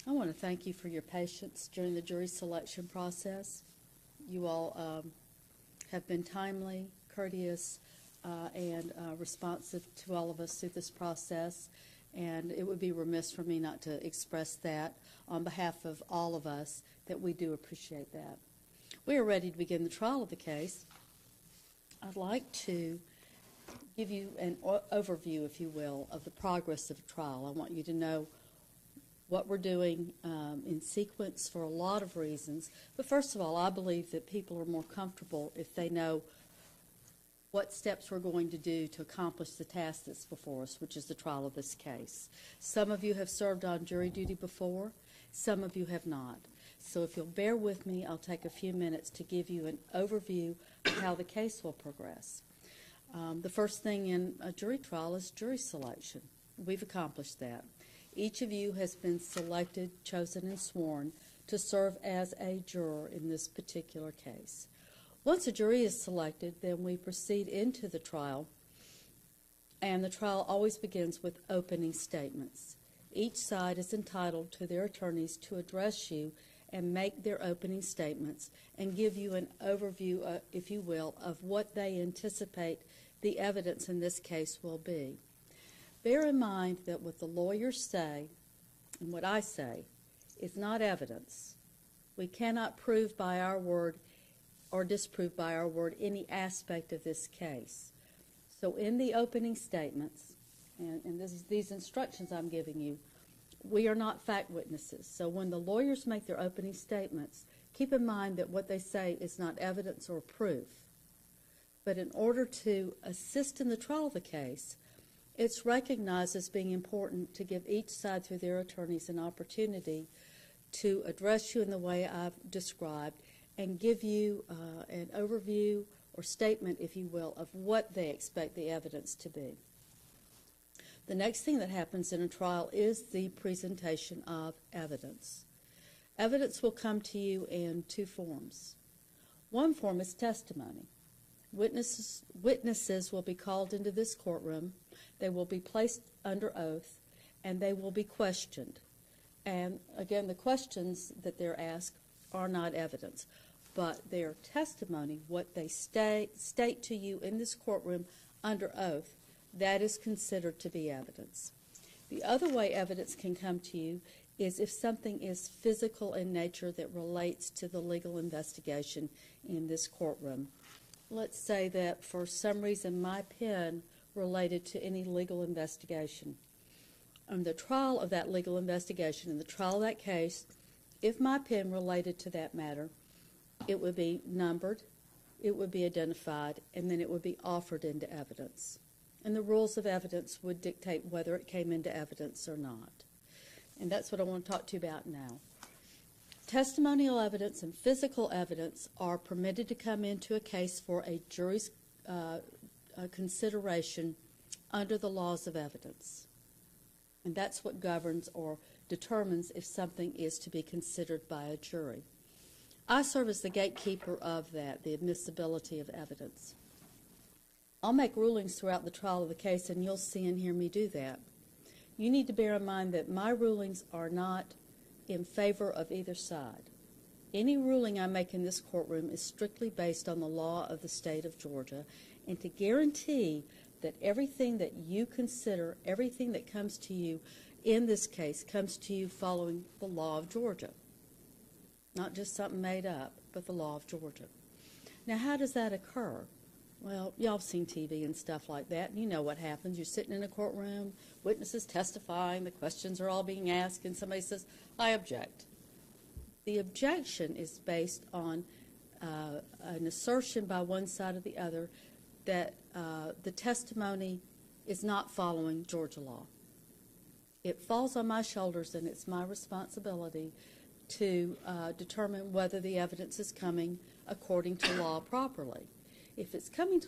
I want to thank you for your patience during the jury selection process. You all have been timely, courteous, and responsive to all of us through this process, and it would be remiss for me not to express that on behalf of all of us, that we do appreciate that. We are ready to begin the trial of the case. I'd like to give you an overview, if you will, of the progress of the trial. I want you to know what we're doing in sequence for a lot of reasons. But first of all, I believe that people are more comfortable if they know what steps we're going to do to accomplish the task that's before us, which is the trial of this case. Some of you have served on jury duty before, some of you have not. So if you'll bear with me, I'll take a few minutes to give you an overview of how the case will progress. The first thing in a jury trial is jury selection. We've accomplished that. Each of you has been selected, chosen, and sworn to serve as a juror in this particular case. Once a jury is selected, then we proceed into the trial, and the trial always begins with opening statements. Each side is entitled to their attorneys to address you and make their opening statements and give you an overview, if you will, of what they anticipate the evidence in this case will be. Bear in mind that what the lawyers say and what I say is not evidence. We cannot prove by our word or disprove by our word any aspect of this case. So in the opening statements, and these instructions I'm giving you, we are not fact witnesses. So when the lawyers make their opening statements, keep in mind that what they say is not evidence or proof. But in order to assist in the trial of the case, it's recognized as being important to give each side through their attorneys an opportunity to address you in the way I've described and give you an overview or statement, if you will, of what they expect the evidence to be. The next thing that happens in a trial is the presentation of evidence. Evidence will come to you in two forms. One form is testimony. Witnesses will be called into this courtroom. They will be placed under oath, and they will be questioned. And again, the questions that they're asked are not evidence, but their testimony, what they state to you in this courtroom under oath, that is considered to be evidence. The other way evidence can come to you is if something is physical in nature that relates to the legal investigation in this courtroom. Let's say that for some reason my pen related to any legal investigation. On the trial of that legal investigation, in the trial of that case, if my pen related to that matter, it would be numbered, it would be identified, and then it would be offered into evidence. And the rules of evidence would dictate whether it came into evidence or not. And that's what I want to talk to you about now. Testimonial evidence and physical evidence are permitted to come into a case for a jury's consideration under the laws of evidence. And that's what governs or determines if something is to be considered by a jury. I serve as the gatekeeper of that, the admissibility of evidence. I'll make rulings throughout the trial of the case, and you'll see and hear me do that. You need to bear in mind that my rulings are not in favor of either side. Any ruling I make in this courtroom is strictly based on the law of the state of Georgia, and to guarantee that everything that you consider, everything that comes to you in this case, comes to you following the law of Georgia. Not just something made up, but the law of Georgia. Now, how does that occur? Well, y'all have seen TV and stuff like that, and you know what happens. You're sitting in a courtroom, witnesses testifying, the questions are all being asked, and somebody says, I object. The objection is based on an assertion by one side or the other that the testimony is not following Georgia law. It falls on my shoulders, and it's my responsibility to determine whether the evidence is coming according to law properly. If it's coming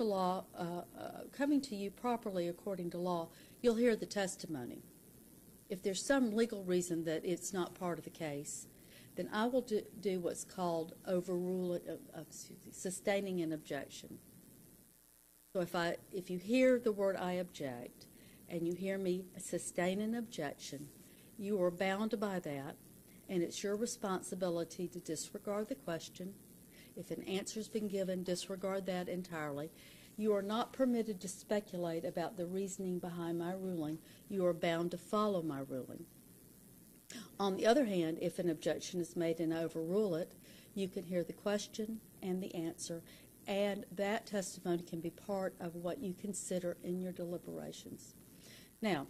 to you properly according to law, you'll hear the testimony. If there's some legal reason that it's not part of the case, then I will do what's called sustaining an objection. So if you hear the word I object, and you hear me sustain an objection, you are bound by that, and it's your responsibility to disregard the question. If an answer's been given, disregard that entirely. You are not permitted to speculate about the reasoning behind my ruling. You are bound to follow my ruling. On the other hand, if an objection is made and I overrule it, you can hear the question and the answer, and that testimony can be part of what you consider in your deliberations. Now,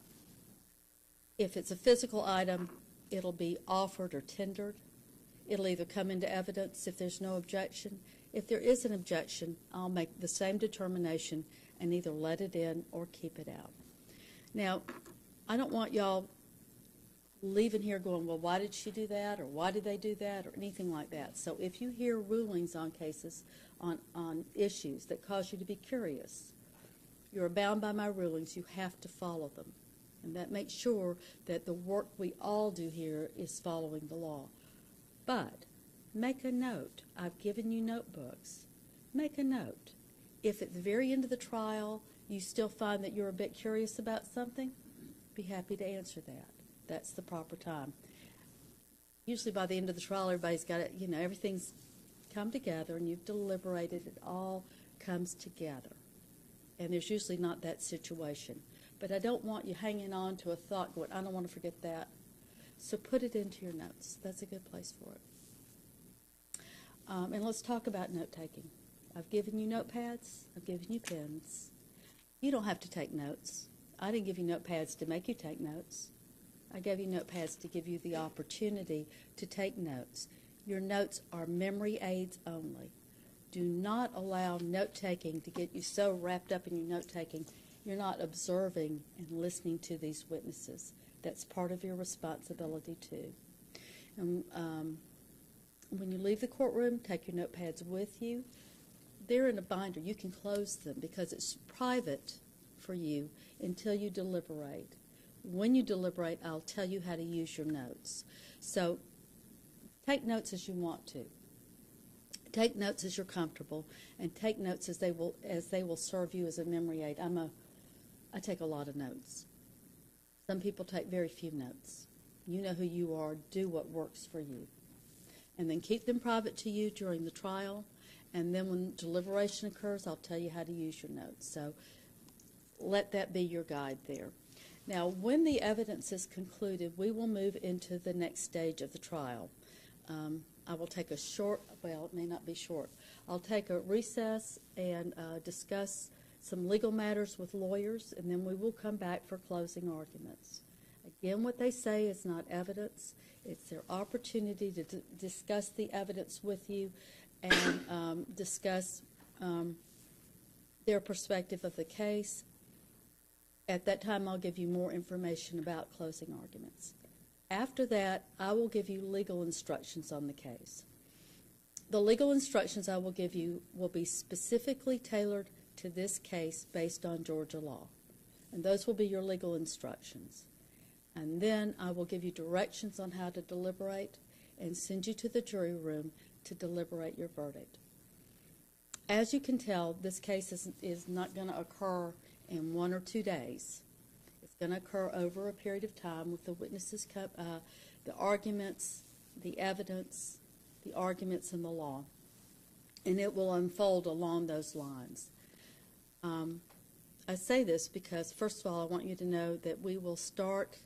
if it's a physical item, it'll be offered or tendered. It'll either come into evidence if there's no objection. If there is an objection, I'll make the same determination and either let it in or keep it out. Now, I don't want y'all leaving here going, well, why did she do that, or why did they do that, or anything like that. So if you hear rulings on cases, on issues that cause you to be curious, you're bound by my rulings. You have to follow them. And that makes sure that the work we all do here is following the law. But make a note. I've given you notebooks. Make a note. If at the very end of the trial you still find that you're a bit curious about something, be happy to answer that. That's the proper time. Usually by the end of the trial, everybody's got it, everything's come together and you've deliberated. It all comes together. And there's usually not that situation. But I don't want you hanging on to a thought going, I don't want to forget that. So put it into your notes. That's a good place for it. And let's talk about note-taking. I've given you notepads. I've given you pens. You don't have to take notes. I didn't give you notepads to make you take notes. I gave you notepads to give you the opportunity to take notes. Your notes are memory aids only. Do not allow note-taking to get you so wrapped up in your note-taking you're not observing and listening to these witnesses. That's part of your responsibility too. And when you leave the courtroom, take your notepads with you. They're in a binder. You can close them because it's private for you until you deliberate. When you deliberate, I'll tell you how to use your notes. So take notes as you want to. Take notes as you're comfortable, and take notes as they will serve you as a memory aid. I take a lot of notes. Some people take very few notes. You know who you are. Do what works for you. And then keep them private to you during the trial. And then when deliberation occurs, I'll tell you how to use your notes. So let that be your guide there. Now, when the evidence is concluded, we will move into the next stage of the trial. I will take a short, well, it may not be short. I'll take a recess and discuss some legal matters with lawyers, and then we will come back for closing arguments. Again, what they say is not evidence. It's their opportunity to discuss the evidence with you and discuss their perspective of the case. At that time, I'll give you more information about closing arguments. After that, I will give you legal instructions on the case. The legal instructions I will give you will be specifically tailored to this case based on Georgia law. And those will be your legal instructions. And then I will give you directions on how to deliberate and send you to the jury room to deliberate your verdict. As you can tell, this case is not going to occur in 1 or 2 days. It's going to occur over a period of time with the witnesses, the arguments, the evidence, the arguments, and the law. And it will unfold along those lines. I say this because, first of all, I want you to know that we will start,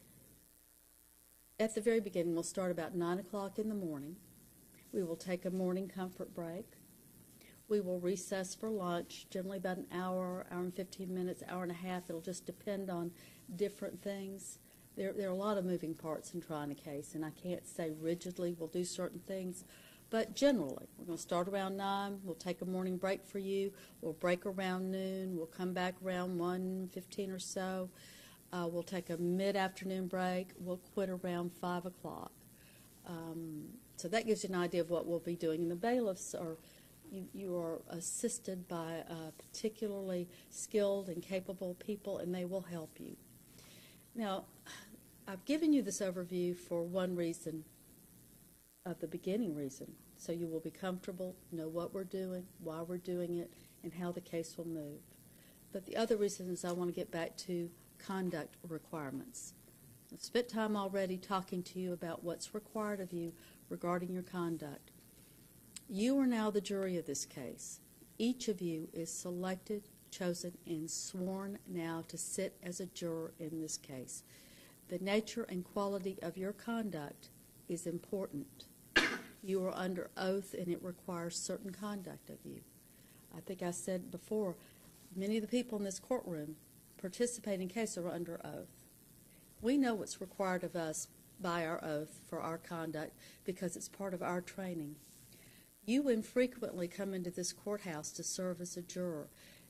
at the very beginning, we'll start about 9 o'clock in the morning. We will take a morning comfort break. We will recess for lunch, generally about an hour, hour and 15 minutes, hour and a half. It'll just depend on different things. There are a lot of moving parts in trying a case, and I can't say rigidly we'll do certain things. But generally, we're going to start around 9. We'll take a morning break for you. We'll break around noon. We'll come back around 1:15 or so. We'll take a mid-afternoon break. We'll quit around 5 o'clock. So that gives you an idea of what we'll be doing. And the bailiffs are, you are assisted by particularly skilled and capable people, and they will help you. Now, I've given you this overview for one reason, of the beginning reason, so you will be comfortable, know what we're doing, why we're doing it, and how the case will move. But the other reason is I want to get back to conduct requirements. I've spent time already talking to you about what's required of you regarding your conduct. You are now the jury of this case. Each of you is selected, chosen, and sworn now to sit as a juror in this case. The nature and quality of your conduct is important. You are under oath, and it requires certain conduct of you. I think I said before, many of the people in this courtroom participating in case are under oath. We know what's required of us by our oath for our conduct because it's part of our training. You infrequently come into this courthouse to serve as a juror.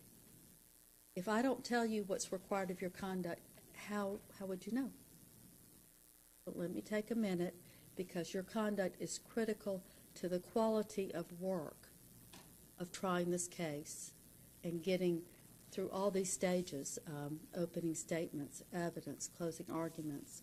If I don't tell you what's required of your conduct, how would you know? But let me take a minute, because your conduct is critical to the quality of work of trying this case and getting through all these stages, opening statements, evidence, closing arguments,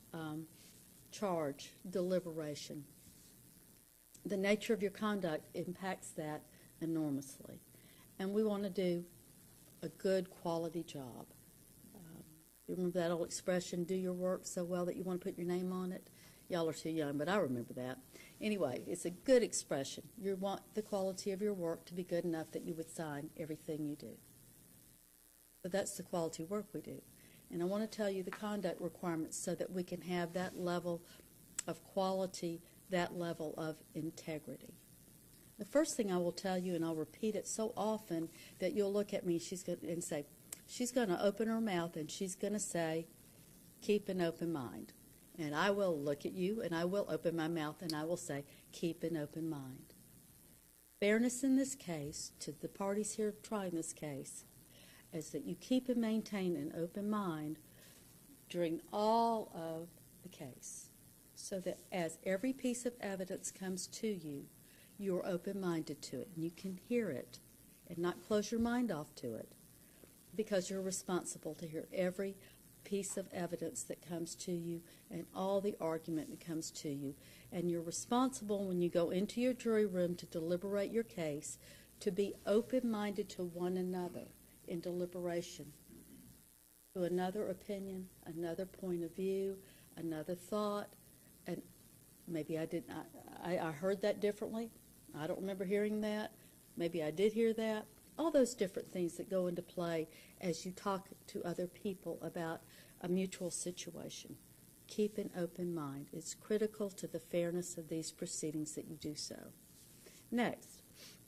charge, deliberation. The nature of your conduct impacts that enormously. And we want to do a good quality job. You remember that old expression, do your work so well that you want to put your name on it? Y'all are too young, but I remember that. Anyway, it's a good expression. You want the quality of your work to be good enough that you would sign everything you do. But that's the quality work we do. And I want to tell you the conduct requirements so that we can have that level of quality, that level of integrity. The first thing I will tell you, and I'll repeat it so often that you'll look at me and say, she's going to open her mouth and she's going to say, keep an open mind. And I will look at you and I will open my mouth and I will say, keep an open mind. Fairness in this case, to the parties here trying this case, is that you keep and maintain an open mind during all of the case, so that as every piece of evidence comes to you, you're open-minded to it, and you can hear it and not close your mind off to it, because you're responsible to hear every piece of evidence that comes to you and all the argument that comes to you. And you're responsible when you go into your jury room to deliberate your case to be open-minded to one another in deliberation, to another opinion, another point of view, another thought. And maybe I heard that differently. I don't remember hearing that. Maybe I did hear that. All those different things that go into play as you talk to other people about a mutual situation. Keep an open mind. It's critical to the fairness of these proceedings that you do so. Next,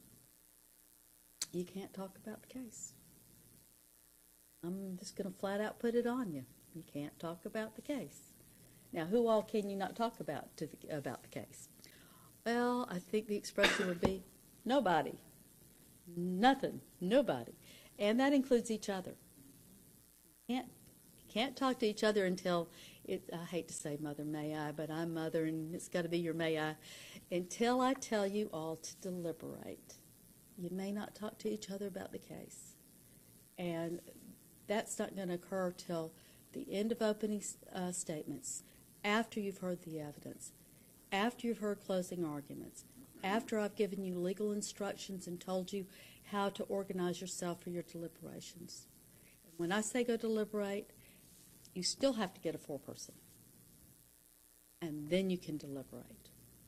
you can't talk about the case. I'm just going to flat out put it on you. You can't talk about the case. Now, who all can you not talk about about the case? Well, I think the expression would be nobody. Nothing. Nobody. And that includes each other. You can't talk to each other until, I hate to say mother may I, but I'm mother and it's got to be your may I, until I tell you all to deliberate. You may not talk to each other about the case. And that's not going to occur till the end of opening statements, after you've heard the evidence, after you've heard closing arguments, after I've given you legal instructions and told you how to organize yourself for your deliberations. When I say go deliberate, you still have to get a foreperson, and then you can deliberate.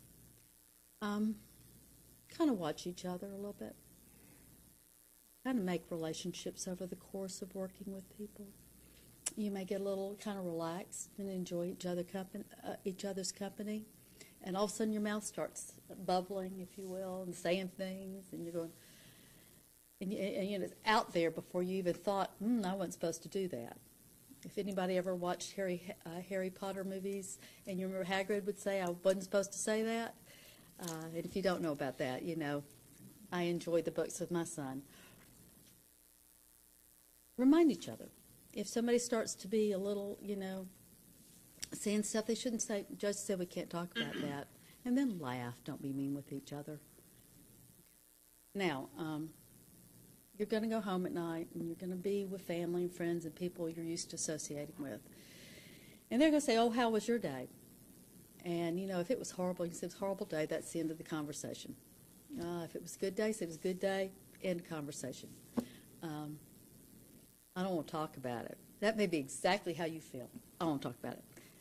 Kind of watch each other a little bit. Kind of make relationships over the course of working with people. You may get a little kind of relaxed and enjoy each other's company, and all of a sudden your mouth starts bubbling, if you will, and saying things, and you're going, and it's out there before you even thought, I wasn't supposed to do that. If anybody ever watched Harry Potter movies, and you remember Hagrid would say, I wasn't supposed to say that, and if you don't know about that, I enjoyed the books with my son. Remind each other. If somebody starts to be a little, saying stuff they shouldn't say, Judge said we can't talk about that, and then laugh. Don't be mean with each other. Now, you're going to go home at night, and you're going to be with family and friends and people you're used to associating with. And they're going to say, oh, how was your day? And, if it was horrible, you say it was a horrible day, that's the end of the conversation. If it was a good day, say it was a good day, end conversation. I don't want to talk about it. That may be exactly how you feel. I don't want to talk about it.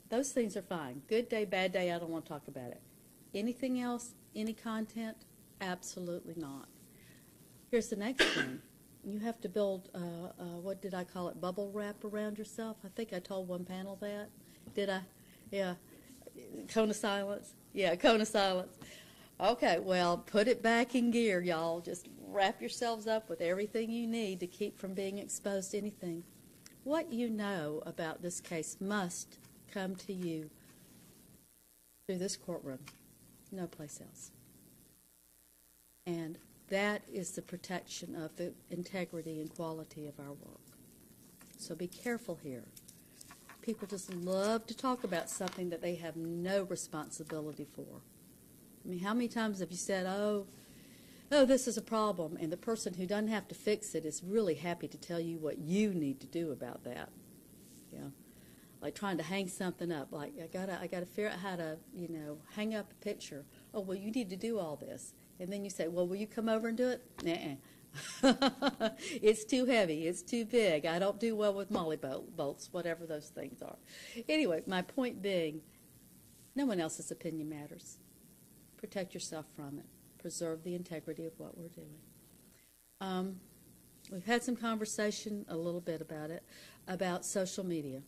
Those things are fine. Good day, bad day, I don't want to talk about it. Anything else, any content? Absolutely not. Here's the next thing. You have to build, what did I call it, bubble wrap around yourself? I think I told one panel that. Did I? Yeah. Cone of silence? Yeah, cone of silence. Okay, well, put it back in gear, y'all. Just wrap yourselves up with everything you need to keep from being exposed to anything. What you know about this case must come to you through this courtroom, no place else. And that is the protection of the integrity and quality of our work. So be careful here. People just love to talk about something that they have no responsibility for. I mean, how many times have you said, oh, this is a problem, and the person who doesn't have to fix it is really happy to tell you what you need to do about that? Yeah, like trying to hang something up. Like I gotta figure out how to, hang up a picture. Oh, well, you need to do all this, and then you say, well, will you come over and do it? Nuh-uh. It's too heavy. It's too big. I don't do well with molly bolts, whatever those things are. Anyway, my point being, no one else's opinion matters. Protect yourself from it. Preserve the integrity of what we're doing. We've had some conversation, a little bit about it, about social media.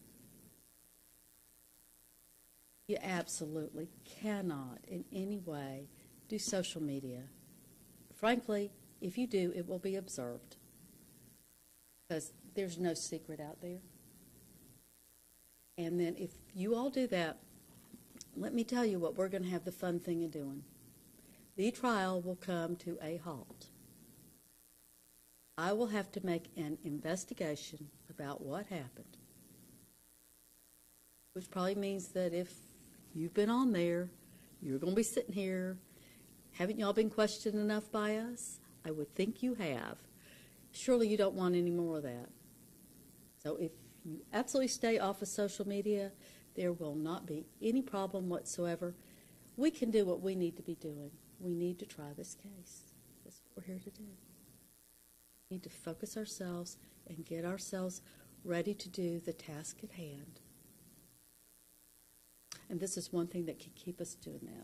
You absolutely cannot in any way do social media. Frankly, if you do, it will be observed, because there's no secret out there. And then if you all do that, let me tell you what we're going to have the fun thing of doing. The trial will come to a halt. I will have to make an investigation about what happened, which probably means that if you've been on there, you're going to be sitting here. Haven't y'all been questioned enough by us? I would think you have. Surely you don't want any more of that. So if you absolutely stay off of social media, there will not be any problem whatsoever. We can do what we need to be doing. We need to try this case. That's what we're here to do. We need to focus ourselves and get ourselves ready to do the task at hand. And this is one thing that can keep us doing that.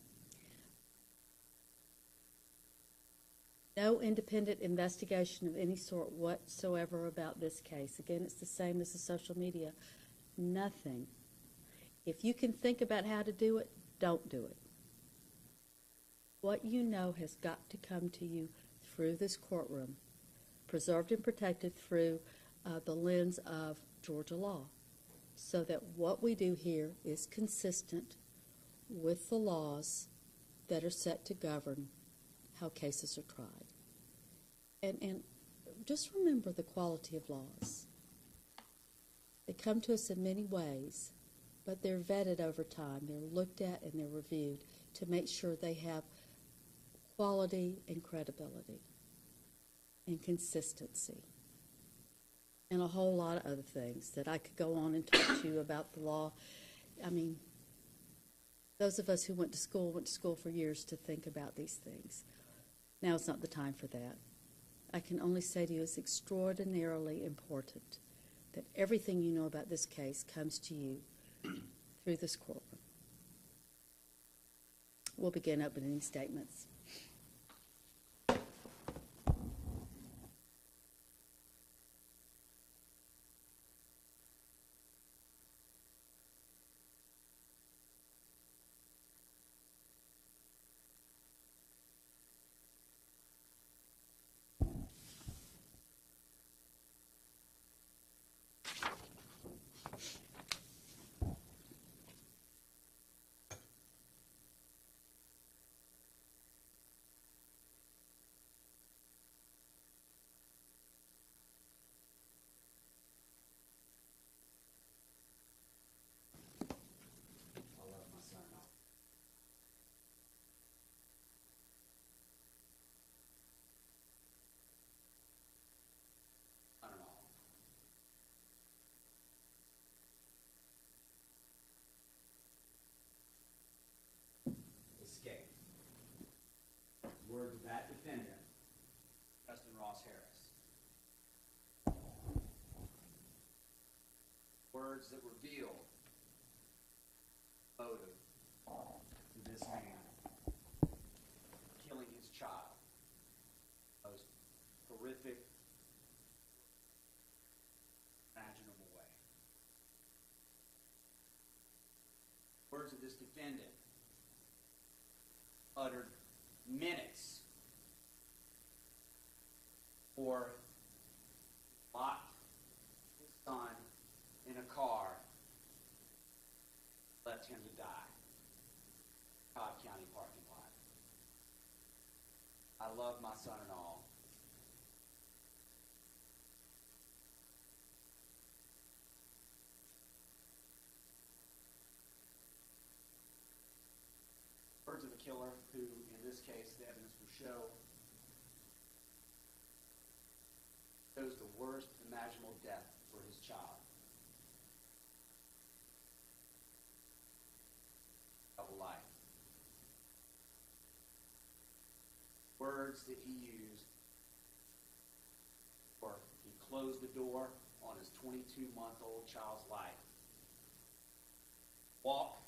No independent investigation of any sort whatsoever about this case. Again, it's the same as the social media. Nothing. If you can think about how to do it, don't do it. What you know has got to come to you through this courtroom, preserved and protected through the lens of Georgia law, so that what we do here is consistent with the laws that are set to govern how cases are tried. And just remember the quality of laws. They come to us in many ways, but they're vetted over time. They're looked at and they're reviewed to make sure they have quality and credibility and consistency and a whole lot of other things that I could go on and talk to you about the law. I mean, those of us who went to school for years to think about these things. Now is not the time for that. I can only say to you it's extraordinarily important that everything you know about this case comes to you through this courtroom. We'll begin opening statements. Words of that defendant, Justin Ross Harris. Words that reveal motive to this man killing his child. Most horrific, imaginable way. Words of this defendant uttered minutes or locked his son in a car, left him to die. Cobb County parking lot. I love my son-in-law. Words of a killer who, in this case, the evidence will show, chose the worst imaginable death for his child. Of life. Words that he used, or he closed the door on his 22-month-old child's life. Walk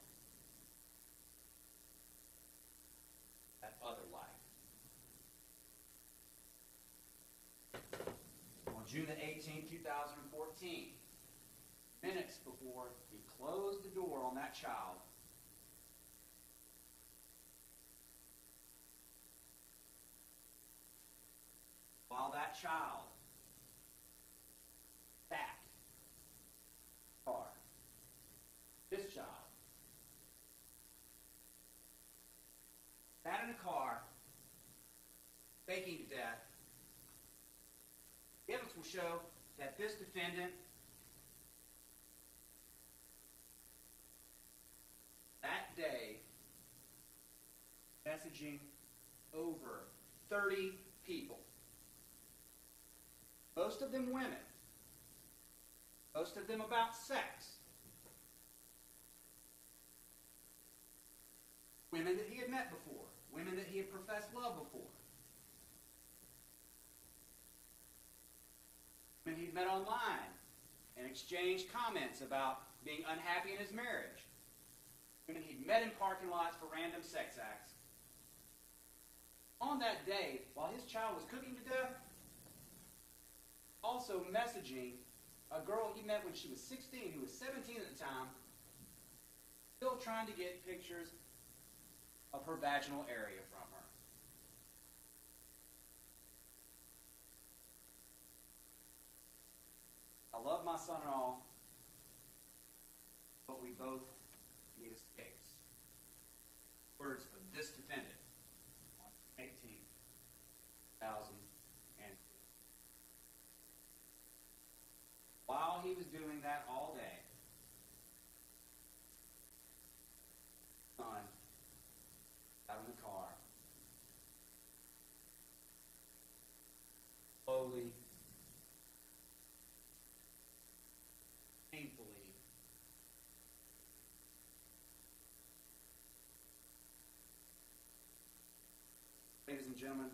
that other life. On June the 18th, 2014, minutes before he closed the door on that child, while that child sat in the car, this child sat in a car, faking to death. The evidence will show that this defendant that day messaging over 30 people. Most of them women. Most of them about sex. Women that he had met before. Women that he had professed love before. Women he'd met online and exchanged comments about being unhappy in his marriage. Women he'd met in parking lots for random sex acts. On that day, while his child was cooking to death, also messaging a girl he met when she was 16, who was 17 at the time, still trying to get pictures of her vaginal area from her. I love my son-in-law, but we both need escapes. Words of this defendant on 18,000. While he was doing that all day, son got in the car, slowly, painfully, ladies and gentlemen,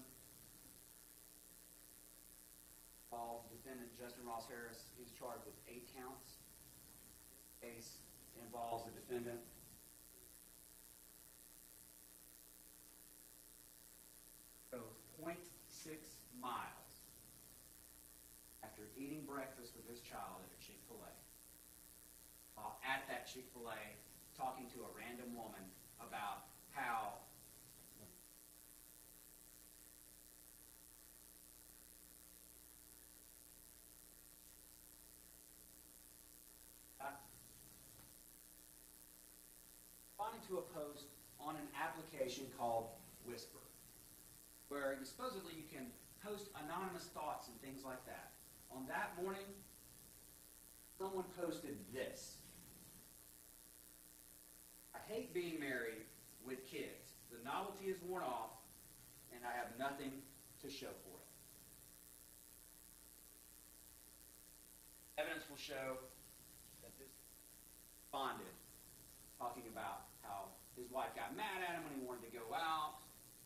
defendant Justin Ross Harris is charged with 8 counts. This case involves the defendant drove 0.6 miles after eating breakfast with his child at a Chick-fil-A. While at that Chick-fil-A, talking to a random woman about how to a post on an application called Whisper, where supposedly you can post anonymous thoughts and things like that. On that morning, someone posted this: I hate being married with kids. The novelty is worn off, and I have nothing to show for it. Evidence will show that this bonded, talking about how his wife got mad at him when he wanted to go out,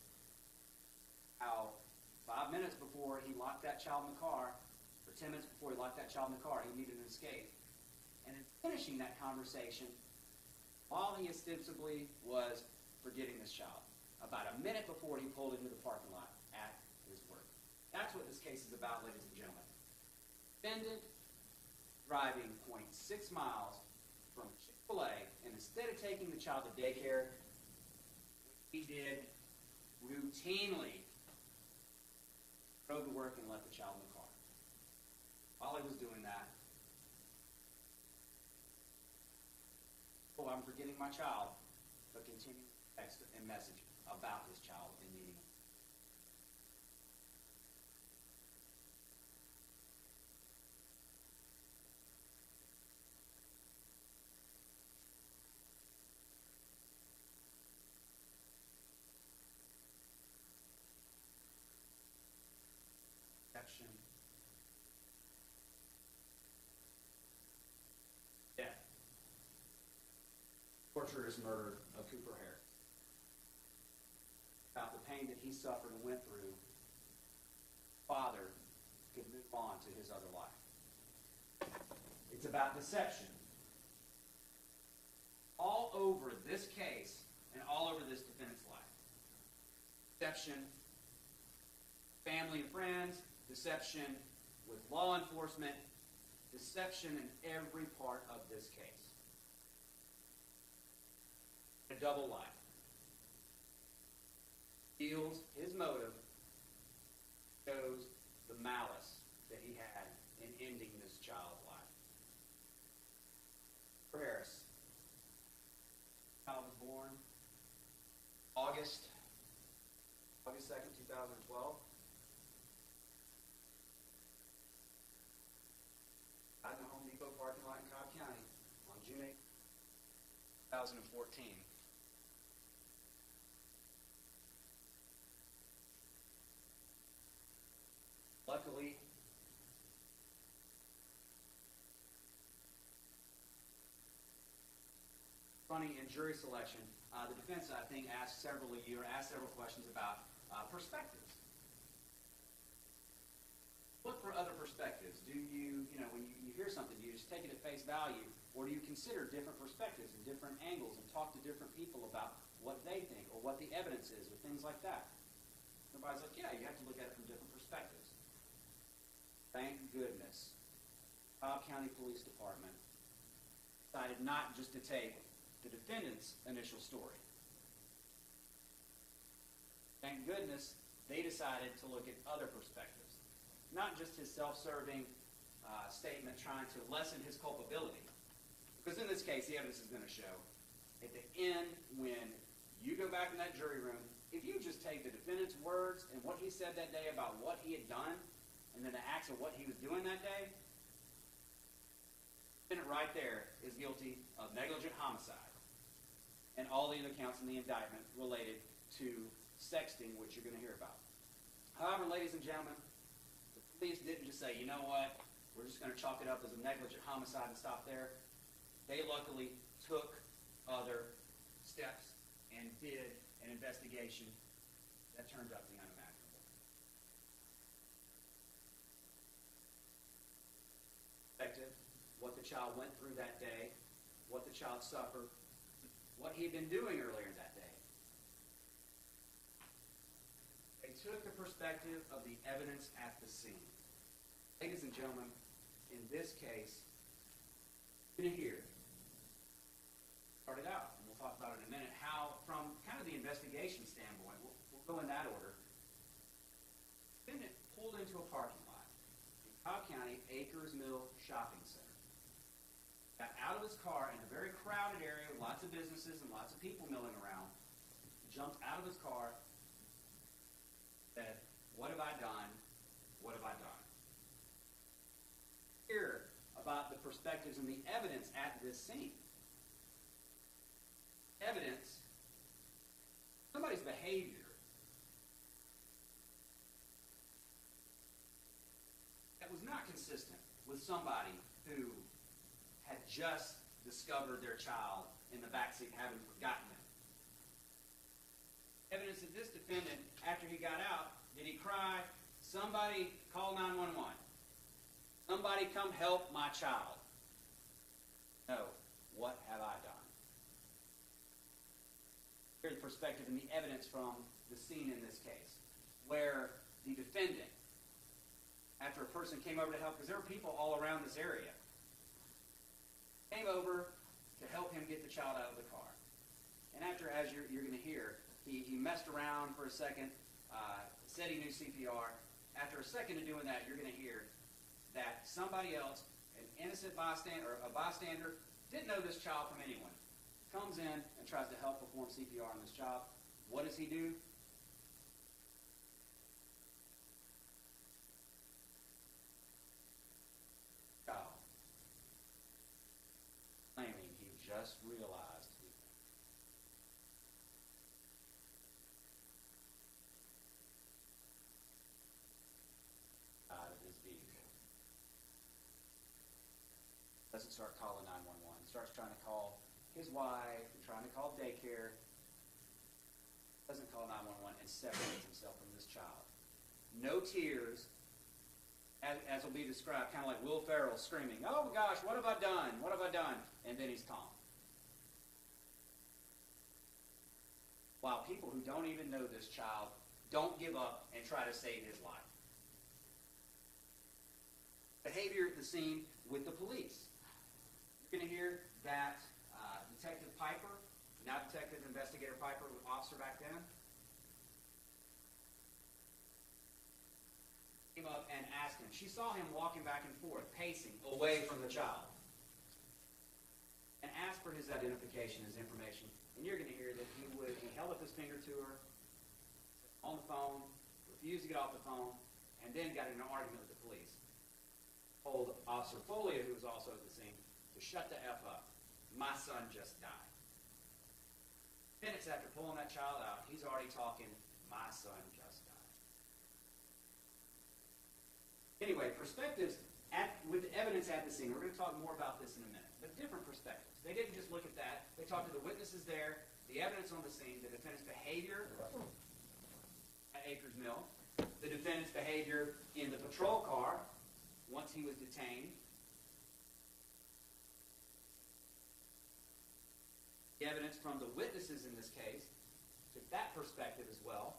how 5 minutes before he locked that child in the car, or 10 minutes before he locked that child in the car, he needed an escape. And in finishing that conversation, while he ostensibly was forgetting this child, about a minute before he pulled into the parking lot at his work. That's what this case is about, ladies and gentlemen. Defendant driving 0.6 miles from Chick-fil-A, and instead of taking the child to daycare, he did routinely drove to work and left the child in the car. While he was doing that, I'm forgetting my child, but continued to text and message about his child and needing him. Section. Death. Torturous murder of Cooper Harris. About the pain that he suffered and went through, father could move on to his other life. It's about deception. All over this case and all over this defendant's life. Deception, family and friends, deception with law enforcement, deception in every part of this case. A double life. Reveals his motive, shows the malice that he had in ending this child's life. For Harris, child was born August 2nd, 2012. Out in the Home Depot parking lot in Cobb County on June 8th, 2014. Luckily, funny in jury selection, the defense, I think, asked several questions about perspectives. Look for other perspectives. Do you, when you hear something, do you just take it at face value, or do you consider different perspectives and different angles and talk to different people about what they think or what the evidence is or things like that? Everybody's like, yeah, you have to look at it from different perspectives. Thank goodness, Cobb County Police Department decided not just to take the defendant's initial story. Thank goodness they decided to look at other perspectives. Not just his self-serving statement trying to lessen his culpability. Because in this case, the evidence is going to show at the end, when you go back in that jury room, if you just take the defendant's words and what he said that day about what he had done, and then the acts of what he was doing that day, the defendant right there is guilty of negligent homicide and all the other counts in the indictment related to sexting, which you're going to hear about. However, ladies and gentlemen, the police didn't just say, you know what, we're just going to chalk it up as a negligent homicide and stop there. They luckily took other steps and did an investigation that turned up the unimaginable. What the child went through that day, what the child suffered, what he had been doing earlier that day. They took the perspective of the evidence at the scene. Ladies and gentlemen, in this case, you're going to hear, started out, and we'll talk about it in a minute, how from kind of the investigation standpoint, we'll go in that order. The defendant pulled into a parking lot in Cobb County Acres Mill Shopping Center. Got out of his car in a very crowded area with lots of businesses and lots of people milling around. Jumped out of his car, said, "What have I done? What have I done?" Hear about the perspectives and the evidence at this scene. Evidence, somebody's behavior that was not consistent with somebody who had just discovered their child in the backseat having forgotten him. Evidence that this defendant, after he got out, did he cry, "Somebody call 911. Somebody come help my child"? No. What have I done? perspective and the evidence from the scene in this case, where the defendant, after a person came over to help, because there were people all around this area, came over to help him get the child out of the car. And after, as you're going to hear, he messed around for a second, said he knew CPR. After a second of doing that, you're going to hear that somebody else, an innocent bystander, or a bystander, didn't know this child from anyone, comes in and tries to help perform CPR on this child. What does he do? Child. Claiming he just realized he out of his vehicle. Doesn't start calling 911. Starts trying to call his wife and trying to call daycare. Doesn't call 911 and separates himself from this child. No tears, as will be described, kind of like Will Ferrell screaming, "Oh my gosh, what have I done? What have I done?" And then he's calm. While people who don't even know this child don't give up and try to save his life. Behavior at the scene with the police. You're going to hear that Detective Piper, now Detective Investigator Piper, was officer back then, came up and asked him. She saw him walking back and forth, pacing away from the child, and asked for his identification, his information. And you're going to hear that he held up his finger to her on the phone, refused to get off the phone, and then got in an argument with the police. Told Officer Folia, who was also at the scene, to shut the F up. My son just died. Minutes after pulling that child out, he's already talking, my son just died. Anyway, perspectives with the evidence at the scene. We're going to talk more about this in a minute. But different perspectives. They didn't just look at that. They talked to the witnesses there, the evidence on the scene, the defendant's behavior at Acres Mill, the defendant's behavior in the patrol car once he was detained, the evidence from the witnesses in this case, took that perspective as well.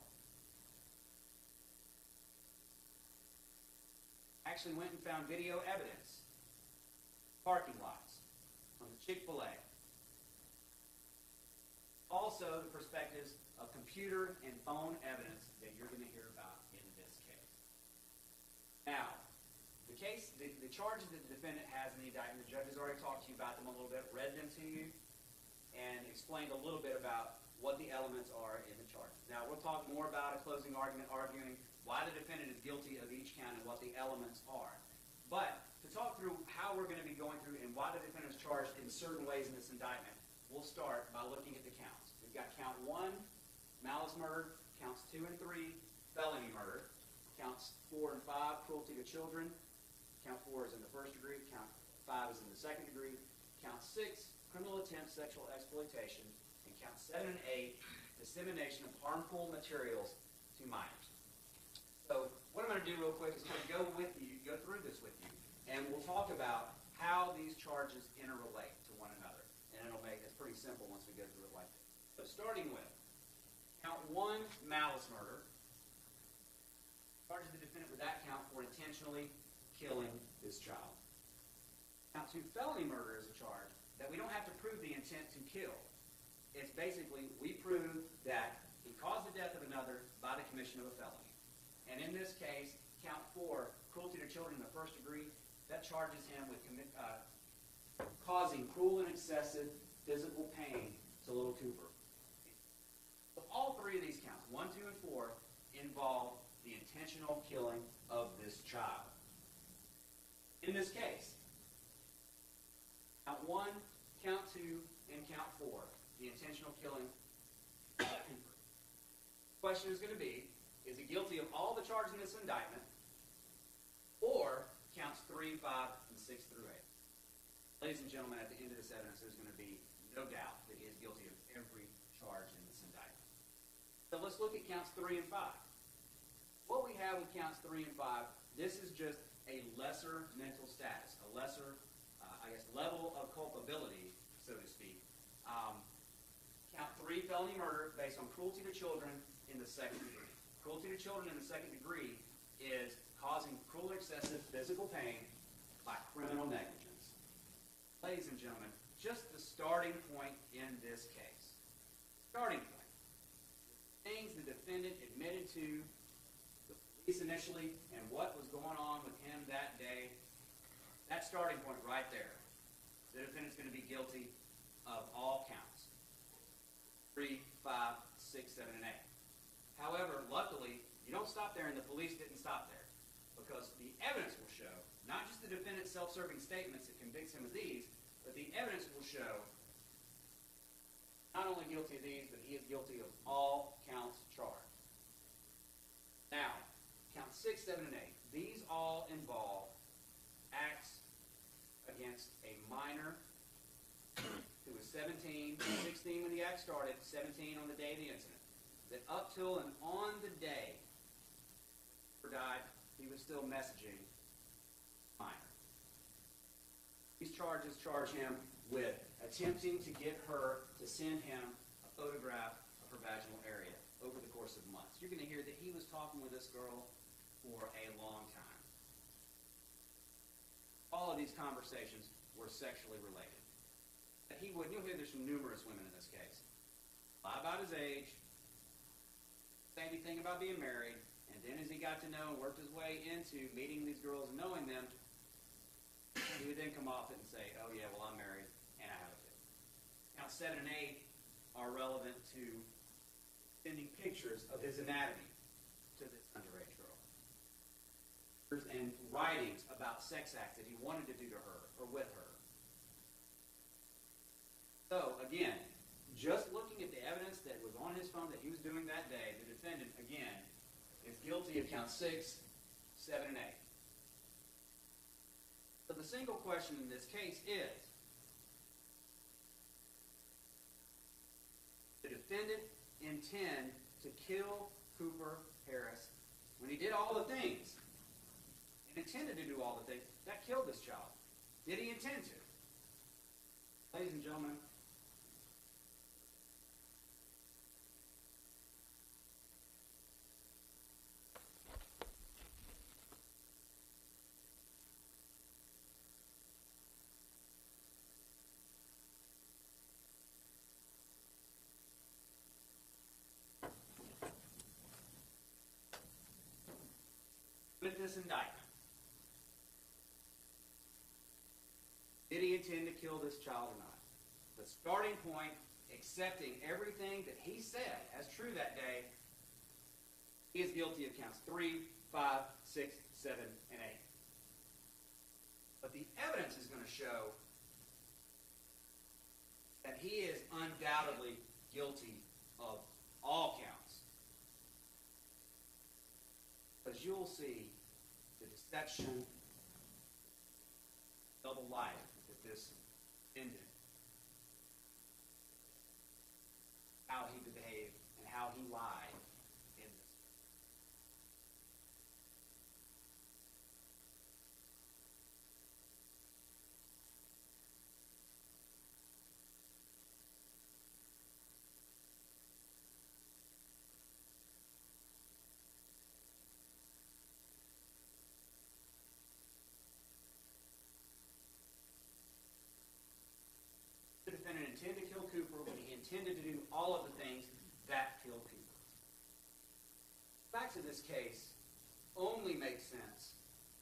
Actually went and found video evidence, parking lots, from the Chick-fil-A. Also the perspectives of computer and phone evidence that you're going to hear about in this case. Now, the charges that the defendant has in the indictment, the judge has already talked to you about them a little bit, read them to you, and explained a little bit about what the elements are in the charges. Now, we'll talk more about a closing argument, arguing why the defendant is guilty of each count and what the elements are. But to talk through how we're going to be going through and why the defendant is charged in certain ways in this indictment, we'll start by looking at the counts. We've got count 1, malice murder, counts 2 and 3, felony murder, counts 4 and 5, cruelty to children, count 4 is in the first degree, count 5 is in the second degree, count 6, criminal attempt sexual exploitation, and count 7 and 8, dissemination of harmful materials to minors. So what I'm going to do real quick is kind of go through this with you, and we'll talk about how these charges interrelate to one another. And it's pretty simple once we go through it like this. So starting with count 1, malice murder, charges the defendant with that count for intentionally killing this child. Count 2, felony murder is a charge that we don't have to prove the intent to kill. It's basically, we prove that he caused the death of another by the commission of a felony. And in this case, count 4, cruelty to children in the first degree, that charges him with causing cruel and excessive physical pain to little Cooper. So all 3 of these counts, 1, 2, and 4, involve the intentional killing of this child. In this case, count 1, count 2, and count 4, the intentional killing of Cooper. The question is going to be, is he guilty of all the charges in this indictment, or counts 3, 5, and 6 through 8? Ladies and gentlemen, at the end of this evidence, there's going to be no doubt that he is guilty of every charge in this indictment. So let's look at counts 3 and 5. What we have with counts 3 and 5, this is just a lesser mental status, a lesser, level of culpability, so to speak. Count 3, felony felony murder based on cruelty to children in the second degree. Cruelty to children in the second degree is causing cruel or excessive physical pain by criminal negligence. Ladies and gentlemen, just the starting point in this case. Starting point. Things the defendant admitted to the police initially and what was going on with him that day. That starting point right there. The defendant's going to be guilty of all counts. 3, 5, 6, 7, and 8. However, luckily, you don't stop there, and the police didn't stop there. Because the evidence will show, not just the defendant's self-serving statements that convicts him of these, but the evidence will show not only guilty of these, but he is guilty of all counts charged. Now, counts 6, 7, and 8. These all involve acts against a minor who was 17, 16 when the act started, 17 on the day of the incident. That up till and on the day he died, he was still messaging minor. These charges charge him with attempting to get her to send him a photograph of her vaginal area over the course of months. You're going to hear that he was talking with this girl for a long time. All of these conversations were sexually related. He would, you'll hear this from numerous women in this case, lie about his age, say anything about being married, and then as he got to know and worked his way into meeting these girls and knowing them, he would then come off it and say, oh yeah, well I'm married and I have a kid. Now 7 and 8 are relevant to sending pictures of his anatomy to this underage girl. And writings about sex acts that he wanted to do to her or with her. So, again, just looking at the evidence that was on his phone that he was doing that day, the defendant, again, is guilty of count 6, 7, and 8. So the single question in this case is, did the defendant intend to kill Cooper Harris when he did all the things and intended to do all the things that killed this child? Did he intend to? Ladies and gentlemen, with this indictment, did he intend to kill this child or not? The starting point, accepting everything that he said as true that day, he is guilty of counts 3, 5, 6, 7, and 8. But the evidence is going to show that he is undoubtedly guilty of all counts. Because you'll see the deception, double life that this ended. How he behaved and how he lied in this. The defendant intended to kill Cooper when he intended to do all of the things that killed Cooper. The facts of this case only make sense.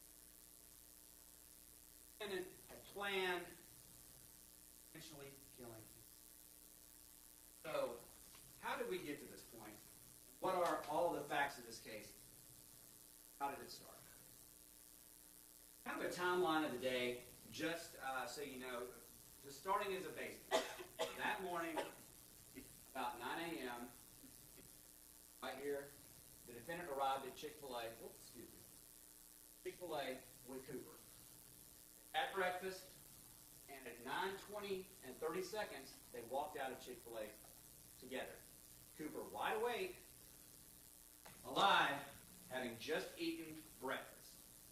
The defendant had planned intentionally killing Cooper. So, how did we get to this point? What are all the facts of this case? How did it start? Kind of a timeline of the day, just so you know. Just starting as a basic. That morning, about 9 a.m., right here, the defendant arrived at Chick-fil-A, Chick-fil-A with Cooper. At breakfast, and at 9:20 and 30 seconds, they walked out of Chick-fil-A together. Cooper wide awake, alive, having just eaten breakfast.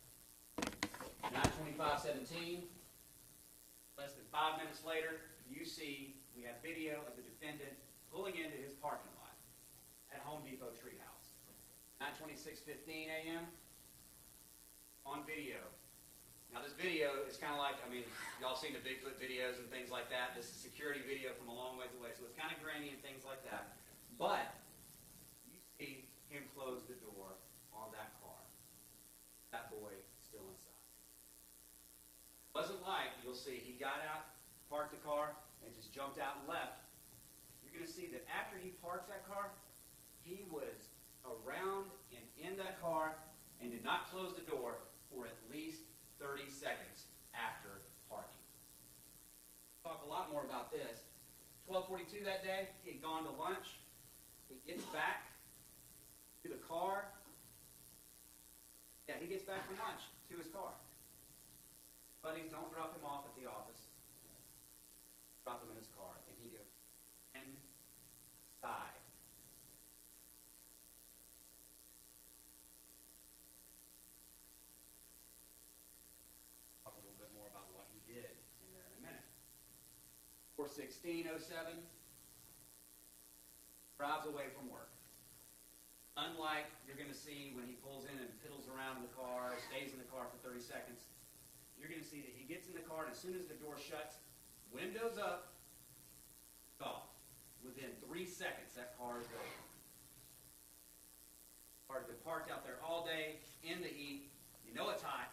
9:25:17. Less than 5 minutes later, you see we have video of the defendant pulling into his parking lot at Home Depot Treehouse. 9:26:15 a.m. on video. Now this video is kind of like, I mean, y'all seen the Bigfoot videos and things like that. This is security video from a long ways away, so it's kind of grainy and things like that. But you see him close the door on that car. That boy still inside. Wasn't like, you'll see, he got out, parked the car, and just jumped out and left. You're going to see that after he parked that car, he was around and in that car and did not close the door for at least 30 seconds after parking. Talk a lot more about this. 12:42 that day, he had gone to lunch. He gets back to the car. Yeah, he gets back from lunch to his car. Buddies don't drop him off at the office. Drop him in his car, and he goes inside. Talk a little bit more about what he did in there in a minute. 4:16:07, drives away from work. Unlike you're going to see when he pulls in and fiddles around in the car, stays in the car for 30 seconds, you're going to see that he gets in the car, and as soon as the door shuts, windows up, off. Within 3 seconds, that car is gone. Car's been parked out there all day in the heat. You know it's hot.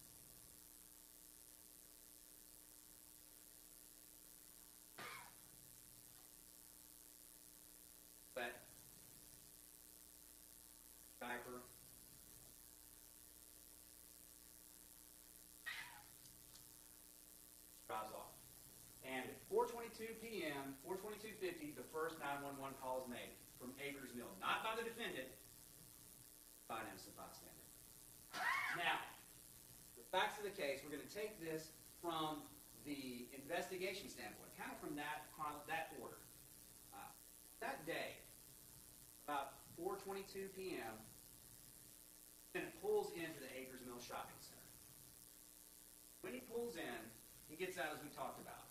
But diaper. Drives off. And at 4:22 p.m., 4:22:50, the first 911 call is made from Acres Mill. Not by the defendant, by an innocent bystander. Now, the facts of the case, we're going to take this from the investigation standpoint, kind of from that order. That day, about 4:22 p.m., then it pulls into the Acres Mill Shopping Center. When he pulls in, he gets out as we talked about.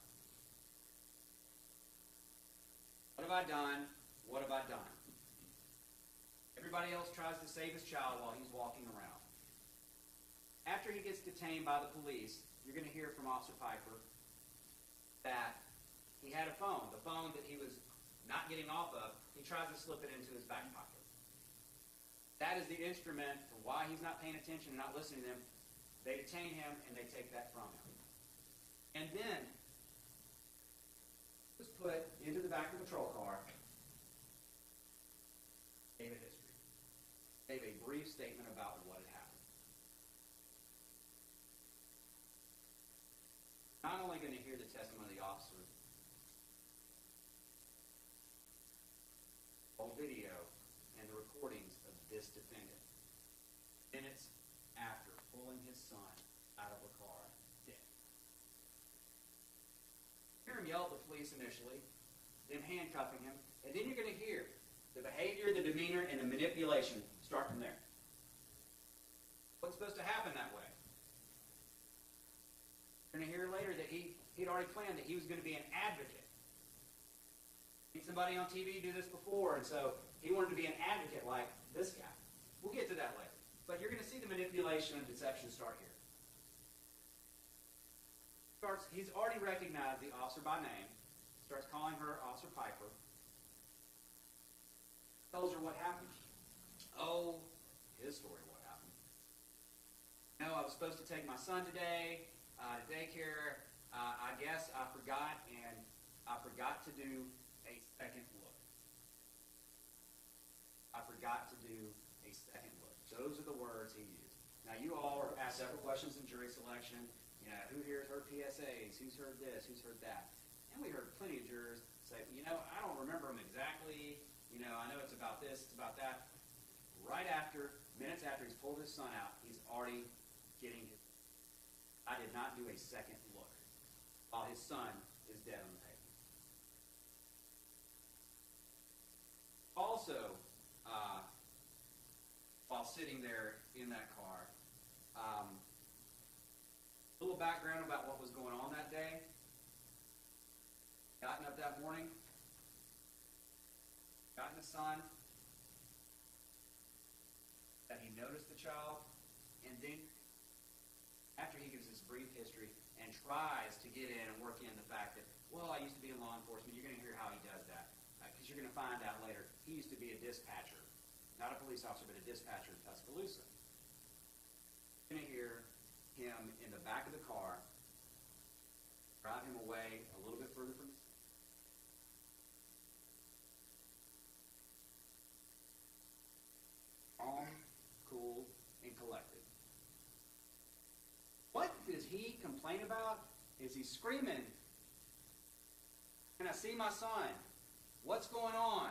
What have I done? What have I done? Everybody else tries to save his child while he's walking around. After he gets detained by the police, you're going to hear from Officer Piper that he had a phone. The phone that he was not getting off of, he tries to slip it into his back pocket. That is the instrument for why he's not paying attention and not listening to them. They detain him and they take that from him. And then he was put into the back of the patrol car, gave a history, gave a brief statement about what had happened. Not only going to hear the testimony of the officer, all video and the recordings of this defendant, minutes after pulling his son out of a car, dead. You hear him yell at the police initially, then handcuffing him, and then you're going to hear the behavior, the demeanor, and the manipulation start from there. What's supposed to happen that way? You're going to hear later that he'd already planned that he was going to be an advocate. Seen somebody on TV do this before, and so he wanted to be an advocate like this guy. We'll get to that later. But you're going to see the manipulation and deception start here. He's already recognized the officer by name, starts calling her Officer Piper, tells her what happened. Oh, his story, what happened. No, I was supposed to take my son today to daycare. I guess I forgot, and I forgot to do a second look. I forgot to do a second look. Those are the words he used. Now, you all are asked several questions in jury selection. You know, who here has heard PSAs? Who's heard this? Who's heard that? And we heard plenty of jurors say, you know, I don't remember them exactly. You know, I know it's about this, it's about that. Right after, minutes after he's pulled his son out, he's already getting his. I did not do a second look while his son is dead on the pavement. Also, while sitting there in that car, a little background about what was going on that day. Gotten up that morning, gotten a son, that he noticed the child, and then after he gives this brief history and tries to get in and work in the fact that, well, I used to be in law enforcement, you're going to hear how he does that, because you're going to find out later, he used to be a dispatcher, not a police officer, but a dispatcher in Tuscaloosa. You're going to hear him in the back of the car, drive him away a little bit further from the scene. Calm, cool, and collected. What does he complain about? Is he screaming, "Can I see my son? What's going on?"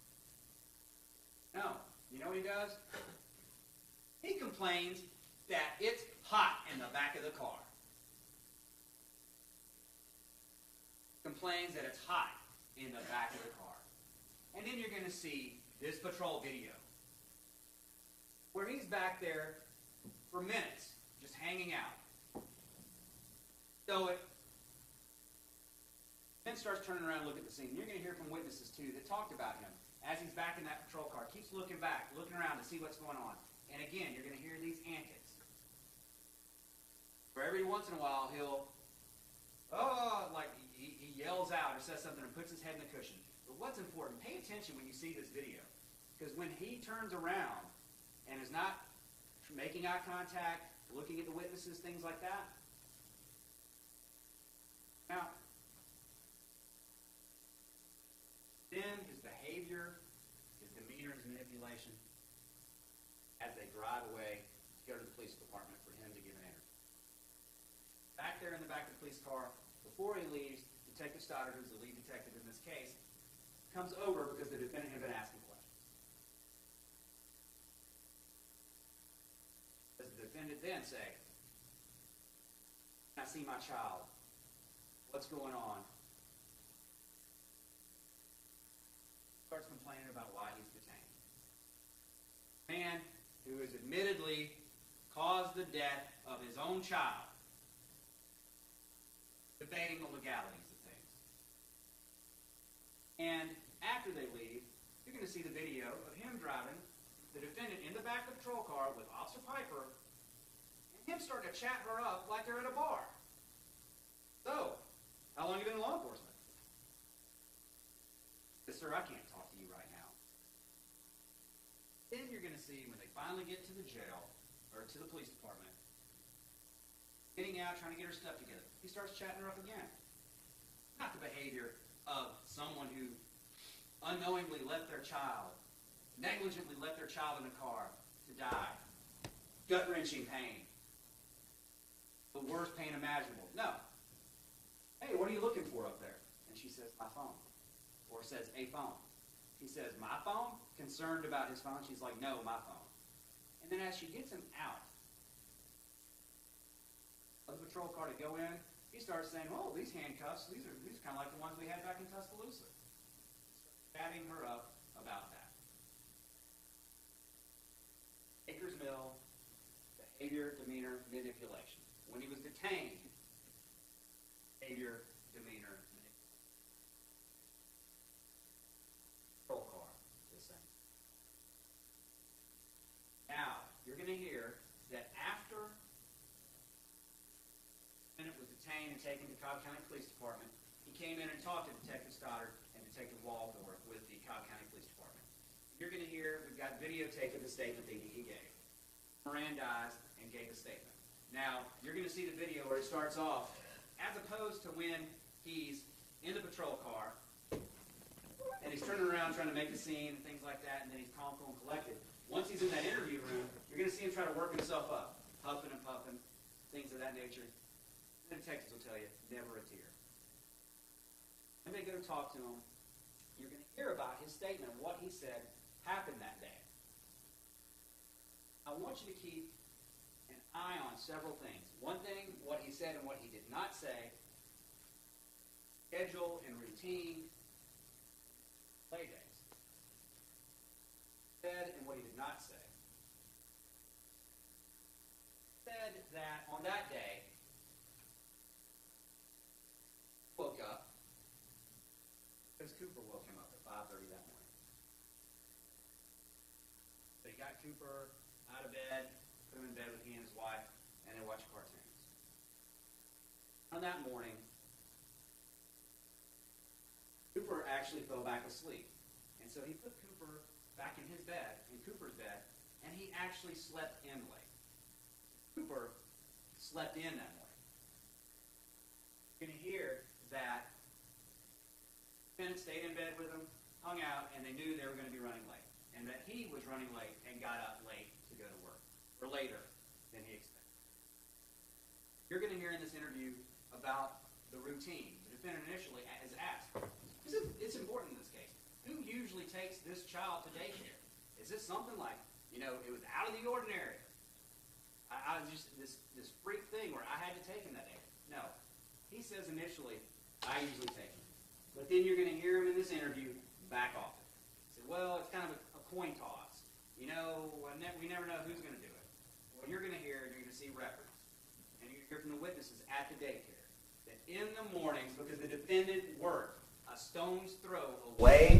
No. You know what he does? He complains that it's hot in the back of the car. Complains that it's hot in the back of the car. And then you're going to see this patrol video where he's back there for minutes just hanging out. So it then starts turning around and looking at the scene. You're going to hear from witnesses, too, that talked about him as he's back in that patrol car. Keeps looking back, looking around to see what's going on. And again, you're going to hear these antics. Where every once in a while, he'll, like he yells out or says something and puts his head in the cushion. But what's important, pay attention when you see this video. Because when he turns around and is not making eye contact, looking at the witnesses, things like that. Now, then his behavior, his demeanor, his manipulation, as they drive away to go to the police department for him to give an interview. Back there in the back of the police car, before he leaves, Detective Stoddard, who's the lead detective in this case, comes over because the defendant had been asking questions. Does the defendant then say, "Can I see my child? What's going on?" Starts complaining about why he's detained. Man who has admittedly caused the death of his own child, debating the legalities of things. And after they leave, you're going to see the video of him driving the defendant in the back of the patrol car with Officer Piper, and him starting to chat her up like they're at a bar. "So, how long have you been in law enforcement?" "Yes, sir, I can't talk to you right now." Then you're going to see when they finally get to the jail, or to the police department, getting out, trying to get her stuff together, he starts chatting her up again. Not the behavior of someone who unknowingly left their child, negligently left their child in a car to die. Gut-wrenching pain. The worst pain imaginable. No. "Hey, what are you looking for up there?" And she says, "My phone." Or says, "A phone." He says, "My phone?" Concerned about his phone. She's like, "No, my phone." And then as she gets him out of the patrol car to go in, he starts saying, "Oh, these handcuffs, these are kind of like the ones we had back in Tuscaloosa." Chatting her up about that. Baker's Mill, behavior, demeanor, manipulation. When he was detained, behavior, demeanor, manipulation. Patrol car, the same. Now, you're going to hear that after the defendant was detained and taken to Cobb County Police Department, he came in and talked to Detective Stoddard and Detective Waldorf with the Cobb County Police Department. You're going to hear, we've got videotape of the statement that he gave. Mirandized and gave a statement. Now, you're going to see the video where it starts off, as opposed to when he's in the patrol car, and he's turning around trying to make a scene and things like that, and then he's calm, cool, and collected. Once he's in that interview room, you're going to see him try to work himself up, huffing and puffing, things of that nature. The detectives will tell you, never a tear. When they go talk to him, you're going to hear about his statement and what he said happened that day. I want you to keep an eye on several things. One thing, what he said and what he did not say, schedule and routine, play days. Said and what he did not say. Said that on that day, woke up, because Cooper woke him up at 5:30 that morning. got Cooper out of bed, put him in bed with he and his wife, and they watched cartoons. On that morning, Cooper actually fell back asleep. And so he put Cooper back in his bed, in Cooper's bed, and he actually slept in late. Cooper slept in that morning. You're going to hear that the defendant stayed in bed with him, hung out, and they knew they were going to be running late. And that he was running late and got up late to go to work, or later than he expected. You're going to hear in this interview about the routine. The defendant initially is asked, it's important in this case, who usually takes this child to daycare? Is this something like, it was out of the ordinary? I was just this freak thing where I had to take him that day. No. He says initially, I usually take him. But then you're going to hear him in this interview back off it. He said, well, it's kind of a coin toss. We never know who's going to do it. Well, you're going to hear, and you're going to see records. And you're going to hear from the witnesses at the daycare that in the mornings, because the defendant worked a stone's throw away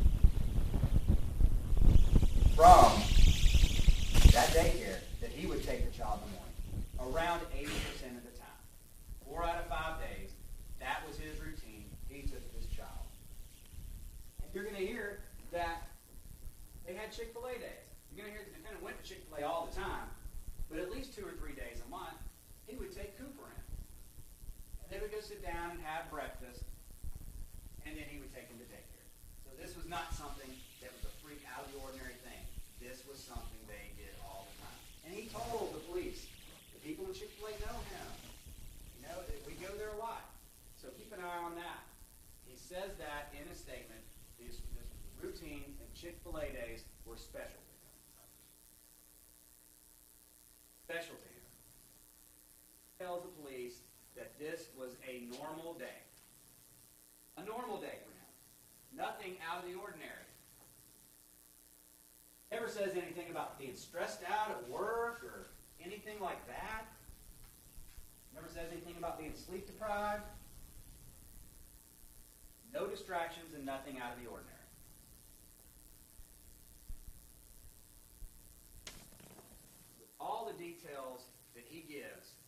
from that daycare, that he would take the child in the morning. Around 80% of the time. 4 out of 5 days, that was his routine. He took this child. And you're going to hear that they had Chick-fil-A days. You're going to hear the defendant went to Chick-fil-A all the time, but at least 2 or 3 days a month, he would take Cooper in. And they would go sit down and have breakfast, and then he would take him to daycare. So this was not something that was a freak out of the ordinary thing. This was something they did all the time. And he told the police, the people in Chick-fil-A know him. We go there a lot. So keep an eye on that. He says that in his statement, this routine and Chick-fil-A days were special to him. Special to him. He tells the police that this was a normal day. A normal day for him. Nothing out of the ordinary. Never says anything about being stressed out at work or anything like that. Never says anything about being sleep deprived. No distractions and nothing out of the ordinary. With all the details that he gives,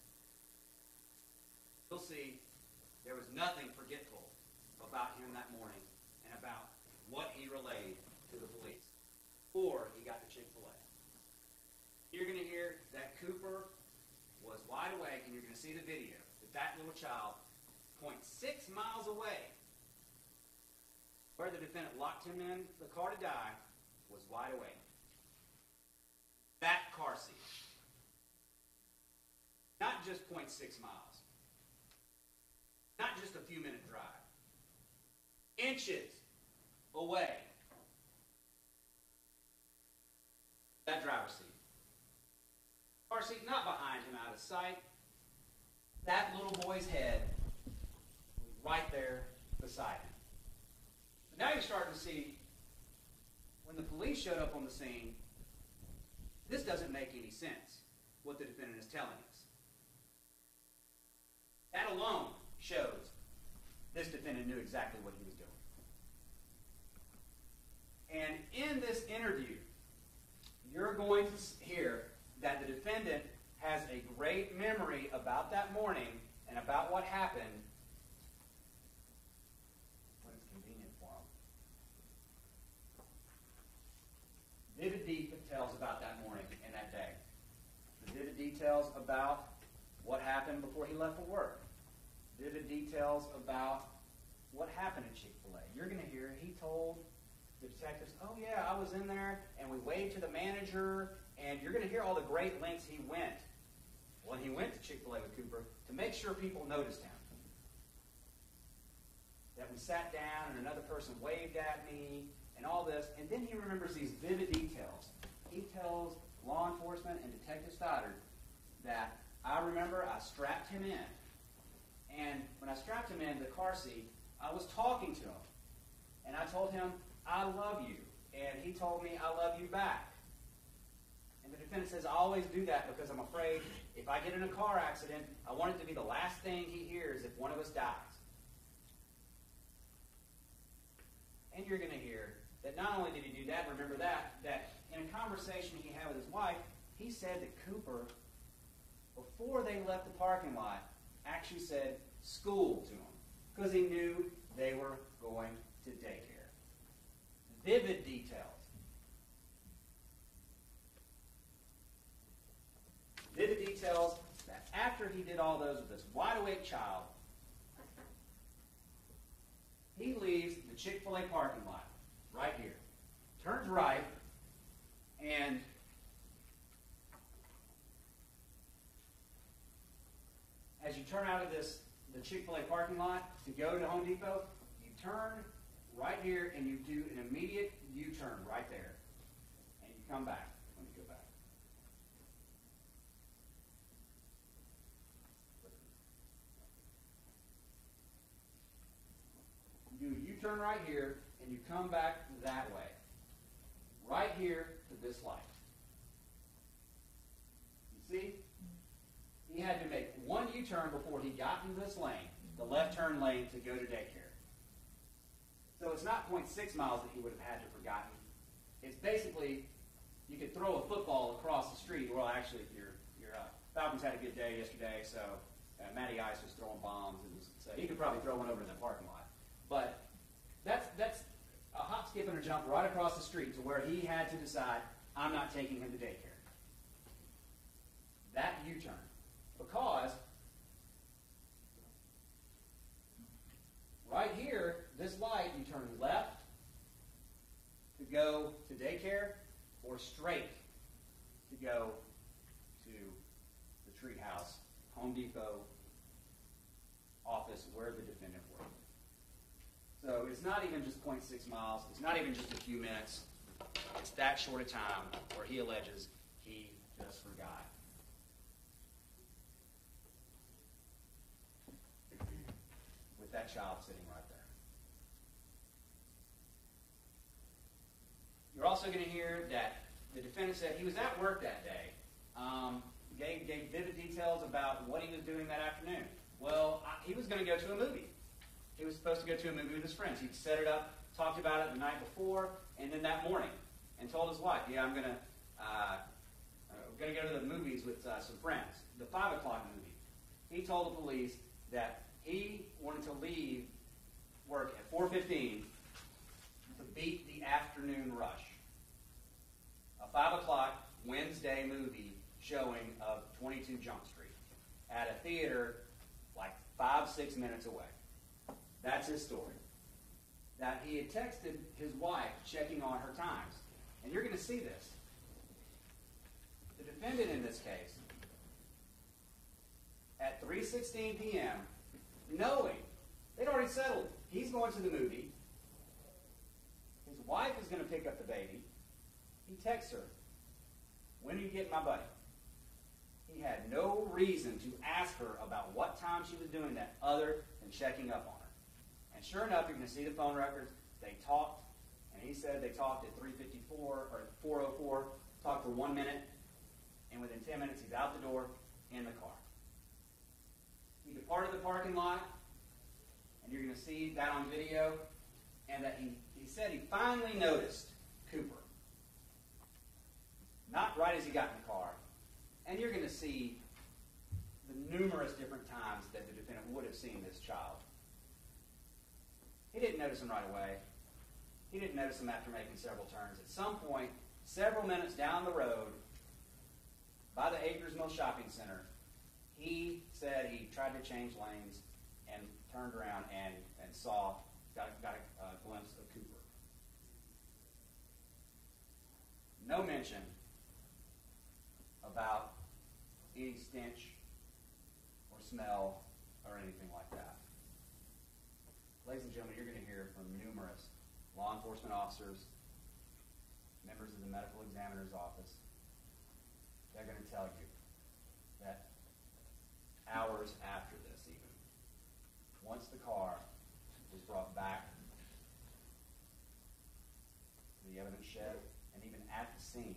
you'll see there was nothing forgetful about him that morning and about what he relayed to the police before he got to Chick-fil-A. You're going to hear that Cooper was wide awake, and you're going to see the video, that little child, 0.6 miles away, where the defendant locked him in the car to die, was wide awake. That car seat. Not just 0.6 miles. Not just a few minute drive. Inches away. That driver's seat. Car seat not behind him out of sight. That little boy's head was right there beside him. But now you're starting to see, when the police showed up on the scene, this doesn't make any sense, what the defendant is telling us. That alone shows this defendant knew exactly what he was doing. And in this interview, you're going to hear that the defendant has a great memory about that morning and about what happened when it's convenient for him. Vivid details about that morning and that day. The vivid details about what happened before he left for work. Vivid details about what happened at Chick-fil-A. You're going to hear he told the detectives, oh yeah, I was in there and we waved to the manager, and you're going to hear all the great lengths he went when he went to Chick-fil-A with Cooper to make sure people noticed him. That we sat down and another person waved at me and all this, and then he remembers these vivid details. He tells law enforcement and Detective Stoddard that I remember I strapped him in. And when I strapped him in the car seat, I was talking to him. And I told him, I love you. And he told me, I love you back. And the defendant says, I always do that because I'm afraid if I get in a car accident, I want it to be the last thing he hears if one of us dies. And you're going to hear that not only did he do that, remember that in a conversation he had with his wife, he said that Cooper, before they left the parking lot, actually said school to him because he knew they were going to daycare. Vivid details. Vivid details that after he did all those with this wide-awake child, he leaves the Chick-fil-A parking lot right here, turns right, and as you turn out of the Chick-fil-A parking lot to go to Home Depot, you turn right here and you do an immediate U-turn right there. And you come back. Let me go back. You do a U-turn right here and you come back that way. Right here to this light. You see? He had to make one U-turn before he got into this lane, the left turn lane, to go to daycare. So it's not 0.6 miles that he would have had to have forgotten. It's basically, you could throw a football across the street. Well, actually, your Falcons had a good day yesterday, so Matty Ice was throwing bombs, and so he could probably throw one over in the parking lot. But that's a hop, skip, and a jump right across the street to where he had to decide, I'm not taking him to daycare. That U-turn. Because right here, this light, you turn left to go to daycare or straight to go to the Treehouse, Home Depot office where the defendant worked. So it's not even just 0.6 miles. It's not even just a few minutes. It's that short a time where he alleges he just forgot. With that child sitting right there. You're also going to hear that the defendant said he was at work that day. Gave vivid details about what he was doing that afternoon. Well, he was going to go to a movie. He was supposed to go to a movie with his friends. He'd set it up, talked about it the night before, and then that morning, and told his wife, "Yeah, I'm going to go to the movies with some friends." The 5 o'clock movie. He told the police that he wanted to leave work at 4:15 to beat the afternoon rush. A 5 o'clock Wednesday movie showing of 22 Jump Street at a theater like 5-6 minutes away. That's his story. That he had texted his wife checking on her times. And you're going to see this. The defendant in this case, at 3:16 p.m., knowing they'd already settled, he's going to the movie, his wife is going to pick up the baby, he texts her, "When are you getting my buddy?" He had no reason to ask her about what time she was doing that other than checking up on her. And sure enough, you're going to see the phone records. They talked, and he said they talked at 3:54 or 4:04, talked for 1 minute, and within 10 minutes he's out the door in the car. He departed the parking lot, and you're going to see that on video, and that he said he finally noticed Cooper. Not right as he got in the car. And you're going to see the numerous different times that the defendant would have seen this child. He didn't notice him right away. He didn't notice him after making several turns. At some point, several minutes down the road, by the Acres Mill Shopping Center, he said he tried to change lanes and turned around and got a glimpse of Cooper. No mention about any stench or smell or anything like that. Ladies and gentlemen, you're going to hear from numerous law enforcement officers, members of the medical examiner's office. They're going to tell you that hours after this even, once the car was brought back to the evidence shed, and even at the scene,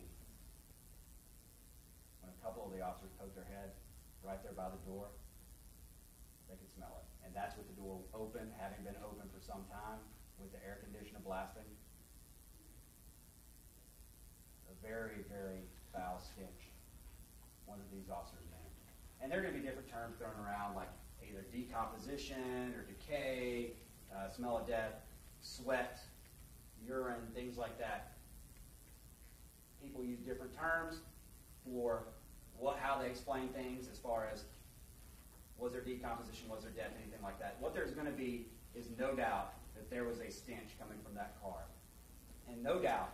when a couple of the officers poked their head right there by the door, they could smell it. And that's with the door open, having been open for some time, with the air conditioner blasting. A very, very foul stench, one of these officers named. And there are going to be different terms thrown around, like either decomposition or decay, smell of death, sweat, urine, things like that. People use different terms for how they explain things as far as was there decomposition, was there death, anything like that. What there's going to be is no doubt that there was a stench coming from that car. And no doubt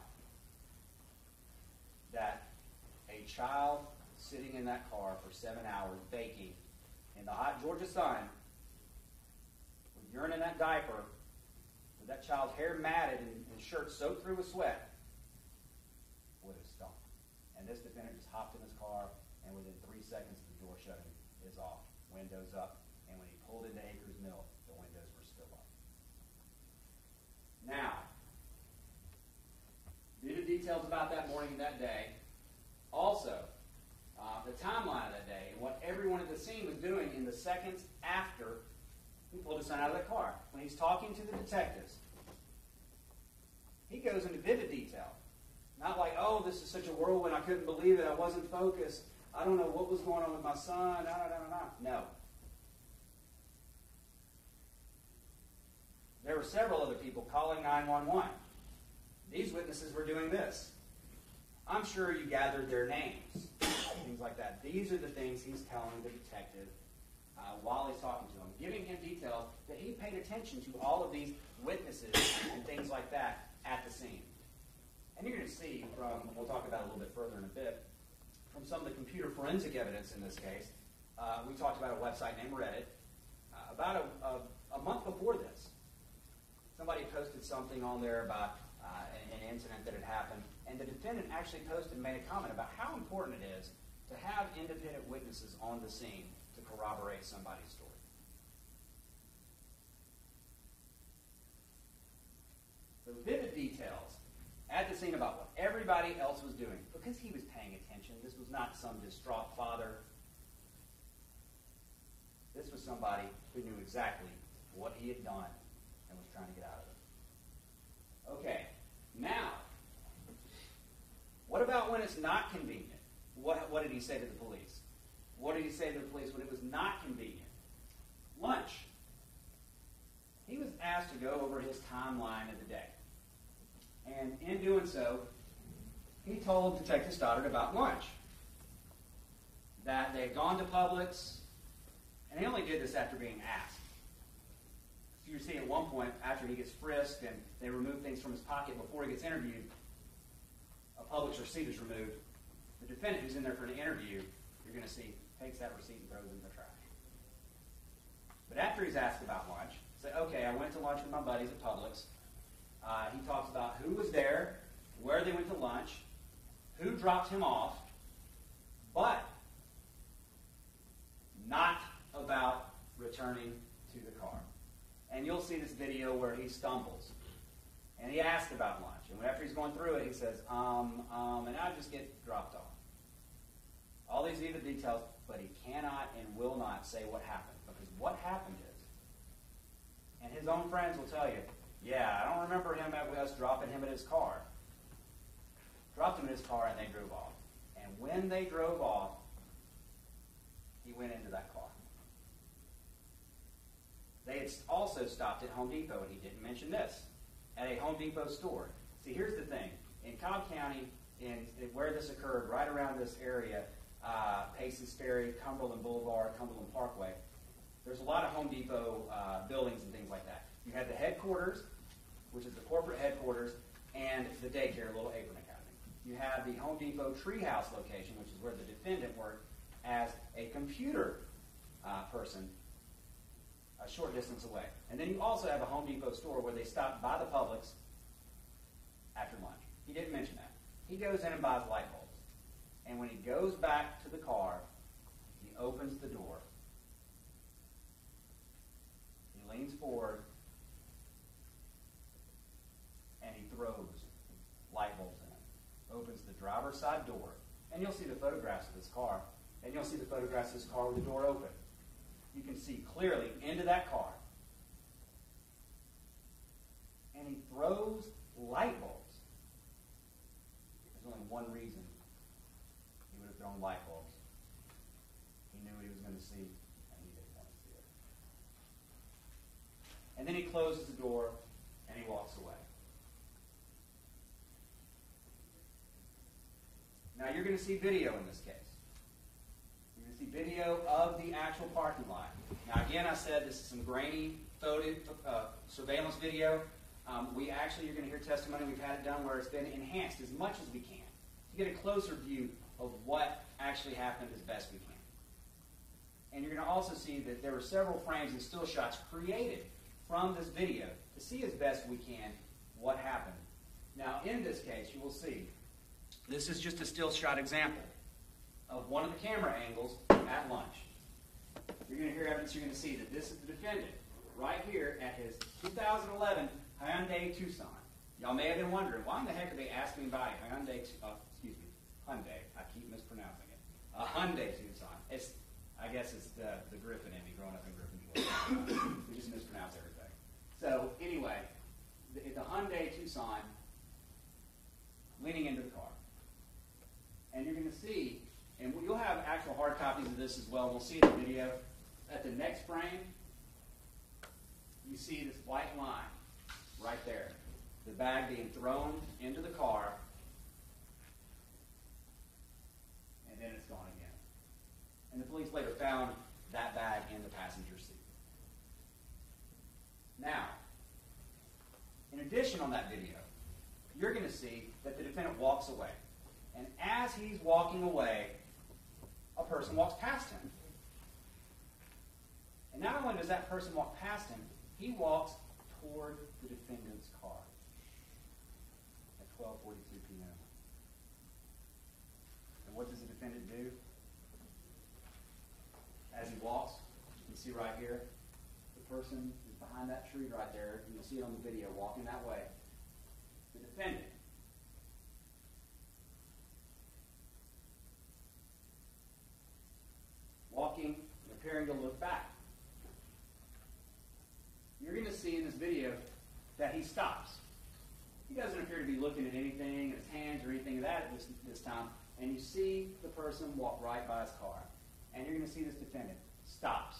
that a child sitting in that car for 7 hours baking in the hot Georgia sun with urine in that diaper, with that child's hair matted and shirt soaked through with sweat, would have stunk. And this defendant just hopped in his car, and within 3 seconds of the door shutting is off, windows up, and when he pulled into Acres Mill, the windows were still up. Now, due to details about that morning and that day, also the timeline of that day and what everyone at the scene was doing in the seconds after he pulled his son out of the car. When he's talking to the detectives, he goes into vivid detail. Not like, oh, this is such a whirlwind, I couldn't believe it, I wasn't focused, I don't know what was going on with my son, No. There were several other people calling 911. These witnesses were doing this. I'm sure you gathered their names, things like that. These are the things he's telling the detective while he's talking to him, giving him details that he paid attention to all of these witnesses and things like that at the scene. And you're going to see from, we'll talk about it a little bit further in a bit, from some of the computer forensic evidence in this case. We talked about a website named Reddit. About a month before this, somebody posted something on there about an incident that had happened, and the defendant actually posted and made a comment about how important it is to have independent witnesses on the scene to corroborate somebody's story. The vivid details at the scene about what everybody else was doing, because he was paying attention. This was not some distraught father. This was somebody who knew exactly what he had done and was trying to get out of it. Okay, now, what about when it's not convenient? What did he say to the police? What did he say to the police when it was not convenient? Lunch. He was asked to go over his timeline of the day. And in doing so, he told Detective Stoddard about lunch. That they had gone to Publix, and he only did this after being asked. So you see at one point, after he gets frisked and they remove things from his pocket before he gets interviewed, a Publix receipt is removed. The defendant who's in there for an interview, you're going to see, takes that receipt and throws it in the trash. But after he's asked about lunch, say, okay, I went to lunch with my buddies at Publix. He talks about who was there, where they went to lunch, who dropped him off, but not about returning to the car. And you'll see this video where he stumbles. And he asked about lunch. And after he's going through it, he says, and I just get dropped off. All these vivid details, but he cannot and will not say what happened. Because what happened is, and his own friends will tell you, yeah, I don't remember us dropping him at his car. Dropped him in his car and they drove off. And when they drove off, he went into that car. They had also stopped at Home Depot, and he didn't mention this, at a Home Depot store. See, here's the thing. In Cobb County, where this occurred, right around this area, Paces Ferry, Cumberland Boulevard, Cumberland Parkway, there's a lot of Home Depot buildings and things like that. You had the headquarters, which is the corporate headquarters, and the daycare, Little Apron Academy. You have the Home Depot Treehouse location, which is where the defendant worked as a computer person a short distance away. And then you also have a Home Depot store where they stopped by the Publix after lunch. He didn't mention that. He goes in and buys light bulbs. And when he goes back to the car, he opens the door. He leans forward and he throws light bulbs in it. Opens the driver's side door. And you'll see the photographs of this car. And you'll see the photographs of this car with the door open. You can see clearly into that car. And he throws light bulbs. There's only one reason see, and he didn't want to see it. And then he closes the door, and he walks away. Now you're going to see video in this case. You're going to see video of the actual parking lot. Now again, I said this is some grainy surveillance video. You're going to hear testimony. We've had it done where it's been enhanced as much as we can to get a closer view of what actually happened as best we can. And you're going to also see that there were several frames and still shots created from this video to see as best we can what happened. Now in this case, you will see this is just a still shot example of one of the camera angles at lunch. You're going to hear evidence. You're going to see that this is the defendant right here at his 2011 Hyundai Tucson. Y'all may have been wondering, why in the heck are they asking about a Hyundai? Hyundai. I keep mispronouncing it. A Hyundai Tucson. I guess it's the Griffin in me, growing up in Griffin, Georgia. We just mispronounce everything. So anyway, the Hyundai Tucson leaning into the car. And you're going to see, and you'll have actual hard copies of this as well. We'll see the video. At the next frame, you see this white line right there. The bag being thrown into the car, and then it's gone again. And the police later found that bag in the passenger seat. Now, in addition on that video, you're going to see that the defendant walks away. And as he's walking away, a person walks past him. And not only does that person walk past him, he walks toward the defendant's car at 12:42 p.m. And what does the defendant do? As he walks, you can see right here, the person is behind that tree right there. And you'll see it on the video, walking that way. The defendant walking and appearing to look back. You're going to see in this video that he stops. He doesn't appear to be looking at anything in his hands or anything of that at this time. And you see the person walk right by his car. And you're going to see this defendant stops.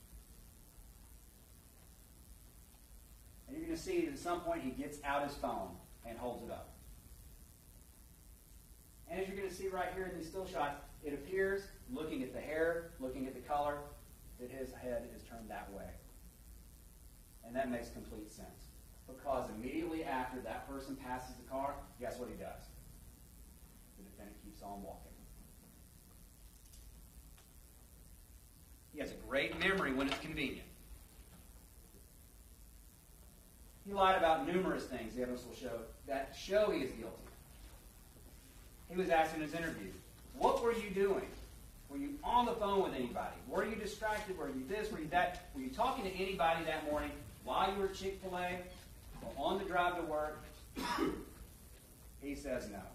And you're going to see that at some point he gets out his phone and holds it up. And as you're going to see right here in these still shots, it appears, looking at the hair, looking at the color, that his head is turned that way. And that makes complete sense. Because immediately after that person passes the car, guess what he does? The defendant keeps on walking. He has a great memory when it's convenient. He lied about numerous things, the evidence will show, that show he is guilty. He was asked in his interview, what were you doing? Were you on the phone with anybody? Were you distracted? Were you this? Were you that? Were you talking to anybody that morning while you were at Chick-fil-A or on the drive to work? He says no.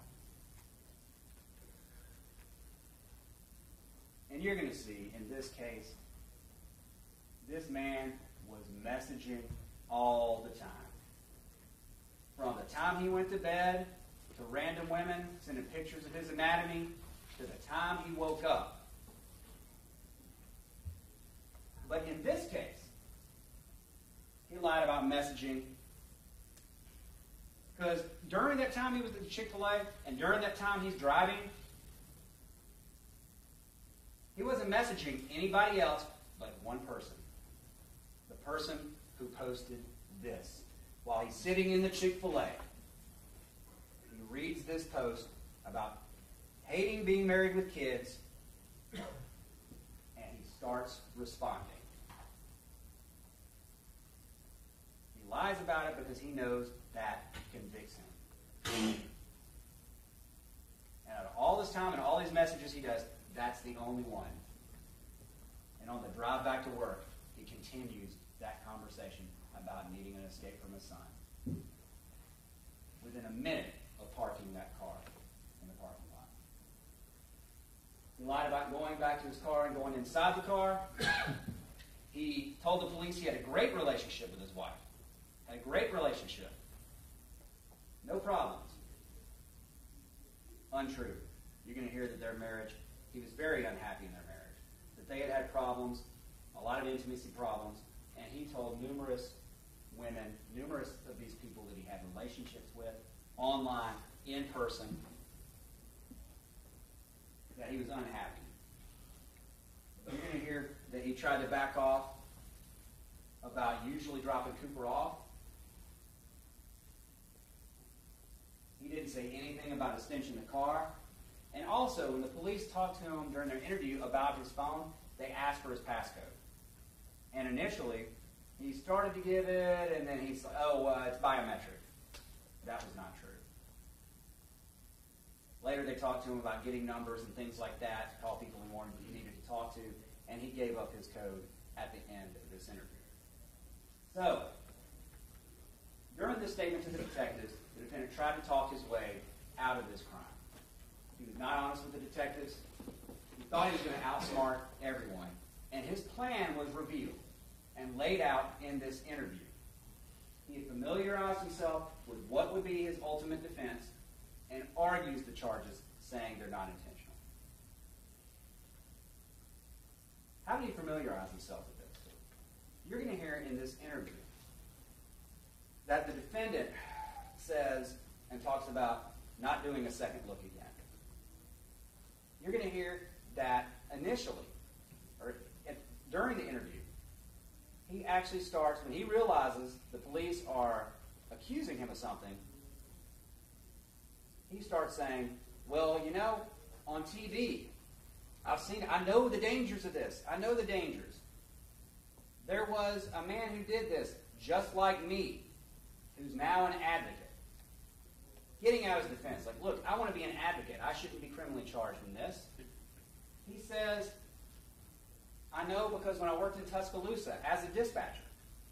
And you're going to see, in this case, this man was messaging all the time. From the time he went to bed, to random women, sending pictures of his anatomy, to the time he woke up. But in this case, he lied about messaging. Because during that time he was at Chick-fil-A, and during that time he's driving, he wasn't messaging anybody else but one person. The person who posted this. While he's sitting in the Chick-fil-A, he reads this post about hating being married with kids, and he starts responding. He lies about it because he knows that convicts him. And out of all this time and all these messages he does, that's the only one. And on the drive back to work, he continues that conversation about needing an escape from his son. Within a minute of parking that car in the parking lot. He lied about going back to his car and going inside the car. He told the police he had a great relationship with his wife. Had a great relationship. No problems. Untrue. You're going to hear that their marriage, he was very unhappy in their marriage. That they had had problems, a lot of intimacy problems, and he told numerous women, numerous of these people that he had relationships with, online, in person, that he was unhappy. You're going to hear that he tried to back off about usually dropping Cooper off. He didn't say anything about a stench in the car. And also, when the police talked to him during their interview about his phone, they asked for his passcode. And initially, he started to give it, and then he's like, it's biometric. That was not true. Later, they talked to him about getting numbers and things like that to call people he wanted he needed to talk to, and he gave up his code at the end of this interview. So, during this statement to the detectives, the defendant tried to talk his way out of this crime. He was not honest with the detectives. He thought he was going to outsmart everyone. And his plan was revealed and laid out in this interview. He had familiarized himself with what would be his ultimate defense and argues the charges, saying they're not intentional. How do you familiarize himself with this? You're going to hear in this interview that the defendant says and talks about not doing a second look again. You're going to hear that initially, or during the interview, he actually starts, when he realizes the police are accusing him of something, he starts saying, well, on TV, I've seen it. I know the dangers of this. I know the dangers. There was a man who did this, just like me, who's now an advocate. Getting out his defense, like, look, I want to be an advocate. I shouldn't be criminally charged in this. He says, I know because when I worked in Tuscaloosa as a dispatcher,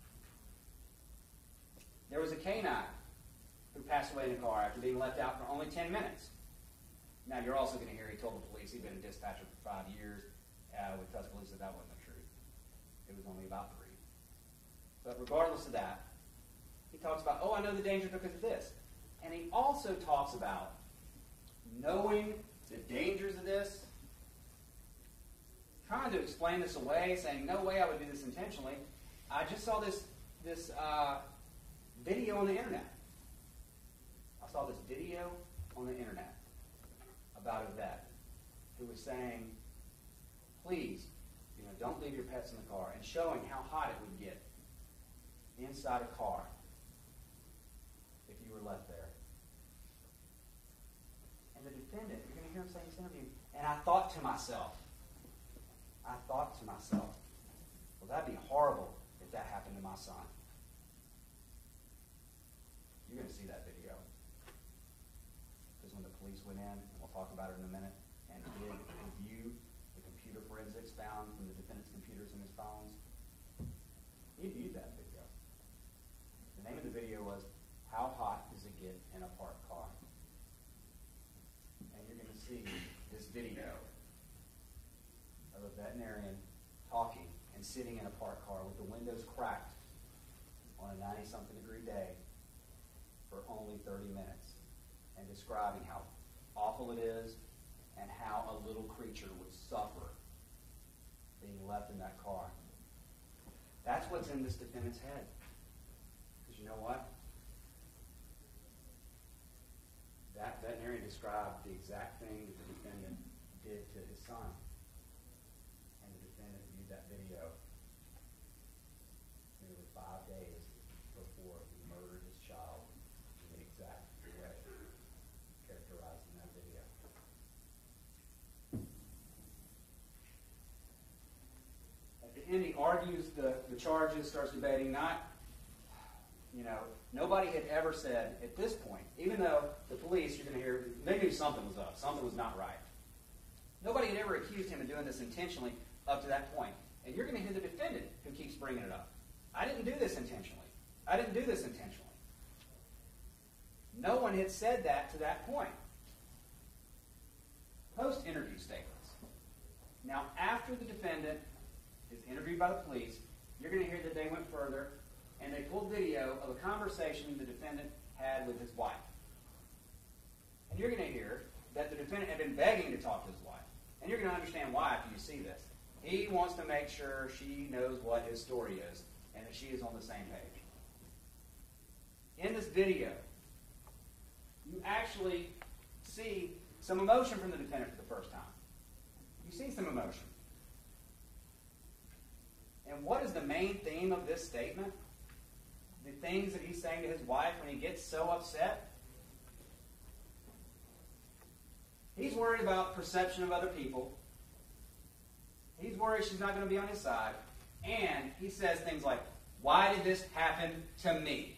there was a canine who passed away in a car after being left out for only 10 minutes. Now, you're also going to hear he told the police he'd been a dispatcher for 5 years. With Tuscaloosa, that wasn't the truth. It was only about 3. But regardless of that, he talks about, I know the danger because of this. And he also talks about knowing the dangers of this, trying to explain this away, saying, no way I would do this intentionally. I just saw this video on the internet. I saw this video on the internet about a vet who was saying, please, don't leave your pets in the car, and showing how hot it would get inside a car if you were left there. And the defendant, you're going to hear him say in this interview, and I thought to myself, well, that'd be horrible if that happened to my son. You're going to see that video. Because when the police went in, and we'll talk about it in a minute, and did review the computer forensics found from the defendant's computers and his phones, he viewed that video. The name of the video was, How Hot Does It Get in a Parked Car? And you're going to see this video of a veterinarian talking and sitting in a parked car with the windows cracked on a 90-something degree day for only 30 minutes, and describing how awful it is and how a little creature would suffer being left in that car. That's what's in this defendant's head. Because you know what? That veterinarian described the exact thing that the defendant did to his son. And the defendant viewed that video nearly 5 days before he murdered his child in the exact way characterized in that video. At the end, he argues the charges, starts debating, nobody had ever said at this point, even though the police, you're going to hear, they knew something was up, something was not right. Nobody had ever accused him of doing this intentionally up to that point. And you're going to hear the defendant who keeps bringing it up. I didn't do this intentionally. I didn't do this intentionally. No one had said that to that point. Post-interview statements. Now, after the defendant is interviewed by the police, you're going to hear that they went further and they pulled video of a conversation the defendant had with his wife. And you're going to hear that the defendant had been begging to talk to his wife. And you're going to understand why after you see this. He wants to make sure she knows what his story is and that she is on the same page. In this video, you actually see some emotion from the defendant for the first time. You see some emotion. And what is the main theme of this statement? The things that he's saying to his wife when he gets so upset? He's worried about perception of other people. He's worried she's not going to be on his side. And he says things like, "Why did this happen to me?"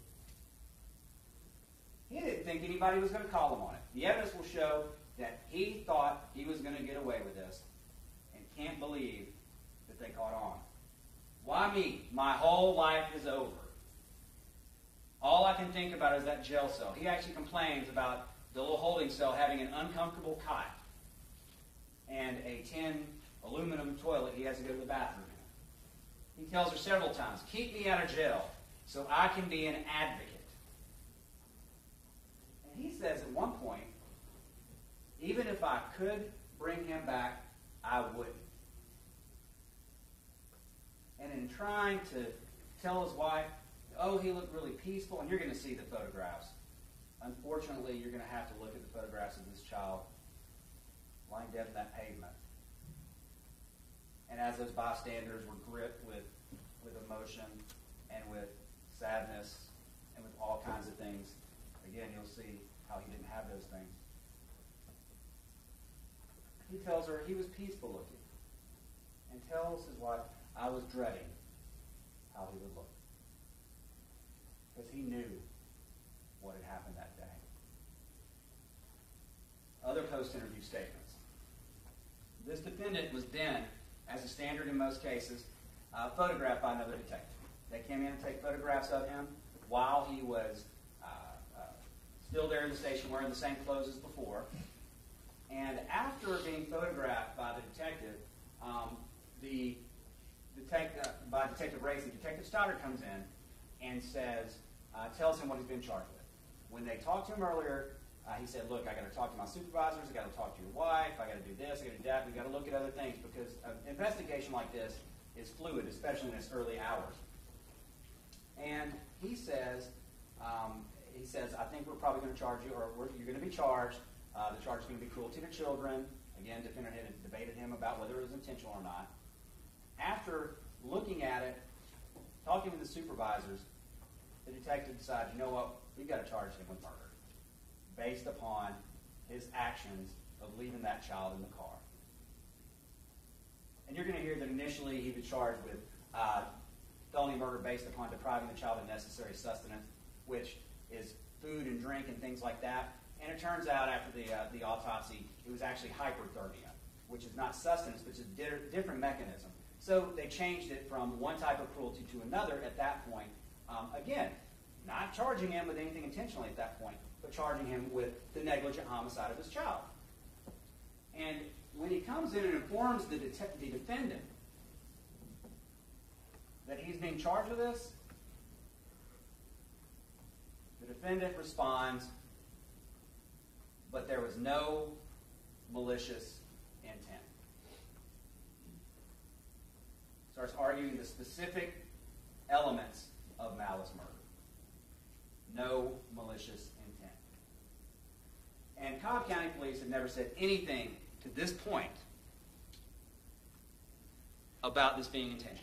He didn't think anybody was going to call him on it. The evidence will show that he thought he was going to get away with this and can't believe that they caught on. Why me? My whole life is over. All I can think about is that jail cell. He actually complains about the little holding cell having an uncomfortable cot and a tin aluminum toilet he has to go to the bathroom in. He tells her several times, "Keep me out of jail so I can be an advocate." And he says at one point, "Even if I could bring him back, I wouldn't." And in trying to tell his wife, "Oh, he looked really peaceful," and you're going to see the photographs. Unfortunately, you're going to have to look at the photographs of this child lying dead in that pavement. And as those bystanders were gripped with emotion and with sadness and with all kinds of things, again, you'll see how he didn't have those things. He tells her he was peaceful looking and tells his wife, "I was dreading how he would look." Because he knew what had happened that day. Other post-interview statements. This defendant was then, as a standard in most cases, photographed by another detective. They came in and take photographs of him while he was still there in the station wearing the same clothes as before. And after being photographed by the detective, by Detective Racy, Detective Stoddard comes in and tells him what he's been charged with. When they talked to him earlier, he said, "Look, I got to talk to my supervisors, I got to talk to your wife, I got to do this, I got to do that, we got to look at other things," because an investigation like this is fluid, especially in its early hours. And he says, "I think we're probably going to charge you, or you're going to be charged. The charge is going to be cruelty to children." Again, defendant had debated him about whether it was intentional or not. After looking at it, talking with the supervisors, the detective decided, "You know what, we've got to charge him with murder based upon his actions of leaving that child in the car." And you're going to hear that initially he was charged with felony murder based upon depriving the child of necessary sustenance, which is food and drink and things like that. And it turns out after the autopsy, it was actually hyperthermia, which is not sustenance, but it's a different mechanism. So they changed it from one type of cruelty to another at that point. Again, not charging him with anything intentionally at that point, but charging him with the negligent homicide of his child. And when he comes in and informs the defendant that he's being charged with this, the defendant responds, "But there was no malicious intent." Starts arguing the specific elements of malice murder. No malicious intent. And Cobb County Police have never said anything to this point about this being intentional.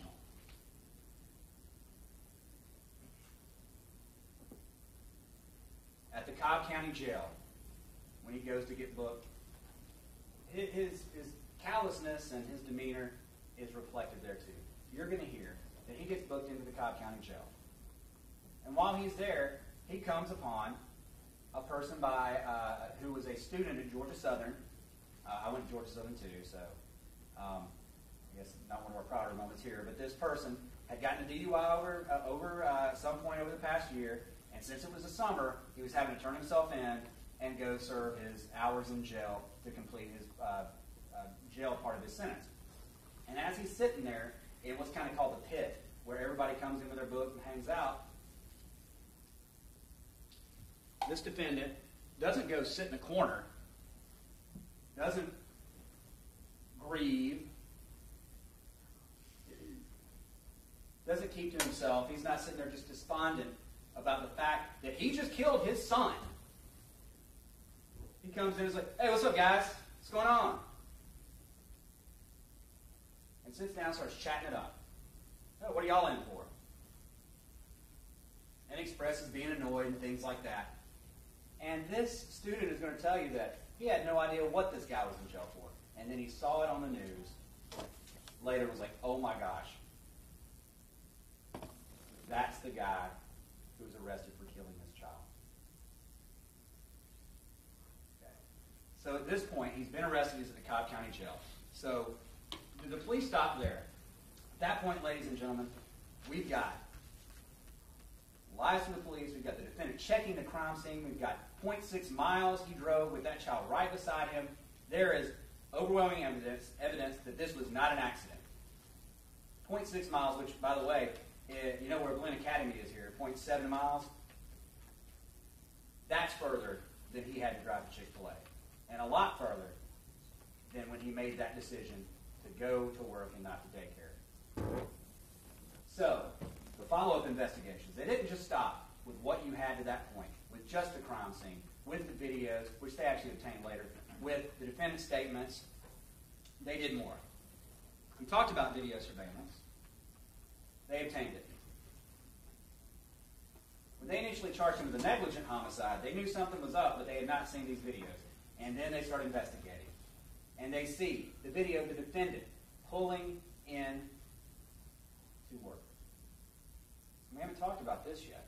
At the Cobb County Jail, when he goes to get booked, his callousness and his demeanor is reflected there too. You're going to hear that he gets booked into the Cobb County Jail. And while he's there, he comes upon a person who was a student at Georgia Southern. I went to Georgia Southern too, so I guess not one of our prouder moments here, but this person had gotten a DUI over some point over the past year, and since it was the summer, he was having to turn himself in and go serve his hours in jail to complete his jail part of his sentence. And as he's sitting there, it was kind of called the pit, where everybody comes in with their book and hangs out. This defendant doesn't go sit in a corner, doesn't grieve, doesn't keep to himself. He's not sitting there just despondent about the fact that he just killed his son. He comes in and is like, hey, what's up, guys? What's going on? And sits down and starts chatting it up. Oh, what are y'all in for? And expresses being annoyed and things like that. And this student is going to tell you that he had no idea what this guy was in jail for. And then he saw it on the news. Later was like, oh my gosh. That's the guy who was arrested for killing his child. Okay. So at this point, he's been arrested. He's at the Cobb County Jail. So the police stopped there. At that point, ladies and gentlemen, we've got lies from the police. We've got the defendant checking the crime scene. We've got 0.6 miles he drove with that child right beside him. There is overwhelming evidence that this was not an accident. 0.6 miles, which, by the way, you know where Glen Academy is here, 0.7 miles? That's further than he had to drive to Chick-fil-A. And a lot further than when he made that decision to go to work and not to daycare. So, the follow-up investigations, they didn't just stop with what you had to that point, with just the crime scene, with the videos, which they actually obtained later, with the defendant's statements. They did more. We talked about video surveillance. They obtained it. When they initially charged him with a negligent homicide, they knew something was up, but they had not seen these videos. And then they started investigating. And they see the video of the defendant pulling in to work. We haven't talked about this yet.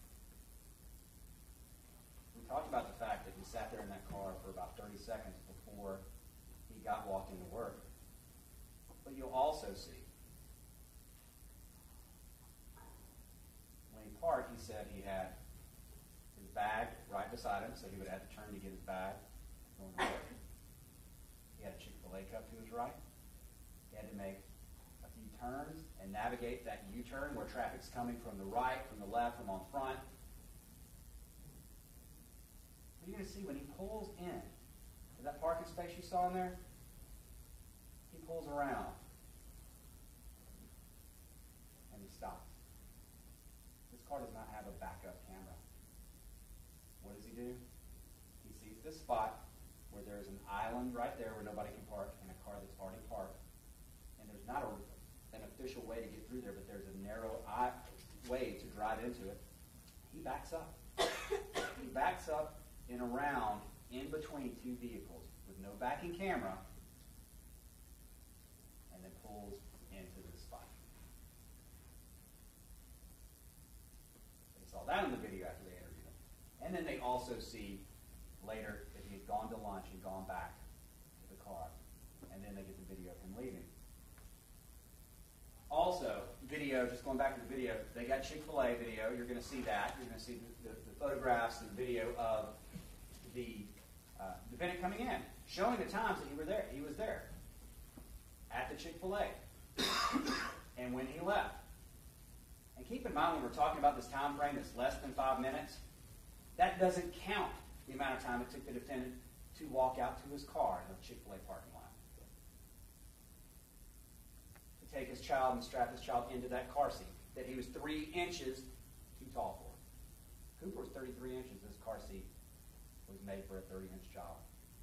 We talked about the fact that he sat there in that car for about 30 seconds before he got walked into work. But you'll also see, when he parked, he said he had his bag right beside him, so he would have to turn to get his bag going to work. He had a Chick-fil-A cup to his right. He had to make a few turns and navigate that U-turn where traffic's coming from the right, from the left, from on front. What are you going to see when he pulls in? Is that parking space you saw in there? He pulls around. And he stops. This car does not have a backup camera. What does he do? He sees this spot where there's an island right there where nobody can park and a car that's already parked. And there's not an official way to get through there, but there's a narrow way to drive into it. He backs up. He backs up and around in between two vehicles with no backing camera and then pulls into this spot. They saw that in the video after they interviewed him. And then they also see later that he had gone to lunch and gone back to the car. And then they get the video of him leaving. Also, video, just going back to the video, they got Chick-fil-A video. You're going to see that. You're going to see the photographs and video of the defendant coming in, showing the times that he was there at the Chick-fil-A and when he left. And keep in mind when we're talking about this time frame that's less than 5 minutes, that doesn't count the amount of time it took the defendant to walk out to his car in the Chick-fil-A parking lot. To take his child and strap his child into that car seat that he was 3 inches too tall for. Cooper was 33 inches. His car seat was made for a 30-inch child.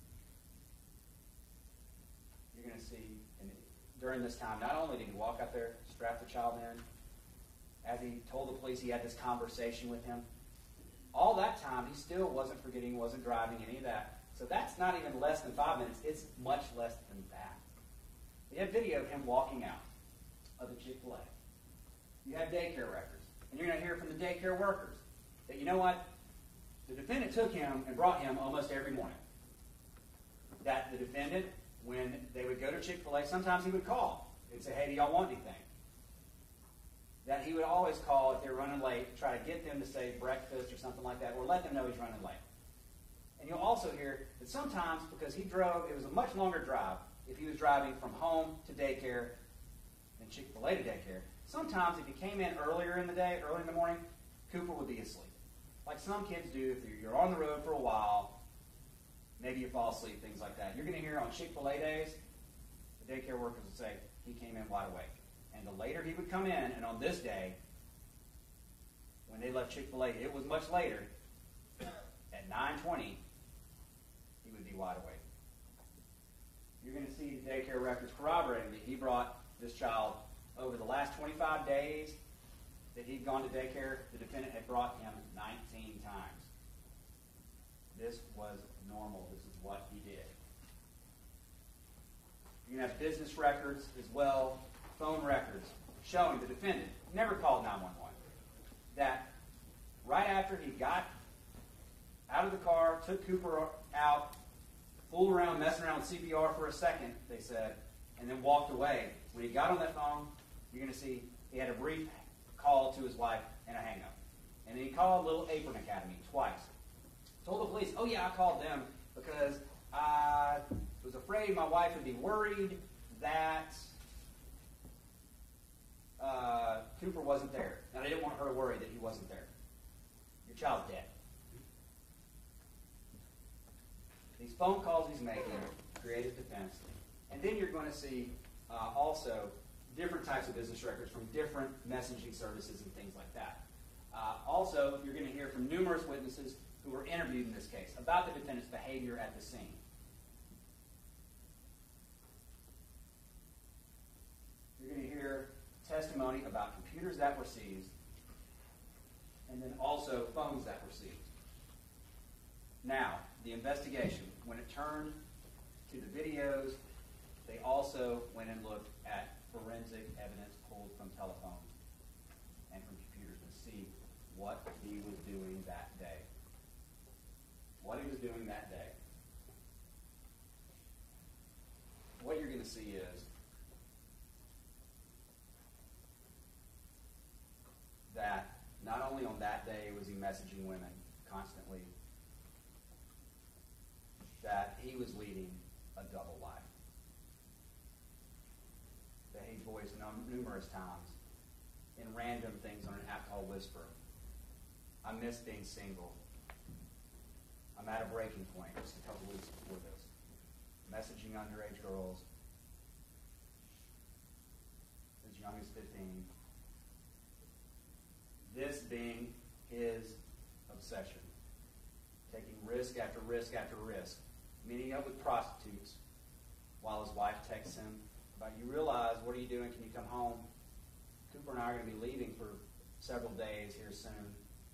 You're going to see, and during this time, not only did he walk out there, strap the child in, as he told the police he had this conversation with him, all that time he still wasn't forgetting, wasn't driving, any of that. So that's not even less than 5 minutes. It's much less than that. We have video of him walking out of the Chick-fil-A. You have daycare records. And you're going to hear from the daycare workers that, you know what, the defendant took him and brought him almost every morning. That the defendant, when they would go to Chick-fil-A, sometimes he would call and say, hey, do y'all want anything? That he would always call if they were running late, try to get them to say breakfast or something like that, or let them know he's running late. And you'll also hear that sometimes, because he drove, it was a much longer drive if he was driving from home to daycare than Chick-fil-A to daycare. Sometimes if he came in earlier in the day, early in the morning, Cooper would be asleep. Like some kids do if you're on the road for a while, maybe you fall asleep, things like that. You're going to hear on Chick-fil-A days, the daycare workers will say, he came in wide awake. And the later he would come in, and on this day, when they left Chick-fil-A, it was much later, at 9:20, he would be wide awake. You're going to see the daycare records corroborating that he brought this child over the last 25 days that he'd gone to daycare. The defendant had brought him 19 times. This was normal. This is what he did. You're going to have business records as well, phone records, showing the defendant never called 911. That right after he got out of the car, took Cooper out, fooled around, messing around with CPR for a second, they said, and then walked away. When he got on that phone, you're going to see he had a brief call to his wife and a hang-up. And then he called Little Apron Academy twice. Told the police, oh yeah, I called them because I was afraid my wife would be worried that Cooper wasn't there. And I didn't want her to worry that he wasn't there. Your child's dead. These phone calls he's making create a defense. And then you're going to see also different types of business records from different messaging services and things like that. Also, you're going to hear from numerous witnesses who were interviewed in this case about the defendant's behavior at the scene. You're going to hear testimony about computers that were seized and then also phones that were seized. Now, the investigation, when it turned to the videos, they also went and looked at forensic evidence pulled from telephones and from computers to see what he was doing that day. What he was doing that day. What you're going to see is that not only on that day was he messaging women constantly, that he was leading a double life. That he voiced numerous times in random things on an app called Whisper. I miss being single. I'm at a breaking point just a couple weeks before this. Messaging underage girls as young as 15. This being his obsession. Taking risk after risk after risk. Meeting up with prostitutes while his wife texts him about, you realize, what are you doing? Can you come home? Cooper and I are going to be leaving for several days here soon.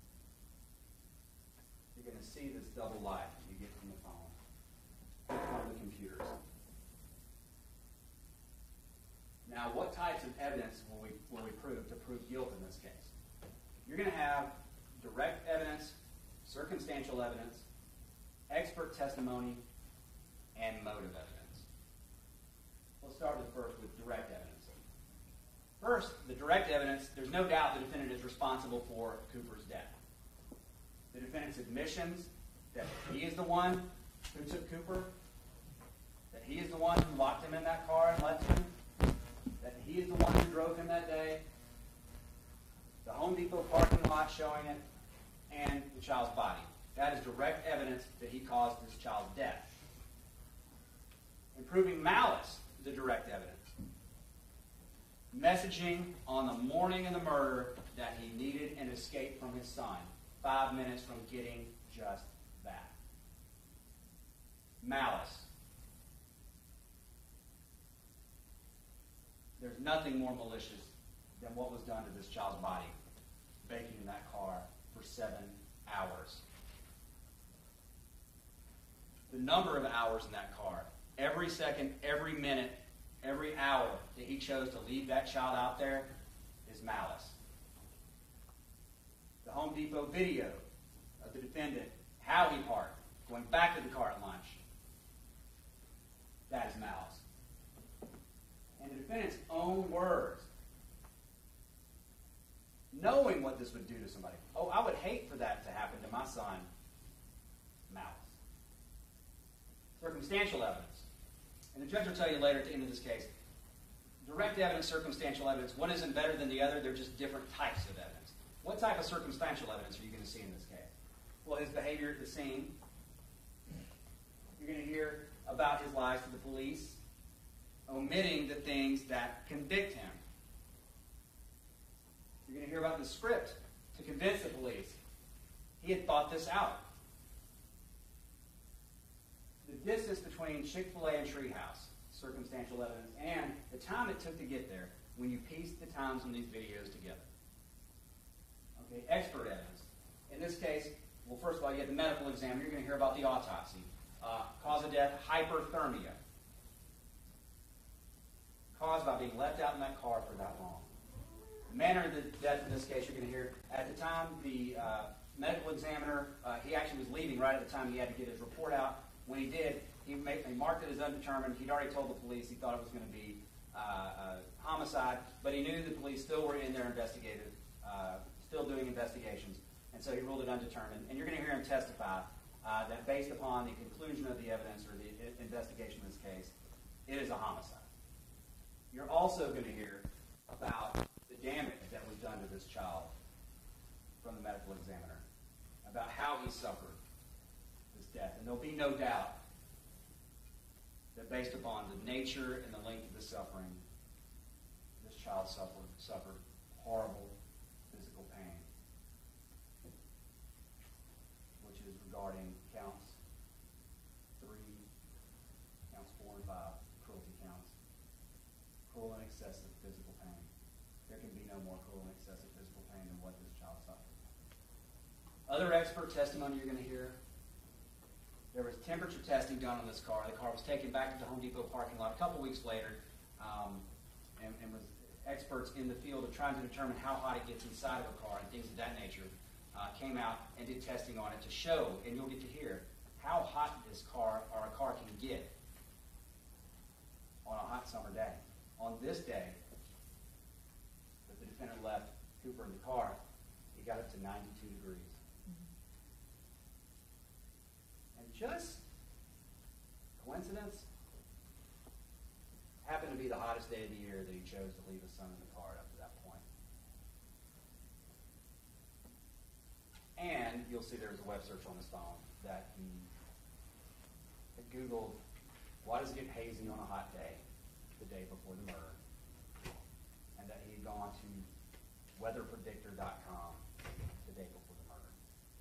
You're going to see this double life you get from the phone, from the computers. Now, what types of evidence will we prove to prove guilt in this case? You're going to have direct evidence, circumstantial evidence, expert testimony, and motive evidence. We'll start with direct evidence. First, the direct evidence, there's no doubt the defendant is responsible for Cooper's death. The defendant's admissions that he is the one who took Cooper, that he is the one who locked him in that car and left him, that he is the one who drove him that day, the Home Depot parking lot showing it, and the child's body. That is direct evidence that he caused this child's death. And proving malice is the direct evidence. Messaging on the morning of the murder that he needed an escape from his son, 5 minutes from getting just that. Malice. There's nothing more malicious than what was done to this child's body, baking in that car for 7 hours. The number of hours in that car, every second, every minute, every hour that he chose to leave that child out there is malice. The Home Depot video of the defendant, how he parked, going back to the car at lunch, that is malice. And the defendant's own words, knowing what this would do to somebody. Oh, I would hate for that to happen to my son. Malice. Circumstantial evidence. And the judge will tell you later at the end of this case, direct evidence, circumstantial evidence, one isn't better than the other, they're just different types of evidence. What type of circumstantial evidence are you going to see in this case? Well, his behavior at the scene. You're going to hear about his lies to the police, omitting the things that convict him. You're going to hear about the script to convince the police. He had thought this out. The distance between Chick-fil-A and Treehouse, circumstantial evidence, and the time it took to get there when you piece the times on these videos together. Okay, expert evidence. In this case, well, first of all, you have the medical examiner. You're going to hear about the autopsy. Cause of death, hyperthermia. Caused by being left out in that car for that long. The manner of the death in this case, you're going to hear, at the time, the medical examiner, he actually was leaving right at the time he had to get his report out. When he did, he marked it as undetermined. He'd already told the police he thought it was going to be a homicide, but he knew the police still were in there still doing investigations, and so he ruled it undetermined. And you're going to hear him testify that based upon the conclusion of the evidence or the investigation in this case, it is a homicide. You're also going to hear about the damage that was done to this child from the medical examiner, about how he suffered this death. And there'll be no doubt that based upon the nature and the length of the suffering, this child suffered horrible physical pain, which is regarding counts 3, counts 4 and 5, cruelty counts. Cruel and excessive physical pain. There can be no more cruel and excessive physical pain than what this child suffered. Other expert testimony you're going to hear. There was temperature testing done on this car. The car was taken back to the Home Depot parking lot a couple weeks later, and was experts in the field of trying to determine how hot it gets inside of a car and things of that nature came out and did testing on it to show, and you'll get to hear, how hot this car or a car can get on a hot summer day. On this day that the defendant left Cooper in the car, it got up to 92 degrees. And just coincidence, happened to be the hottest day of the year that he chose to leave his son in the car up to that point. And you'll see there was a web search on his phone that he had Googled, why does it get hazy on a hot day, the day before the murder, and that he had gone to weatherpredictor.com the day before the murder.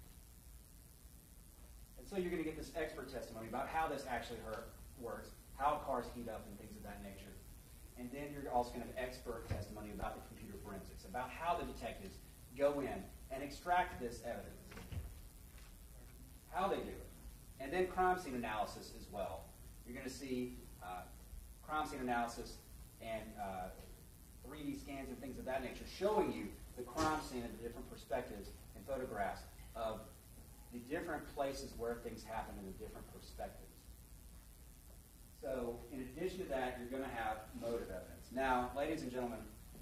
And so you're going to get this expert testimony about how this actually works, how cars heat up and things of that nature. And then you're also going to have expert testimony about the computer forensics, about how the detectives go in and extract this evidence, how they do it. And then crime scene analysis as well. You're going to see crime scene analysis and 3D scans and things of that nature, showing you the crime scene in the different perspectives and photographs of the different places where things happen in the different perspectives. So, in addition to that, you're going to have motive evidence. Now, ladies and gentlemen,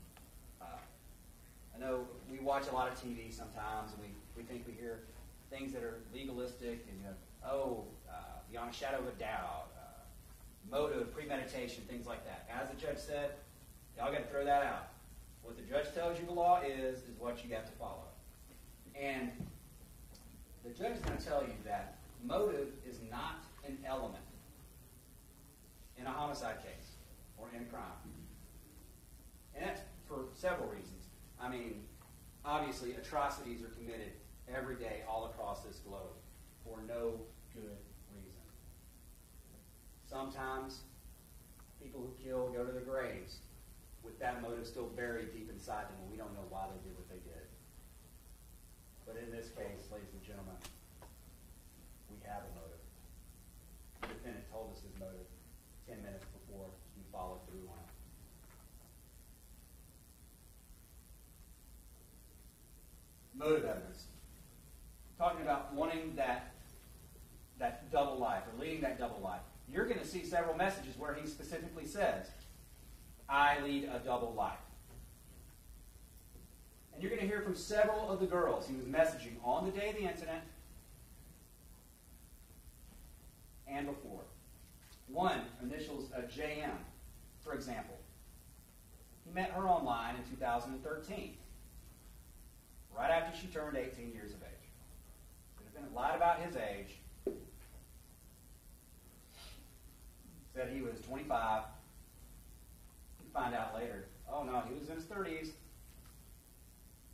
I know we watch a lot of TV sometimes, and we think we hear things that are legalistic, and beyond a shadow of a doubt, motive, premeditation, things like that. As the judge said, y'all got to throw that out. What the judge tells you the law is what you have to follow. And the judge is going to tell you that motive is not an element in a homicide case or in a crime. And that's for several reasons. I mean, obviously, atrocities are committed every day all across this globe for no good reason. Sometimes people who kill go to their graves with that motive still buried deep inside them, and we don't know why they did what they did. But in this case, ladies and gentlemen, we have a motive. The defendant told us his motive 10 minutes before we followed through on it. Motive evidence. Talking about wanting that double life, or leading that double life. You're going to see several messages where he specifically says, I lead a double life. And you're going to hear from several of the girls he was messaging on the day of the incident and before. One, initials JM, for example. He met her online in 2013, right after she turned 18 years of age. The defendant lied about his age, said he was 25. You find out later, oh no, he was in his 30s.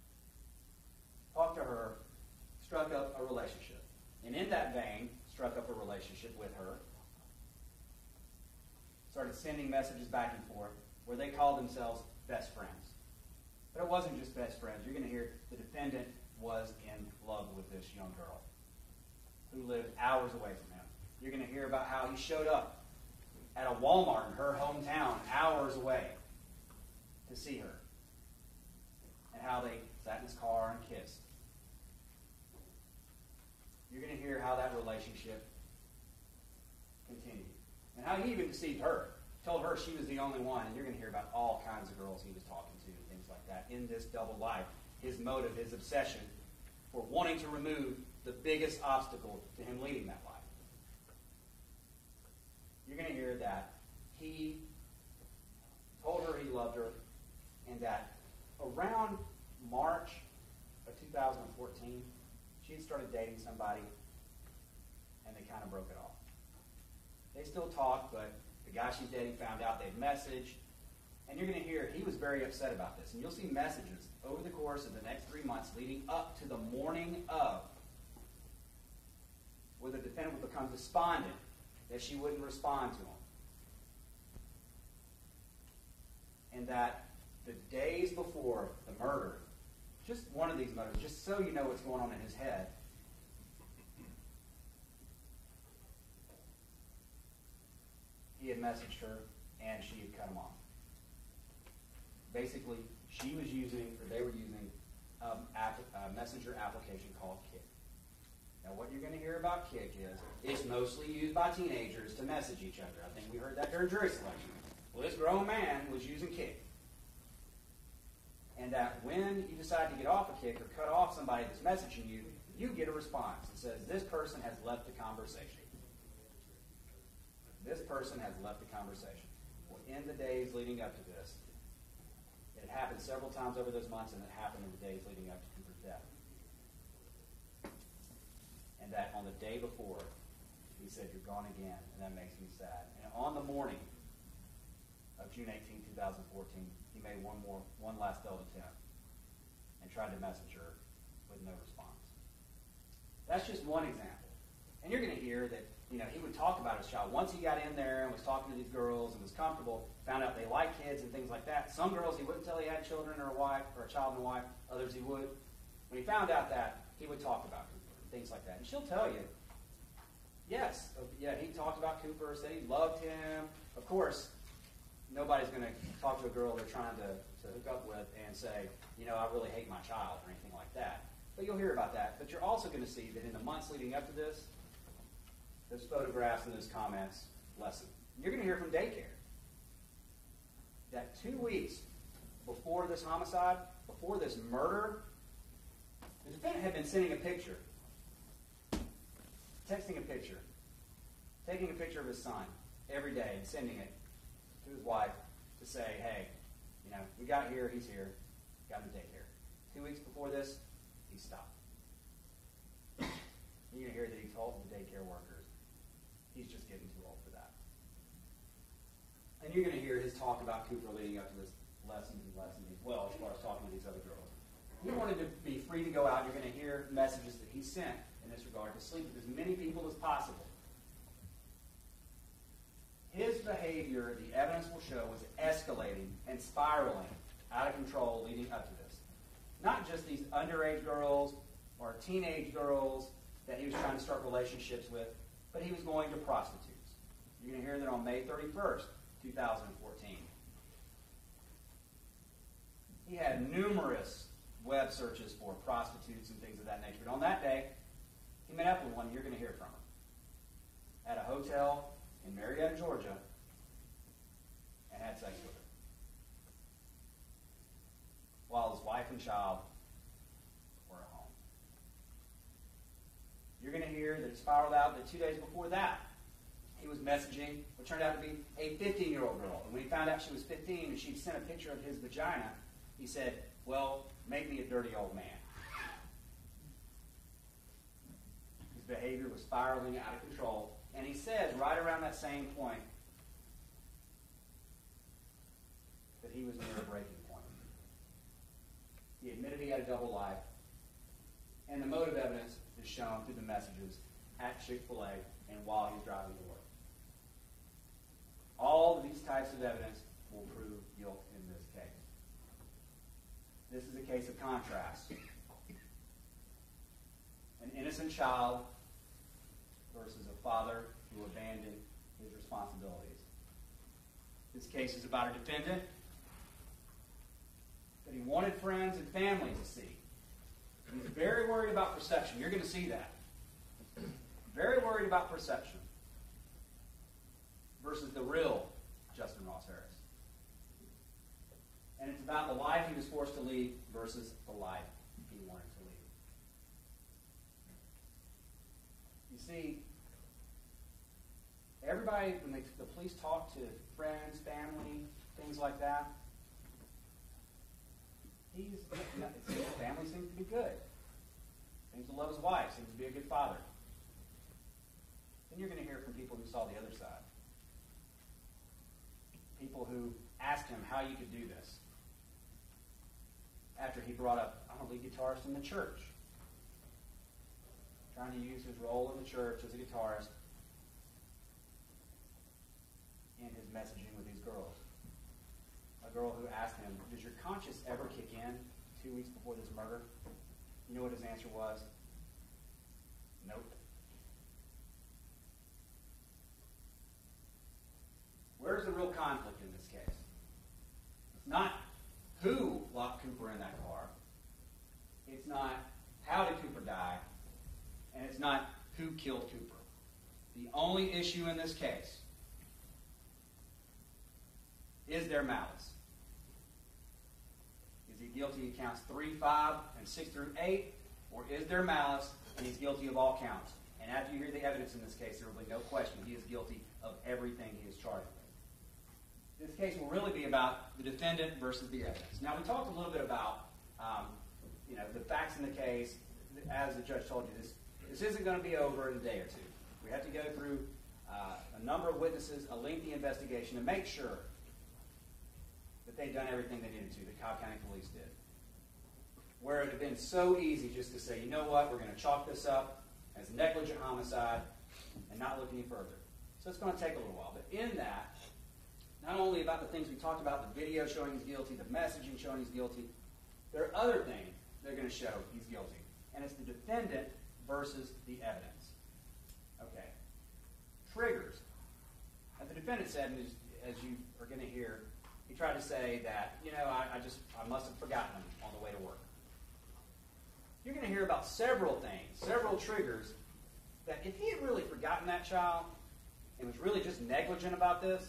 And in that vein, struck up a relationship with her. Started sending messages back and forth where they called themselves best friends. But it wasn't just best friends. You're going to hear the defendant was in love with this young girl who lived hours away from him. You're going to hear about how he showed up at a Walmart in her hometown hours away to see her. And how they sat in his car and kissed. You're going to hear how that relationship continued. And how he even deceived her. Told her she was the only one. And you're going to hear about all kinds of girls he was talking to and things like that in this double life. His motive, his obsession for wanting to remove the biggest obstacle to him leading that life. You're going to hear that he told her he loved her, and that around March of 2014, she had started dating somebody, and they kind of broke it off. They still talk, but the guy she's dating found out they'd messaged, and you're going to hear he was very upset about this. And you'll see messages over the course of the next 3 months leading up to the morning of, where the defendant would become despondent that she wouldn't respond to him. And that the days before the murder, just one of these murders, just so you know what's going on in his head, he had messaged her and she had cut him off. Basically, she was using, or they were using, a messenger application called Kik. Now, what you're going to hear about Kik is it's mostly used by teenagers to message each other. I think we heard that during jury selection. Well, this grown man was using Kik. And that when you decide to get off a Kik or cut off somebody that's messaging you, you get a response that says, this person has left the conversation. This person has left the conversation. Well, in the days leading up to this, it happened several times over those months, and it happened in the days leading up to Cooper's death. And that on the day before, he said, you're gone again, and that makes me sad. And on the morning of June 18, 2014, he made one last failed attempt and tried to message her with no response. That's just one example. And you're going to hear that, he would talk about his child. Once he got in there and was talking to these girls and was comfortable, found out they like kids and things like that. Some girls he wouldn't tell he had children or a wife, or a child and a wife. Others he would. When he found out that, he would talk about Cooper and things like that. And she'll tell you, yes, yeah, he talked about Cooper, said he loved him. Of course, nobody's going to talk to a girl they're trying to hook up with and say, I really hate my child or anything like that. But you'll hear about that. But you're also going to see that in the months leading up to this, those photographs and those comments lessen. You're going to hear from daycare that 2 weeks before this homicide, before this murder, the defendant had been sending a picture, texting a picture, taking a picture of his son every day and sending it to his wife to say, hey, we got here, he's here, got him to daycare. 2 weeks before this, he stopped. You're going to hear that he told the daycare workers he's just getting too old for that. And you're going to hear his talk about Cooper leading up to this lessons as well, as far as talking to these other girls. He wanted to be free to go out. You're going to hear messages that he sent in this regard to sleep with as many people as possible. His behavior, the evidence will show, was escalating and spiraling out of control leading up to this. Not just these underage girls or teenage girls that he was trying to start relationships with, but he was going to prostitutes. You're going to hear that on May 31st, 2014. He had numerous web searches for prostitutes and things of that nature. But on that day, he met up with one you're going to hear from her at a hotel in Marietta, Georgia, and had sex with her, while his wife and child were at home. You're going to hear that it spiraled out that 2 days before that, he was messaging what turned out to be a 15-year-old girl. And when he found out she was 15 and she'd sent a picture of his vagina, he said, well, make me a dirty old man. His behavior was spiraling out of control. And he says, right around that same point, that he was near a breaking point. He admitted he had a double life. And the motive evidence is shown through the messages at Chick-fil-A and while he's driving to work. All of these types of evidence will prove guilt in this case. This is a case of contrast. An innocent child versus a father who abandoned his responsibilities. This case is about a defendant that he wanted friends and family to see. He's very worried about perception. You're going to see that. Very worried about perception. Versus the real Justin Ross Harris. And it's about the life he was forced to lead versus the life he wanted to lead. You see, everybody, when the police talk to friends, family, things like that, his family seems to be good. Seems to love his wife, seems to be a good father. Then you're going to hear from people who saw the other side. People who asked him how you could do this. After he brought up, I'm a lead guitarist in the church. Trying to use his role in the church as a guitarist in his messaging with these girls. A girl who asked him, does your conscience ever kick in 2 weeks before this murder? You know what his answer was? Nope. Where's the real conflict in this case? It's not who locked Cooper in that car. It's not how did Cooper die. And it's not who killed Cooper. The only issue in this case is there malice. Is he guilty of counts 3, 5, and 6 through 8? Or is there malice and he's guilty of all counts? And after you hear the evidence in this case, there will be no question he is guilty of everything he is charged with. This case will really be about the defendant versus the evidence. Now, we talked a little bit about the facts in the case. As the judge told you, this isn't going to be over in a day or two. We have to go through a number of witnesses, a lengthy investigation to make sure that they've done everything they needed to, the Cobb County Police did. Where it would have been so easy just to say, you know what, we're going to chalk this up as negligent homicide and not look any further. So it's going to take a little while. But in that, not only about the things we talked about, the video showing he's guilty, the messaging showing he's guilty, there are other things that are going to show he's guilty. And it's the defendant versus the evidence. Okay. Triggers. As the defendant said, and as you are going to hear, he tried to say that, I must have forgotten him on the way to work. You're going to hear about several things, several triggers, that if he had really forgotten that child and was really just negligent about this,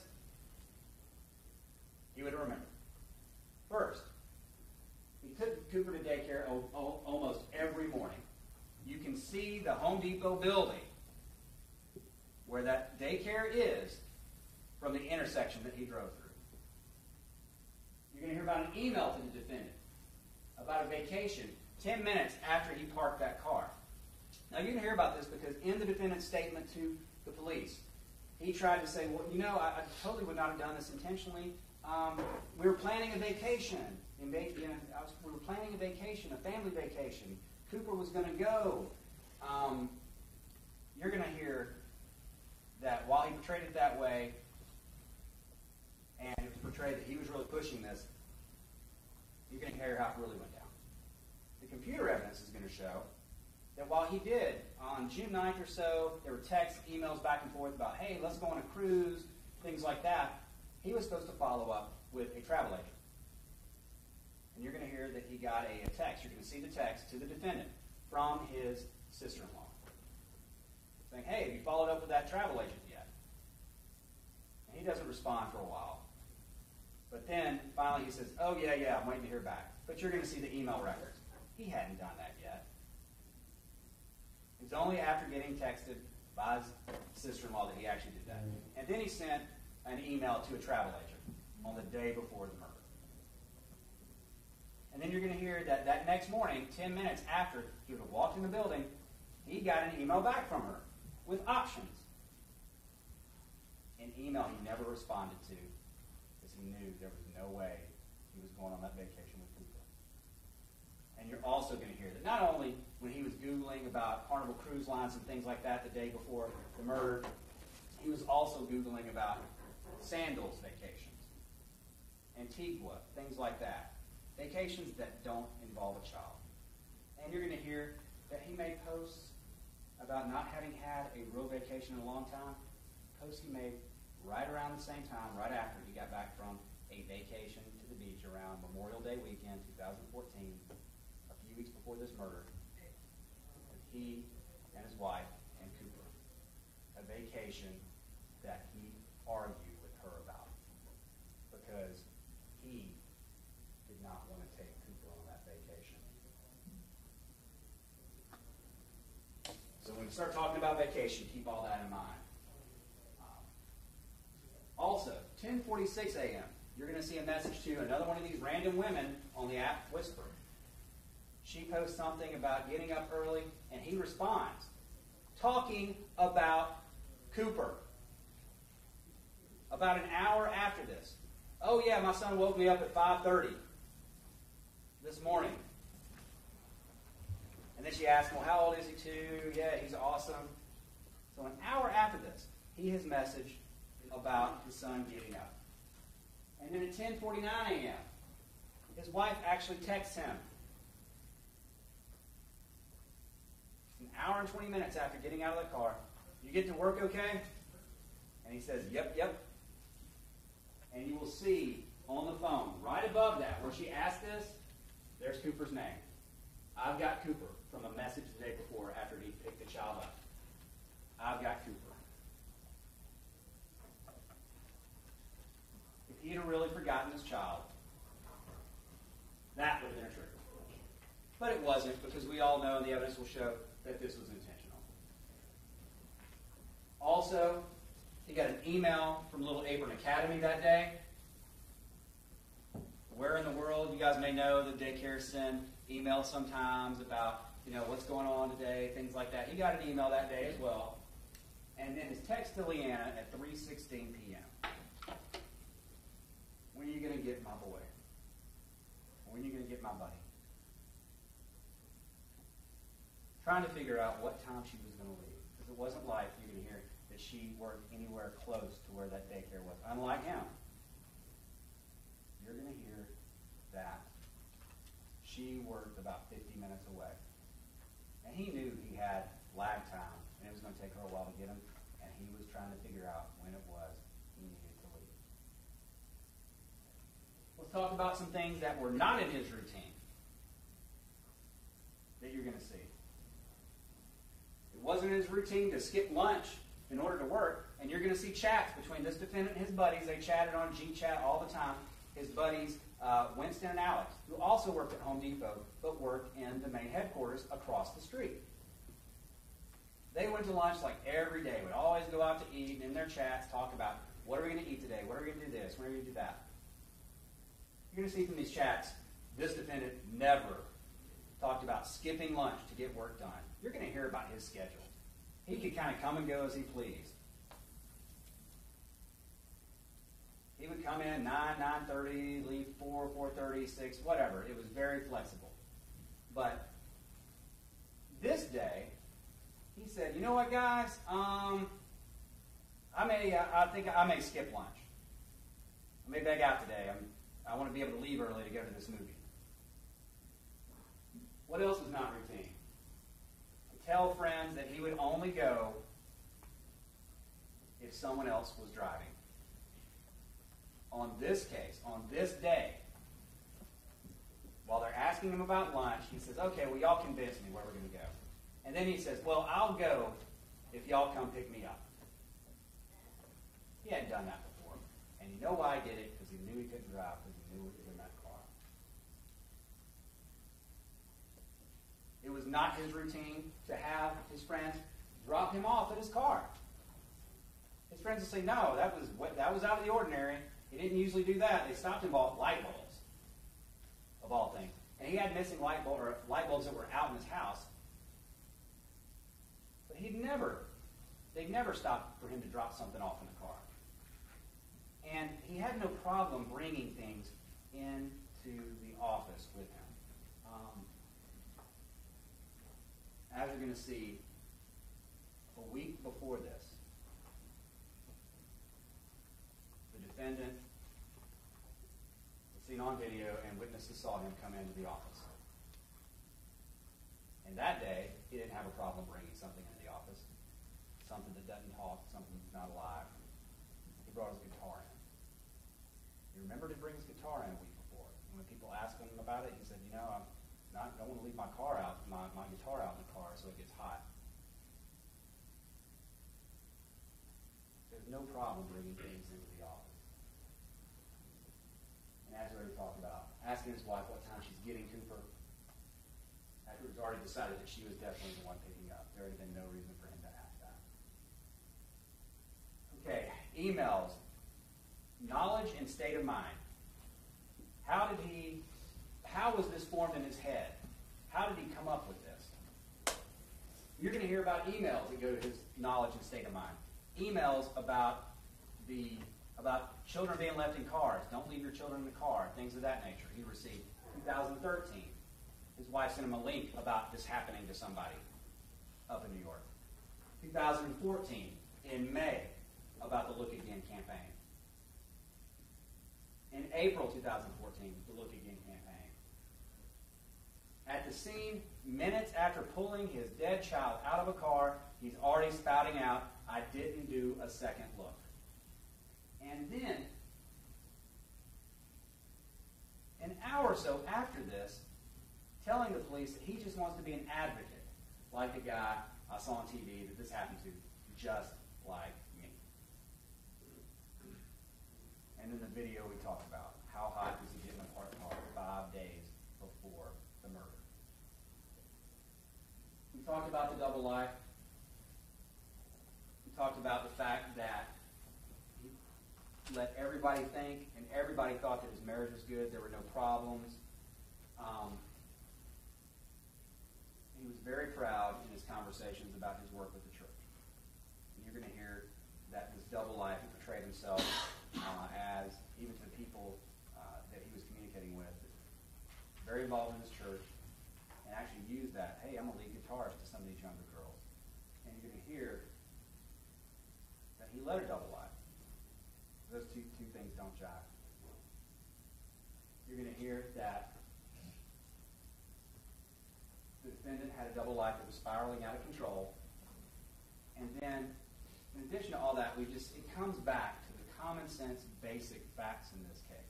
he would remember. First, he took Cooper to daycare almost every morning. You can see the Home Depot building where that daycare is from the intersection that he drove through. You're going to hear about an email to the defendant about a vacation 10 minutes after he parked that car. Now, you're going to hear about this because in the defendant's statement to the police, he tried to say, well, I totally would not have done this intentionally. We were planning a vacation. We were planning a vacation, a family vacation. Cooper was going to go. You're going to hear that while he portrayed it that way, and it was portrayed that he was really pushing this, you're going to hear how it really went down. The computer evidence is going to show that while he did, on June 9th or so, there were texts, emails back and forth about, hey, let's go on a cruise, things like that. He was supposed to follow up with a travel agent. And you're going to hear that he got a text. You're going to see the text to the defendant from his sister-in-law saying, hey, have you followed up with that travel agent yet? And he doesn't respond for a while. But then, finally, he says, oh, yeah, I'm waiting to hear back. But you're going to see the email records. He hadn't done that yet. It's only after getting texted by his sister-in-law that he actually did that. And then he sent an email to a travel agent on the day before the murder. And then you're going to hear that that next morning, 10 minutes after he would have walked in the building, he got an email back from her with options. An email he never responded to because he knew there was no way he was going on that vacation with Cooper. And And you're also going to hear that not only when he was Googling about Carnival Cruise Lines and things like that the day before the murder, he was also Googling about Sandals vacations, Antigua, things like that. Vacations that don't involve a child. And you're going to hear that he made posts about not having had a real vacation in a long time. Posts he made right around the same time, right after he got back from a vacation to the beach around Memorial Day weekend, 2014, a few weeks before this murder, with he and his wife and Cooper. A vacation that he argued with her about because he did not want to take Cooper on that vacation. So when you start talking about vacation, keep all that in mind. Also, 10:46 a.m., you're going to see a message to another one of these random women on the app Whisper. She posts something about getting up early, and he responds, talking about Cooper. About an hour after this. Oh yeah, my son woke me up at 5:30 this morning. And then she asked, well, how old is he too? Yeah, he's awesome. So an hour after this, he has messaged about his son getting up. And then at 10:49 a.m., his wife actually texts him. An hour and 20 minutes after getting out of the car, you get to work okay? And he says, yep. And you will see on the phone, right above that, where she asked this, there's Cooper's name. I've got Cooper from a message the day before after he picked the child up. I've got Cooper. If he had really forgotten his child, that would have been a trigger. But it wasn't, because we all know, and the evidence will show, that this was intentional. Also, he got an email from Little Abram Academy that day. Where in the world, you guys may know that daycares send emails sometimes about, what's going on today, things like that. He got an email that day as well. And then his text to Leanna at 3:16 p.m. When are you going to get my boy? When are you going to get my buddy? Trying to figure out what time she was going to leave. Because it wasn't like you're going to hear that she worked anywhere close to where that daycare was. Unlike him. You're going to hear that she worked about 50 minutes away. And he knew he had lag time, and it was going to take her a while to get him, and he was trying to figure out when it was he needed to leave. Let's talk about some things that were not in his routine that you're going to see. It wasn't his routine to skip lunch in order to work, and you're going to see chats between this defendant and his buddies. They chatted on GChat all the time. His buddies, Winston and Alex, who also worked at Home Depot, but worked in the main headquarters across the street. They went to lunch like every day, would always go out to eat, and in their chats talk about, what are we going to eat today? What are we going to do this? When are we going to do that? You're going to see from these chats, this defendant never talked about skipping lunch to get work done. You're going to hear about his schedule. He could kind of come and go as he pleased. He would come in 9:30, leave 4:30, 6, whatever. It was very flexible. But this day, he said, you know what, guys? I think I may skip lunch. I may beg out today. I want to be able to leave early to go to this movie. What else is not routine? To tell friends that he would only go if someone else was driving. On this case, on this day, while they're asking him about lunch, he says, okay, well, y'all convince me where we're going to go. And then he says, well, I'll go if y'all come pick me up. He hadn't done that before. And you know why he did it? Because he knew he couldn't drive, because he knew what was in that car. It was not his routine to have his friends drop him off at his car. His friends would say, no, that was out of the ordinary. He didn't usually do that. They stopped him at light bulbs, of all things. And he had missing light bulbs that were out in his house. But they'd never stopped for him to drop something off in the car. And he had no problem bringing things into the office with him. as you're going to see, a week before this, the defendant was seen on video and witnesses saw him come into the office. And that day, he didn't have a problem bringing something into the office, something that doesn't talk, something that's not alive. He brought his guitar in. He remembered to bring his guitar in a week before. And when people asked him about it, he said, you know, I don't want to leave my guitar out in the car so it gets hot. There's no problem bringing things into the office. And as we already talked about, asking his wife what time she's getting Cooper, after it was already decided that she was definitely the one picking up. There had been no reason for him to ask that. Okay, emails. Knowledge and state of mind. How was this formed in his head? How did he come up with this? You're going to hear about emails that go to his knowledge and state of mind. Emails about children being left in cars. Don't leave your children in the car. Things of that nature. He received 2013. His wife sent him a link about this happening to somebody up in New York. 2014, in May, about the Look Again campaign. In April 2014, the Look Again campaign. At the scene, minutes after pulling his dead child out of a car, he's already spouting out, I didn't do a second look. And then, an hour or so after this, telling the police that he just wants to be an advocate, like the guy I saw on TV that this happened to, just like me. And then the video we talked about, how hot was he getting a parked car 5 days before the murder. We talked about the double life. We talked about the fact that he let everybody think, and everybody thought that his marriage was good, there were no problems. He was very proud in his conversations about his work with the church. And you're going to hear that in his double life, he portrayed himself as, even to the people that he was communicating with, very involved in his church, and actually used that, hey, I'm a lead guitarist to some of these younger girls. And you're going to hear that he led a double life. Those two things don't jive. You're going to hear that the defendant had a double life that was spiraling out of control. And then, in addition to all that, it comes back to the common sense, basic facts in this case.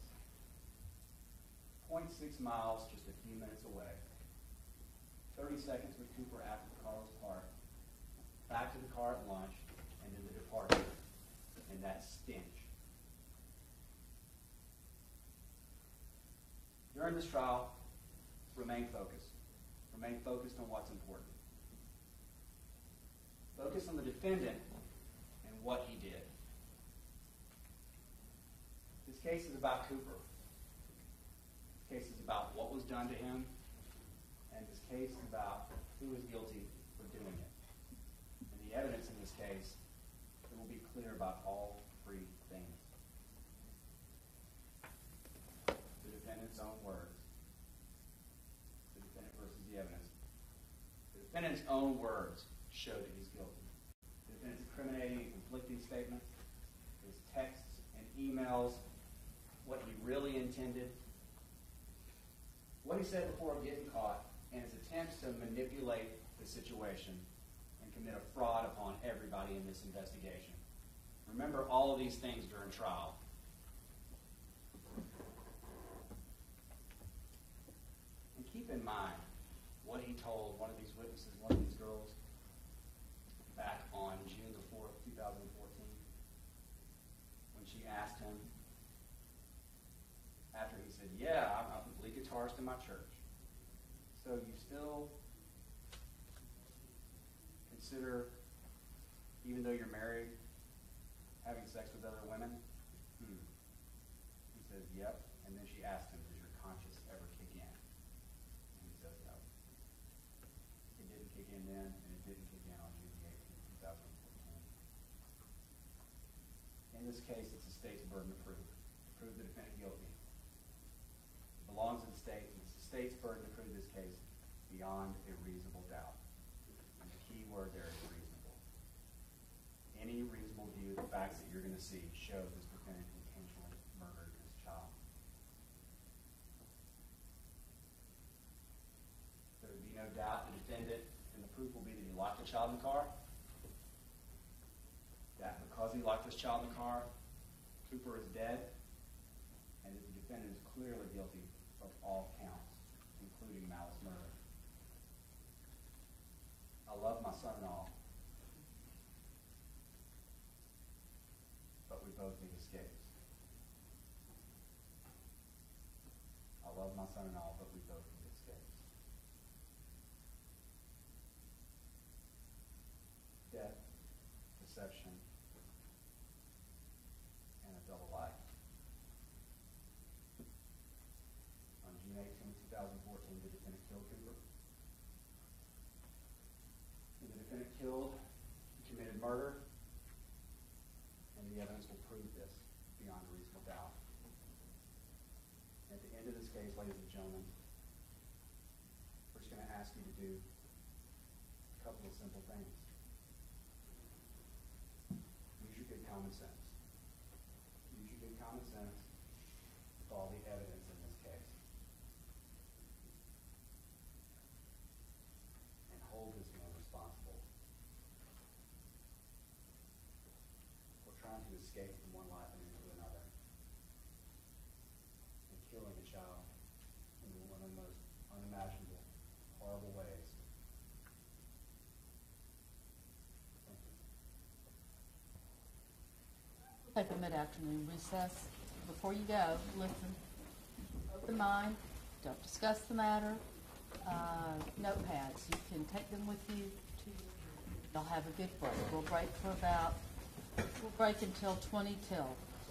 0.6 miles, just a few minutes away. 30 seconds with Cooper after the car was parked. Back to the car at lunch, and then the departure. And that stench. During this trial, remain focused. Remain focused on what's important. Focus on the defendant and what he did. This case is about Cooper. This case is about what was done to him. And this case is about who is guilty for doing it. And the evidence in this case, it will be clear about all three things. The defendant's own words. The defendant versus the evidence. The defendant's own words show that he's guilty. The defendant's incriminating and conflicting statements, his texts and emails, what he really intended, what he said before getting caught, and his attempts to manipulate the situation and commit a fraud upon everybody in this investigation. Remember all of these things during trial. And keep in mind what he told one of these witnesses, one of these girls, back on June the 4th, 2014, when she asked him, after he said, yeah, I'm the lead guitarist in my church. So you still consider, even though you're married, having sex with other women? He says, yep. And then she asked him, does your conscience ever kick in? And he says, no. It didn't kick in then, and it didn't kick in on June the 18th, 2014. In this case, it's the state's burden to prove the defendant guilty. It belongs to the state, and it's the state's burden to prove this case beyond a reasonable doubt. key word there is reasonable. Any reasonable view of the facts that you're going to see show this defendant intentionally murdered this child. There would be no doubt the defendant, and the proof will be that he locked the child in the car. That because he locked this child in the car, Cooper is dead, and that the defendant is clearly guilty of all counts, including malice murder. I love my son-in-law, but we both need escapes. I love my son-in-law, but we both need escapes. Death, deception, and a double life. On June 18, 2014, the defendant killed Cooper. The defendant killed, committed murder, and the evidence will prove this beyond a reasonable doubt. At the end of this case, ladies and gentlemen, we're just going to ask you to do a couple of simple things. Use your good common sense. Use your good common sense with all the evidence in this case. And hold this man responsible for trying to escape from one life and into another, and killing a child in one of the most unimaginable, horrible ways. Thank you. Take a mid-afternoon recess. Before you go, listen. Open mind. Don't discuss the matter. Notepads. You can take them with you. You'll have a good break. We'll break until 20 till.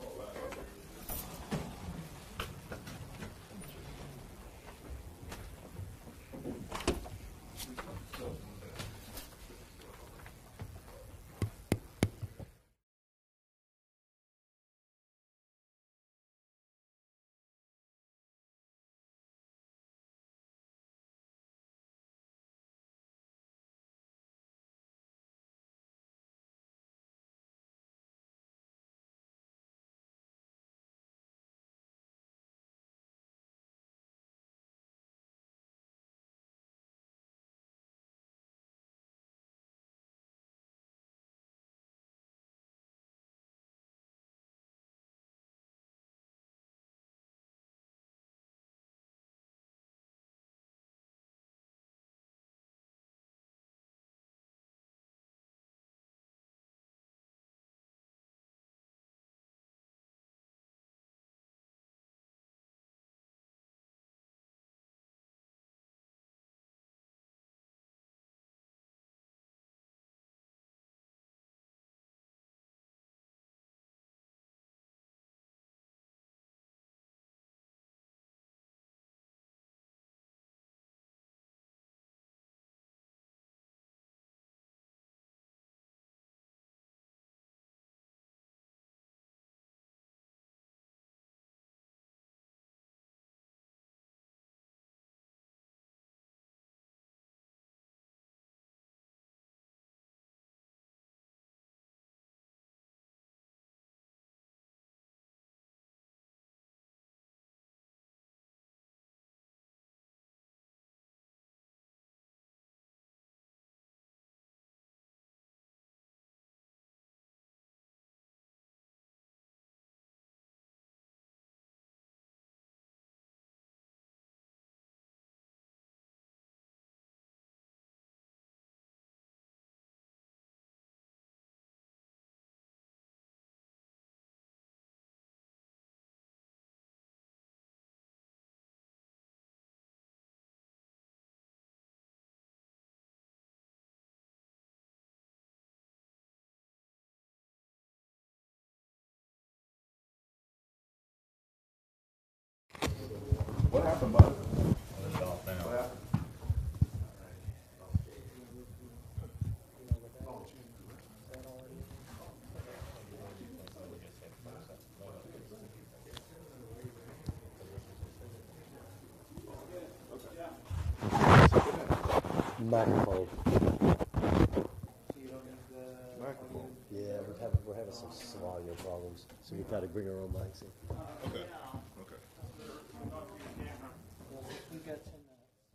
What happened, bud? What happened? Back and forth. we're having some audio problems, so we try to bring our own mics in. Okay, okay. We've got 10 minutes.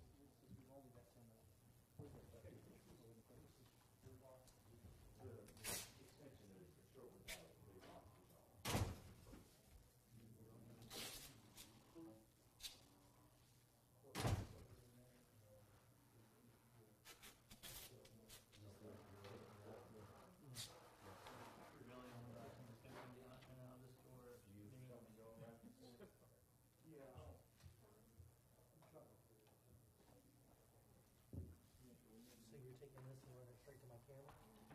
So you're taking this and running straight to my camera?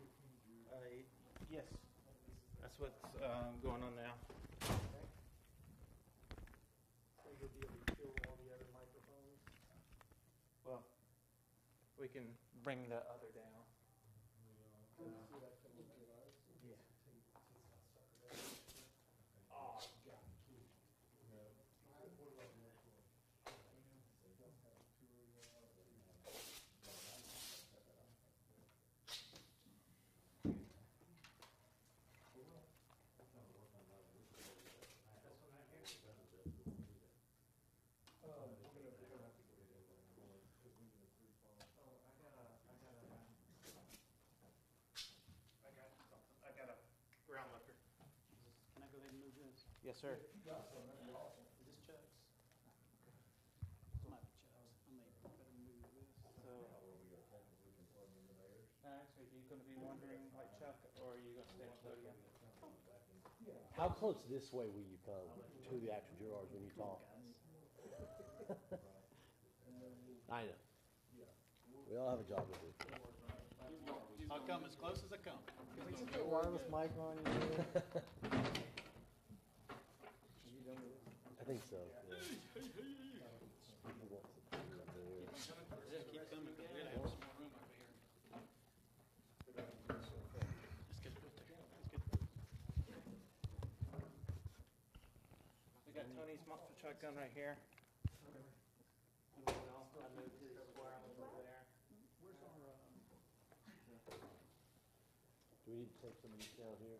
Yes, that's what's going on now. Okay. So you'll be able to kill all the other microphones? Well, we can bring the other down. Yeah. I got a ground lifter. Can I go ahead and move this? Yes, sir. Is this Chuck's? This might be Chuck's. I may better move this. So, actually, are you going to be wandering like Chuck, or are you going to stay on podium? How close this way will you come to the actual jurors when you talk? I know. We all have a job to do. I'll come as close as I come. Wireless mic on I think so. Yeah. Just keep coming, because we're going to have some more room over here. Let's get it there. Let's get it. We got Tony's monster shotgun right here. And then I moved his wireless over there. Where's our, Do we need to take some of these down here?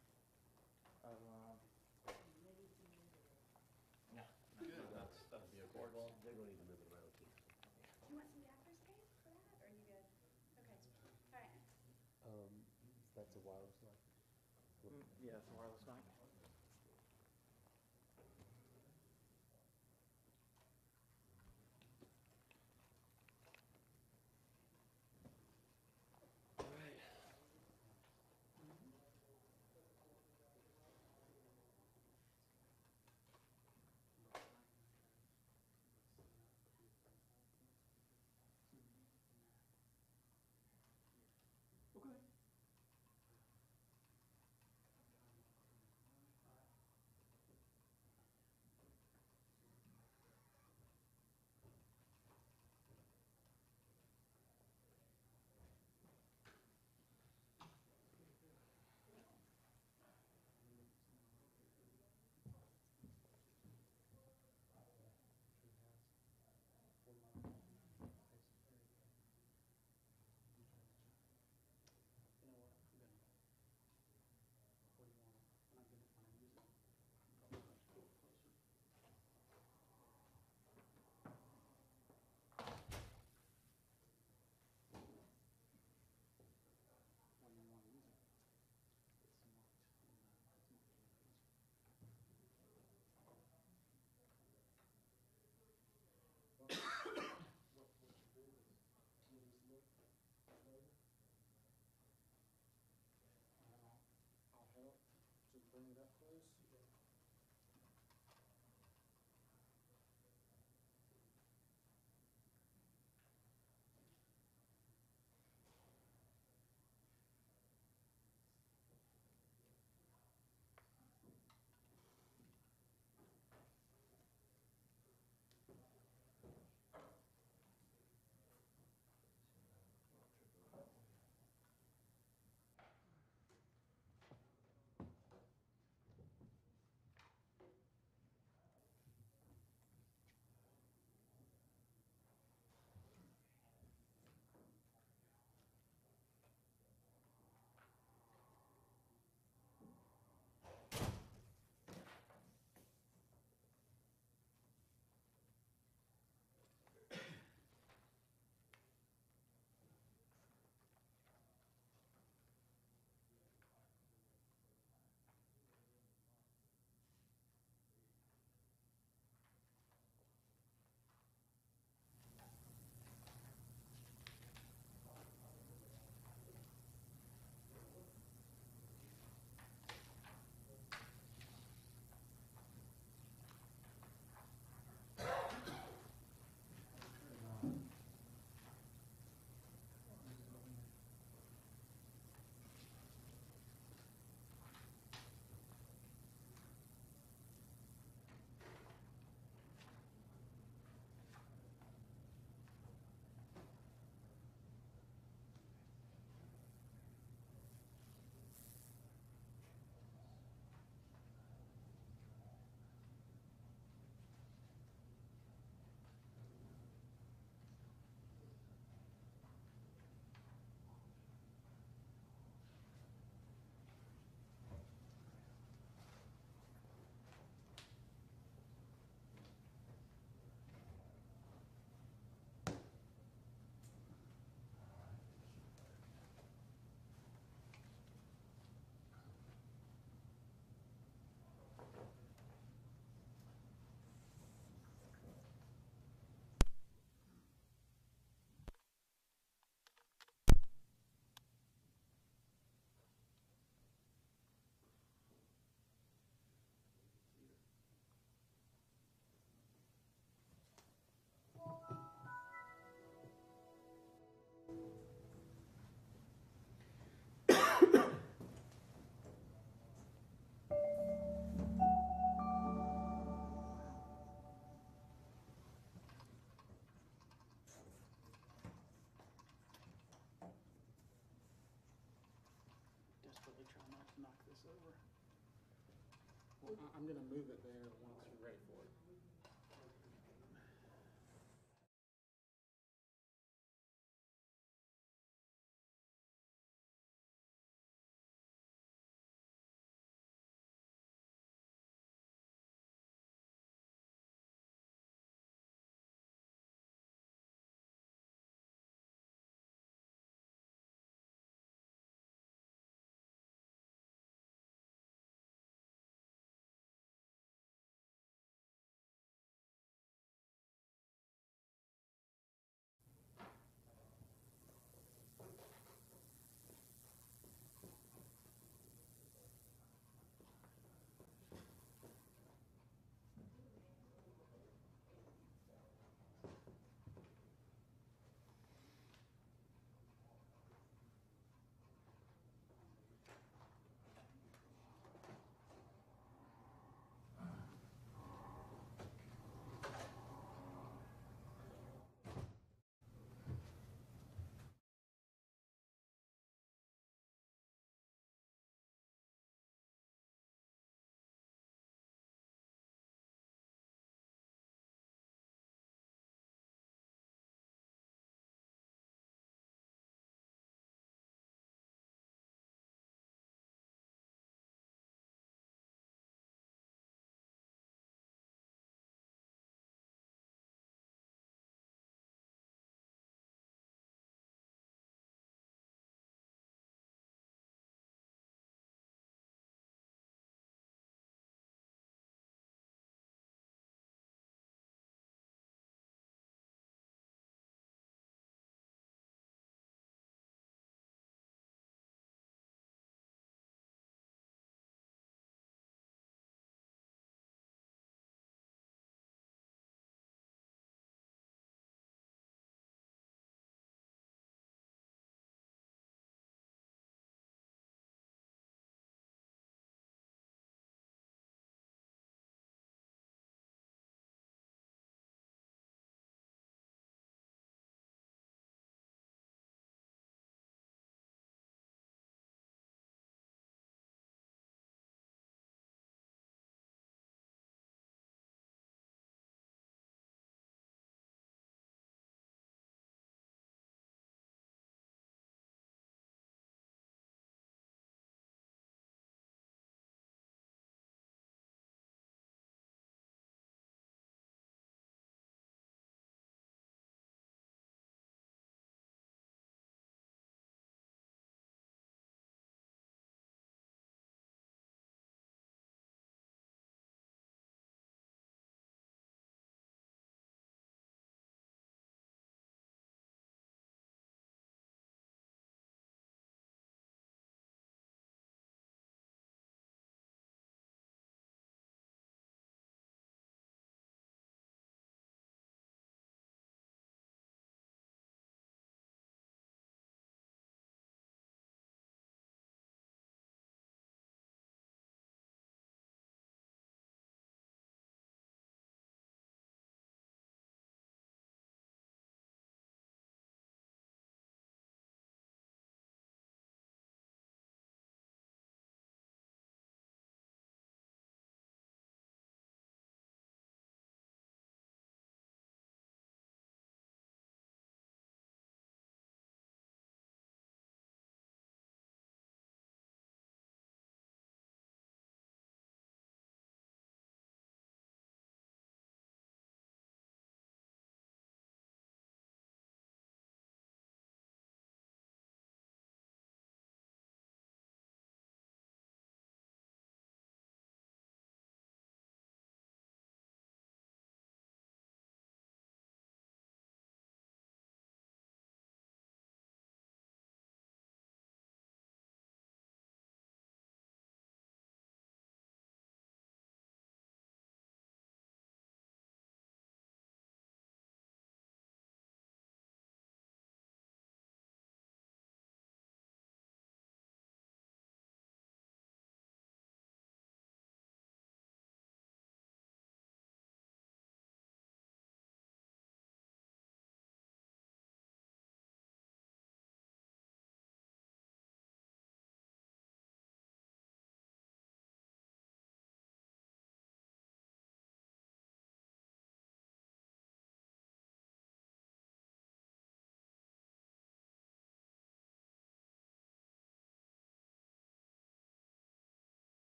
No. That'll be okay. They're going to need to move it around too. Do you want some gaffer space for that, or are you good? Okay, all right. That's a wireless mic. Yeah, it's a wireless mic. okay. You know what? I'm gonna. What do you want? I'm gonna use it. A little closer. When you want to use it. It's marked. It's marked. I'll help. Just bring it up close. over. Well, I'm gonna move it there once you're ready for it.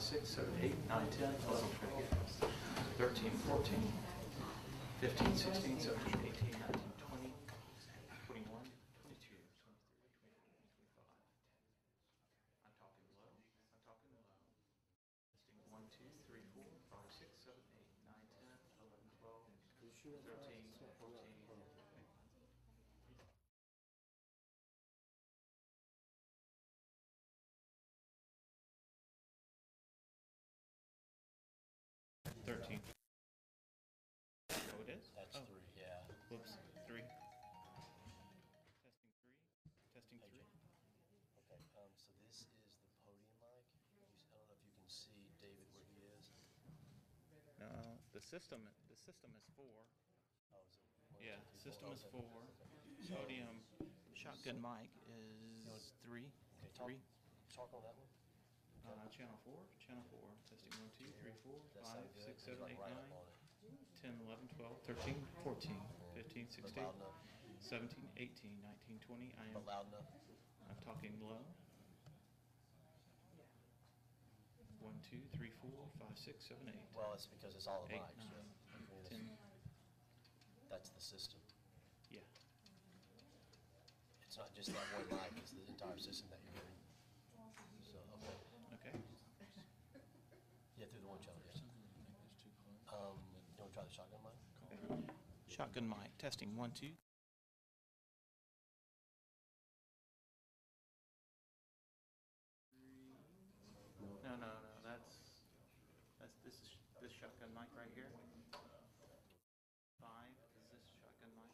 6, 7, 8, 9, 10, 11, 12, 13, 14, 15, 16, 17, 18, 19, 20, 21, 22, 23, 24, 25. I'm talking low. I'm talking low. Testing 1, 2, 3, 4, 5, 6, 7, 8, 9, 10, 11, 12, 13, 14. Oh, it is? That's Oh, 3, yeah. whoops, 3. Testing 3. Okay, so this is the podium mic. I don't know if you can see David where he is. No, the system is 4. Oh, is it? Yeah, 1, 2, 3, system 4? is Okay. 4. Podium shotgun mic is 3. Okay, 3. talk on that one. Channel 4. Channel 4. Testing 1, 2, 3, 4, That 5, sound good? 6, He's 7, like 8, right 9, up on it. 10, 11, 12, 13, 14, 15, But 16, loud enough. 17, 18, 19, 20. But loud enough. I'm talking low. 1, 2, 3, 4, 5, 6, 7, 8. Well, it's because it's all the 8, mics. 9, Yeah. I mean, 10. That's the system. Yeah. It's not just that one mic, it's the entire system that you're hearing. So, okay. Okay. Yeah, through the one channel, yes. You want to try the shotgun mic? Okay. Shotgun mic. Testing 1, 2. No. This shotgun mic right here. 5 is this shotgun mic.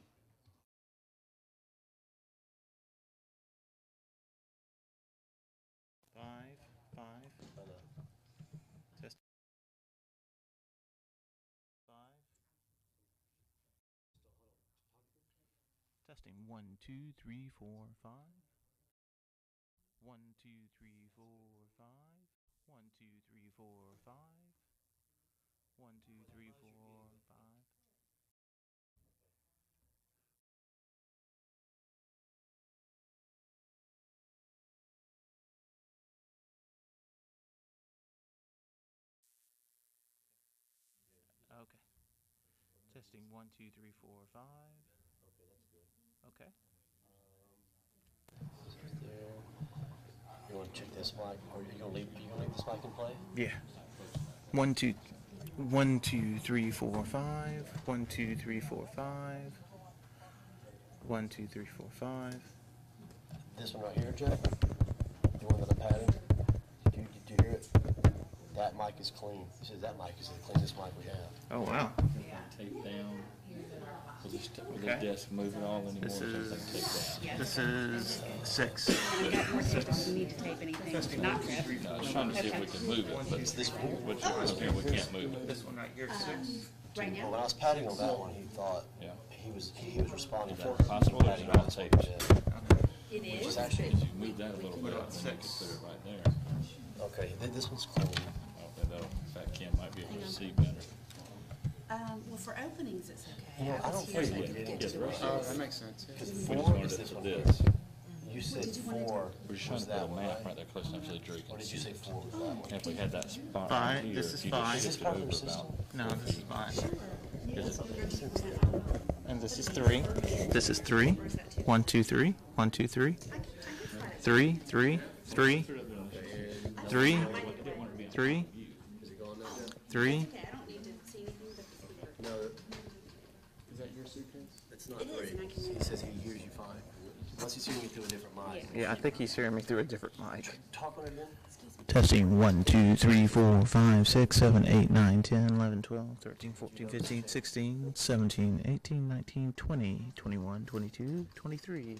5. I know. Test 5. Testing 1, 2, 3, 4, 5. 1, 2, 3, 4, 5. 1, 2, 3, 4, 5. 1, 2, 3, 4, 5. Okay. Testing 1, 2, 3, 4, 5. Okay, that's good. Okay. There. You want to check this mic, or you gonna leave this mic in play? Yeah. 1, 2, 1, 2, 3, 4, 5. 1, 2, 3, 4, 5. 1, 2, 3, 4, 5. This one right here, Jeff. The one that I'm patting. Did you hear it? That mic is clean. He says that mic is the cleanest mic we have. Oh wow. Tape down. With the Okay. desk moving all anymore. This so is everything taped down. this is 6. We got more tape on. We need to tape anything. Not Griff. No, I was trying to see if we could move it, but It's this one here. which up here we can't move it. This one right here, 6. Right Well, now? when I was patting on that one, he thought Yeah. he was responding Is to that possible, or is it all taped? It Which is. is actually If you move that a little bit, about then you could 6? put it right there. okay. This one's clean. I don't know, in fact, Kim might be able to see better. Well, for openings, it's okay. You know, I don't was here think so we could did get it. to the Yes, right. right. makes sense. Because We just 4 wanted is it this for one. this. You said did you wanna do? 4 We're just trying was to put a that one, map right? right there close enough so the jury Or can did you see. say 4 was that one? If we had that spot 5, right here, this is if you 5. just Is this shifted part of over your about system? No, this is 5. Because And this is 3. This is 3. 1, 2, 3. 1, 2, 3. 3, 3, 3. 3. 3. 3. Okay, I don't need to see anything but the speaker. It's not It is, 3. and I can He move says he hears you fine. Unless he's hearing you through a different mic. Yeah, I think he's hearing me through a different mic. Talk on it again. Testing 1, 2, 3, 4, 5, 6, 7, 8, 9, 10, 11, 12, 13, 14, 15, 16, 17, 18, 19, 20, 21, 22, 23.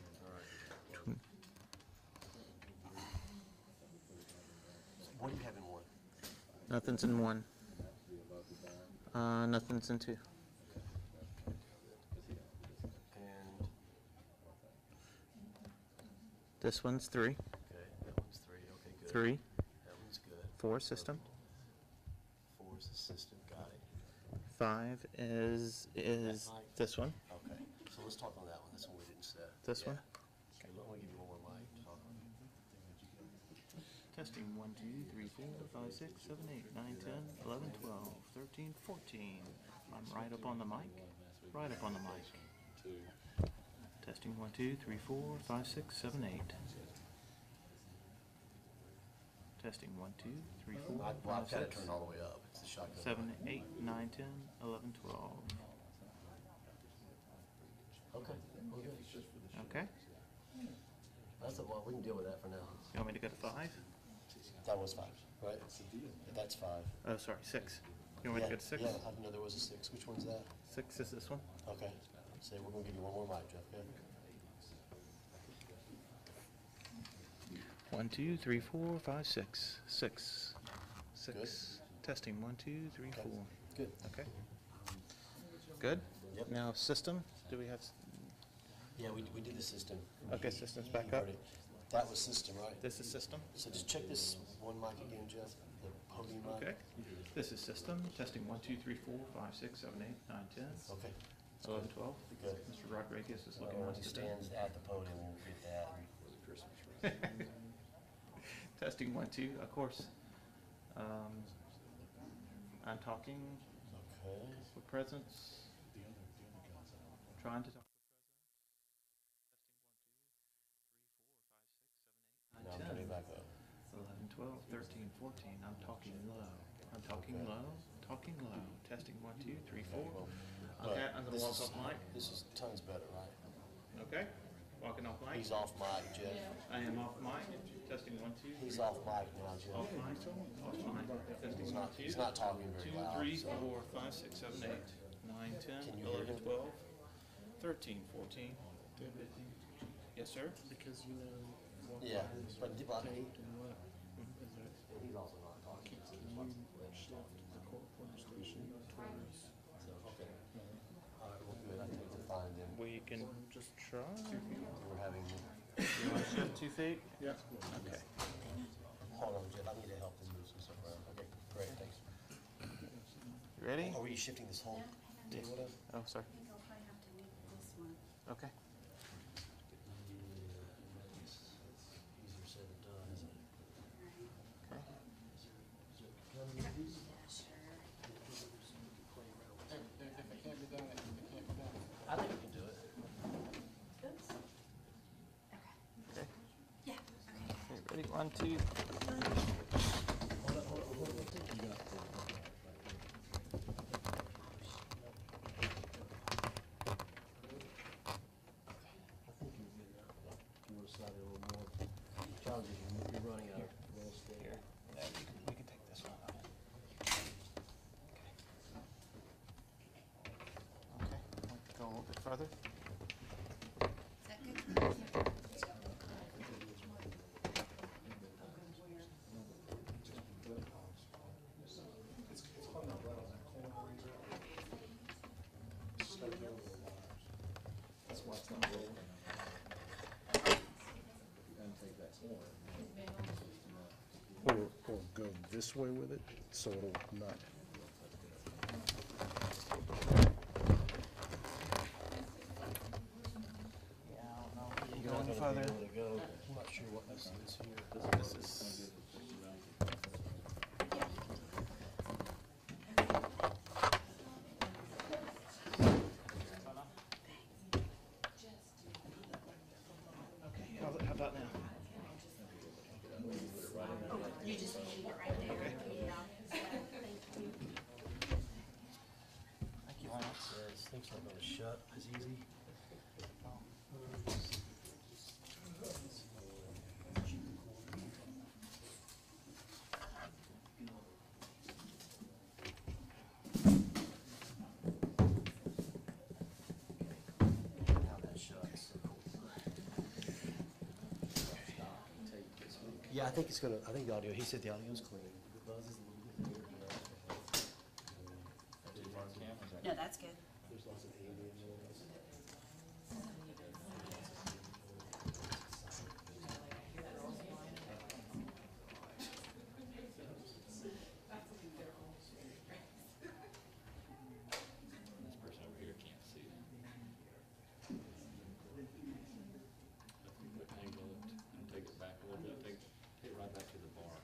What do you have in 1? Nothing's in 1. Nothing's in 2. And, This one's 3. okay, that one's 3. Okay, good. 3. That one's good. 4 system. 4 is the system. Got it. 5 is this one. Okay. So let's talk on that one. That's one we didn't set. This Yeah. one. Okay, let me give you one more mic to talk on. Testing 1, 2, 3, 4, 5, 6, 7, 8, 9, 10, 11, 12, 13, 14. I'm right up on the mic. Right up on the mic. Testing 1, 2, 3, 4, 5, 6, 7, 8. Testing 1, 2, 3, 4, I've 5, got it 6, turned all the way up. It's the shotgun. 7, 8, 9, 10, 11, 12. Okay, we're good. Okay? That's well, we can deal with that for now. You want me to go to 5? That was 5, right? That's 5. Oh, sorry, 6. You want me to go to 6? Yeah, I didn't know there was a 6. Which one's that? 6 is this one. Okay. So we're gonna give you one more mic, Jeff. Yeah. 1, 2, 3, 4, 5, 6. 6. 6. Good. Testing 1, 2, 3, 4. Good. Okay. Good? Yep. Now system. Do we have? Yeah, we did the system. Okay, system's back You up. heard it. That was system, right? This is system. So just check this one mic again, Jeff. The podium mic. Okay. This is system. Testing 1, 2, 3, 4, 5, 6, 7, 8, 9, 10, Okay. 11, 12. Good. Mr. Rodriguez is looking When nice he today. stands at the podium, we'll get that. Testing 1, 2. Of course. I'm talking Okay. with presence. Trying to talk. Now I'm turning it back up. 11, 12, 13, 14. I'm talking low. I'm talking Okay. low. Talking low. Testing 1, 2, 3, 4. But Okay, I'm gonna this walk is- off mic. This is tons better, right? Okay, walking off mic. He's off mic, Jeff. I am off mic. Testing 1, 2. He's off mic now, Jeff. Off mic. Off mic. Testing He's 1, not, 2. he's not talking very 2, loud. 3, so- 4, 5, 6, 7, 8, 9, 10, Can you hear 11, him? 12, 13, 14, 15. Yes, sir. Because you know what Yeah, is but dictate but and what is it. he's also not talking. Can you shift the courtroom station towards, All right, well, good. I think to find him. We can just try. We're having, You want to shift 2 feet? yeah, Okay. hold on, Jeff, I need to help him move some stuff around. Okay, great, thanks. You ready? Are you shifting this whole deal with him? Oh, sorry. I think I'll probably have to move this one. Okay. Easier said than done, isn't it? Okay. Yeah, sure. if it can't be done, it can't be done. I think we can do it. Oops. Okay. Okay. Yeah, okay. Okay, ready? 1, 2. I think you're good now. You want to slide it a little more. Challenge is you're running out of real estate. Here. Yeah, we can take this one out. Okay. Go a little bit further. Is that good? That's why it's not rolling. Or go this way with it, so it'll not. Yeah, I don't know. Can you You're go not any gonna be further? able to go. I'm not sure what this is here. This is. Okay, how about now? You just leave it right there. Yeah. Thank you. Thank you, Lance. Yeah, this thing's not gonna shut as easy. Now that shuts. Yeah, I think it's gonna, I think the audio, he said the audio's clean. The buzz is a little bit weird, you know. No, that's good. There's lots of ambient noise. This person over here can't see. Angle it and take it back a little bit, take it right back to the bar.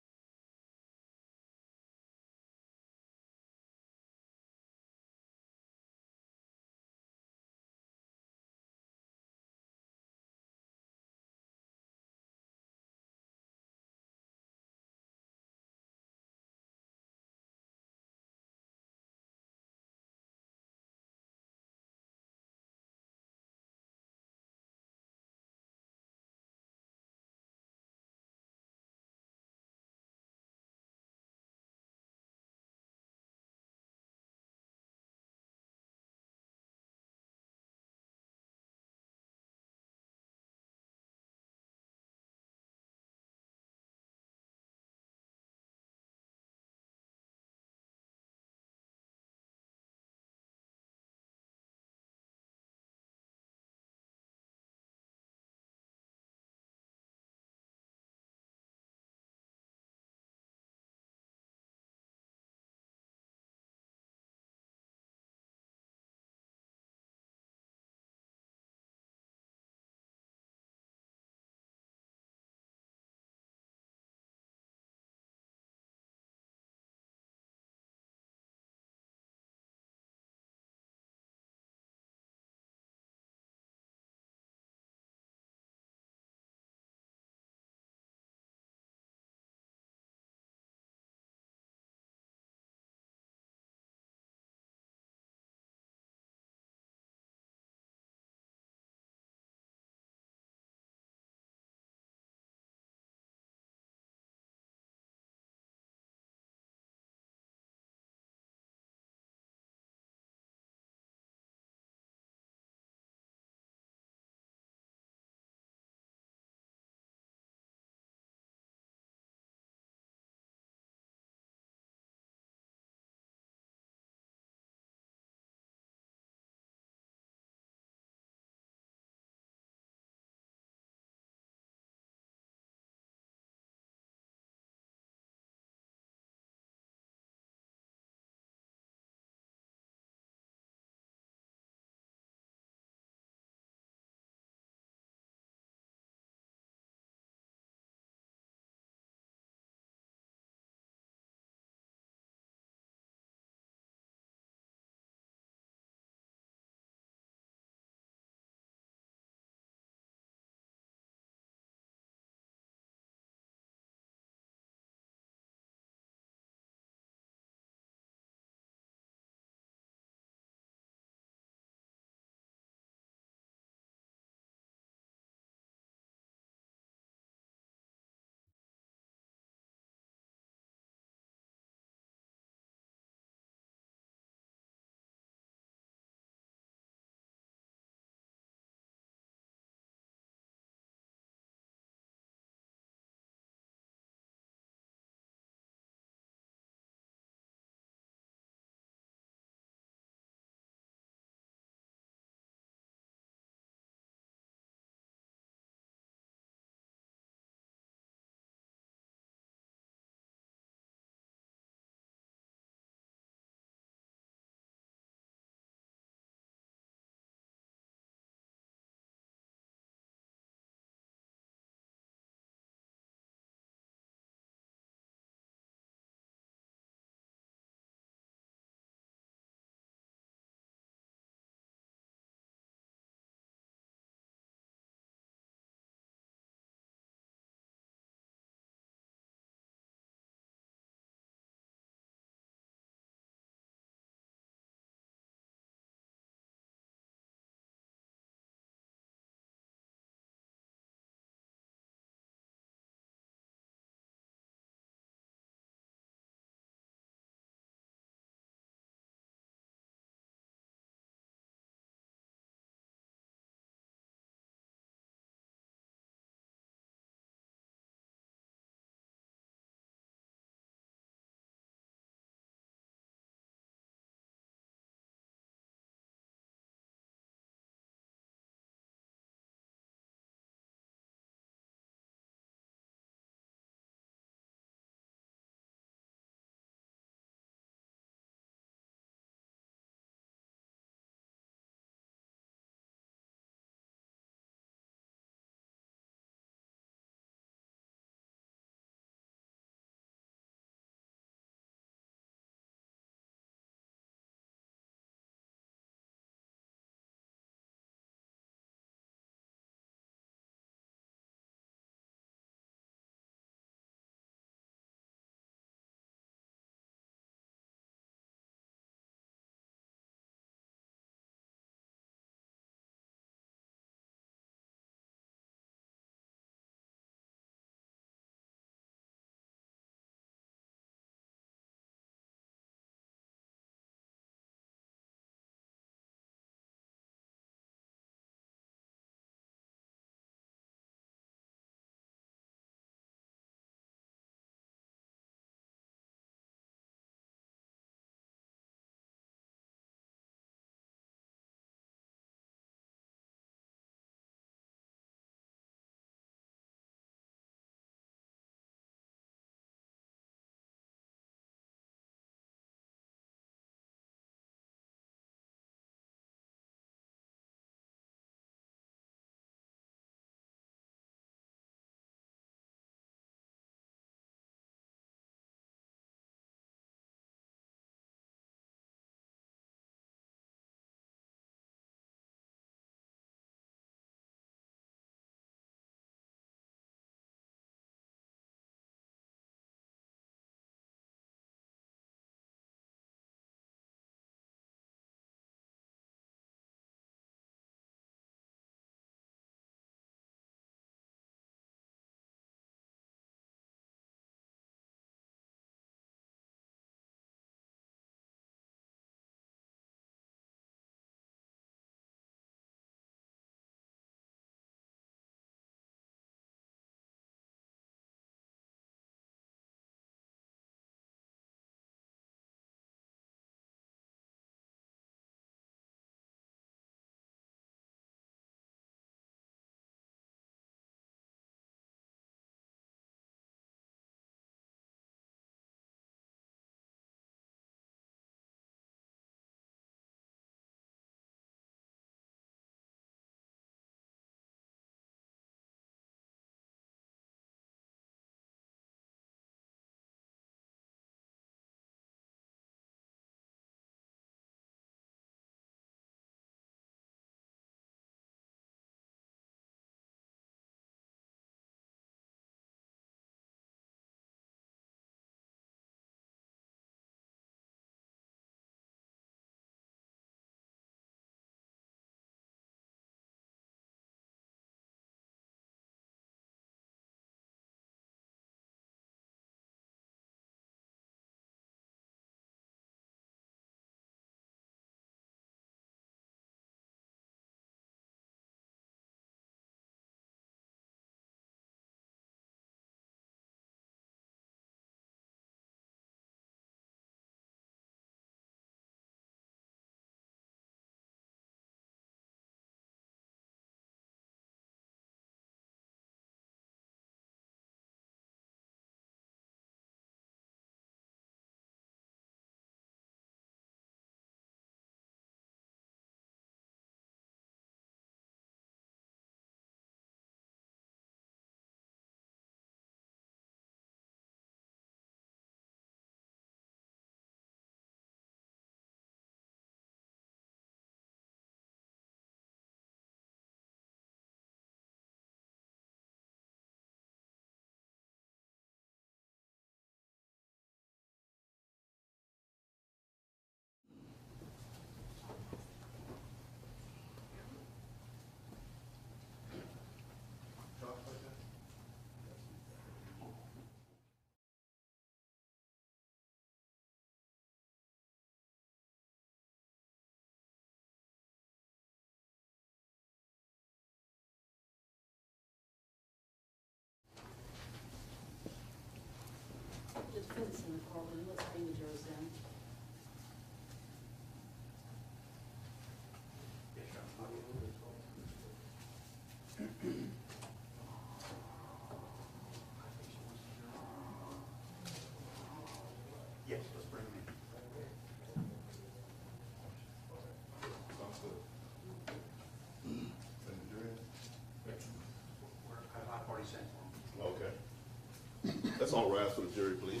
Let's all rise for the jury, please.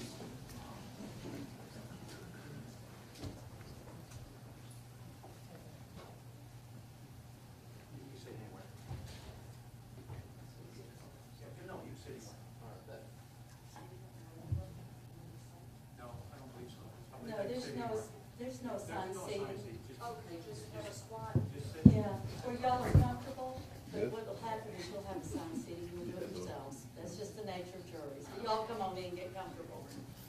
You sit anywhere. No, you sit anywhere. No, I don't believe so. I believe No, they can sit anywhere. there's no assigned There's no seating. assigned seat. Just- Okay, just have a squat. Just sit. Yeah, where y'all are comfortable, but Yes. what'll happen is you'll have assigned seating, you'll do it yourselves. That's just the nature of juries. So y'all come on in and get comfortable.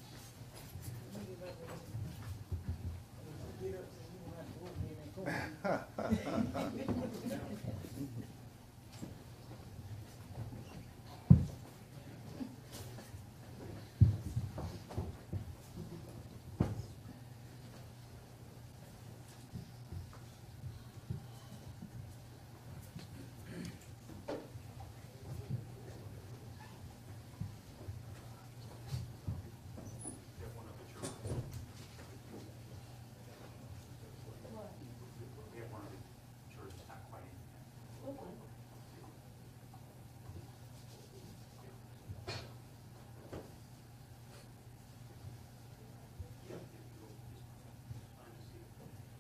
You have one of the jurors. We have one of the jurors that's not quite in yet. Okay. Yeah. If you'll just find a seat.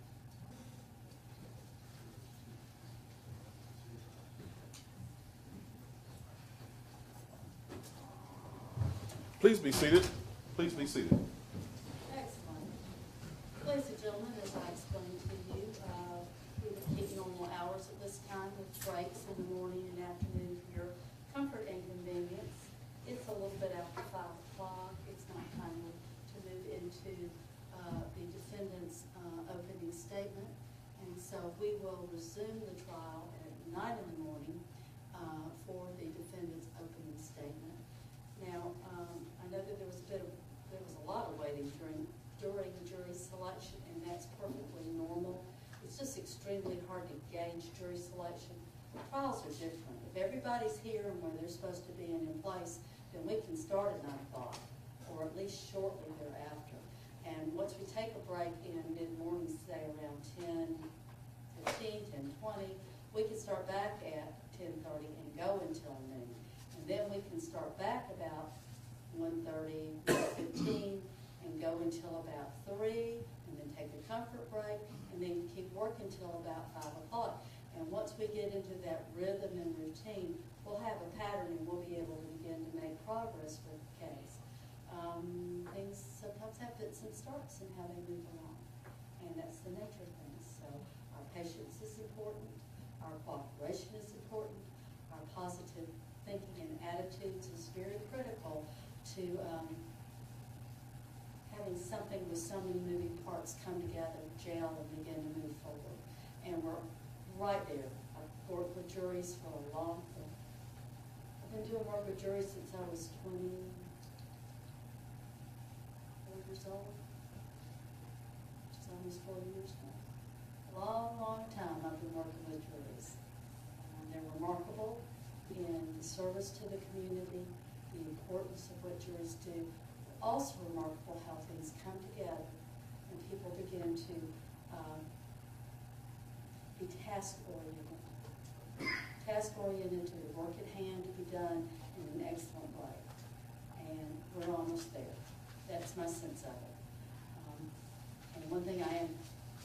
Please be seated. Please be seated. Excellent. Ladies and gentlemen, as I explained to you, we would keep normal hours at this time with breaks in the morning and afternoon for your comfort and convenience. It's a little bit after 5 o'clock. It's not time to move into the defendant's opening statement. And so we will resume the trial at 9 in the morning for the defendant's opening statement. Now, I know that there was a lot of waiting during the jury selection, and that's perfectly normal. It's just extremely hard to gauge jury selection. Trials are different. If everybody's here and where they're supposed to be and in place, then we can start at 9 o'clock, or at least shortly thereafter. And once we take a break in mid-morning, say around 10:15, 10:20, we can start back at 10:30 and go until noon. And then we can start back about 1:30, 1:15, and go until about 3, and then take a comfort break, and then keep working till about 5 o'clock. And once we get into that rhythm and routine, we'll have a pattern and we'll be able to begin to make progress with the case. Things sometimes have fits and starts in how they move along, and that's the nature of things. So our patience is important, our cooperation is important, our positive thinking and attitudes is very critical to having something with so many moving parts come together, gel, and begin to move forward. And we're right there. I've worked with juries for a long time. I've been doing work with juries since I was 24 years old, which is almost 4 years now. Long, long time I've been working with juries. They're remarkable in the service to the community, the importance of what juries do. Also remarkable how things come together and people begin to be task-oriented. Task-oriented to the work at hand to be done in an excellent way. And we're almost there. That's my sense of it. And one thing I am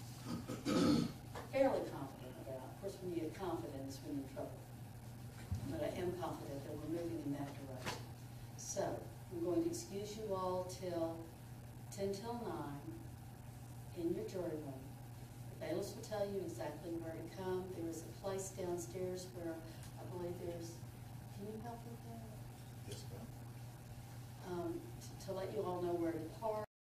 fairly confident about, of course when you get confident is when you're in trouble. But I am confident that we're moving in that direction. So, I'm going to excuse you all till 10 till 9 in your jury room. The bailiffs will tell you exactly where to come. There is a place downstairs where I believe there's, can you help with that? Yes, ma'am. To let you all know where to park.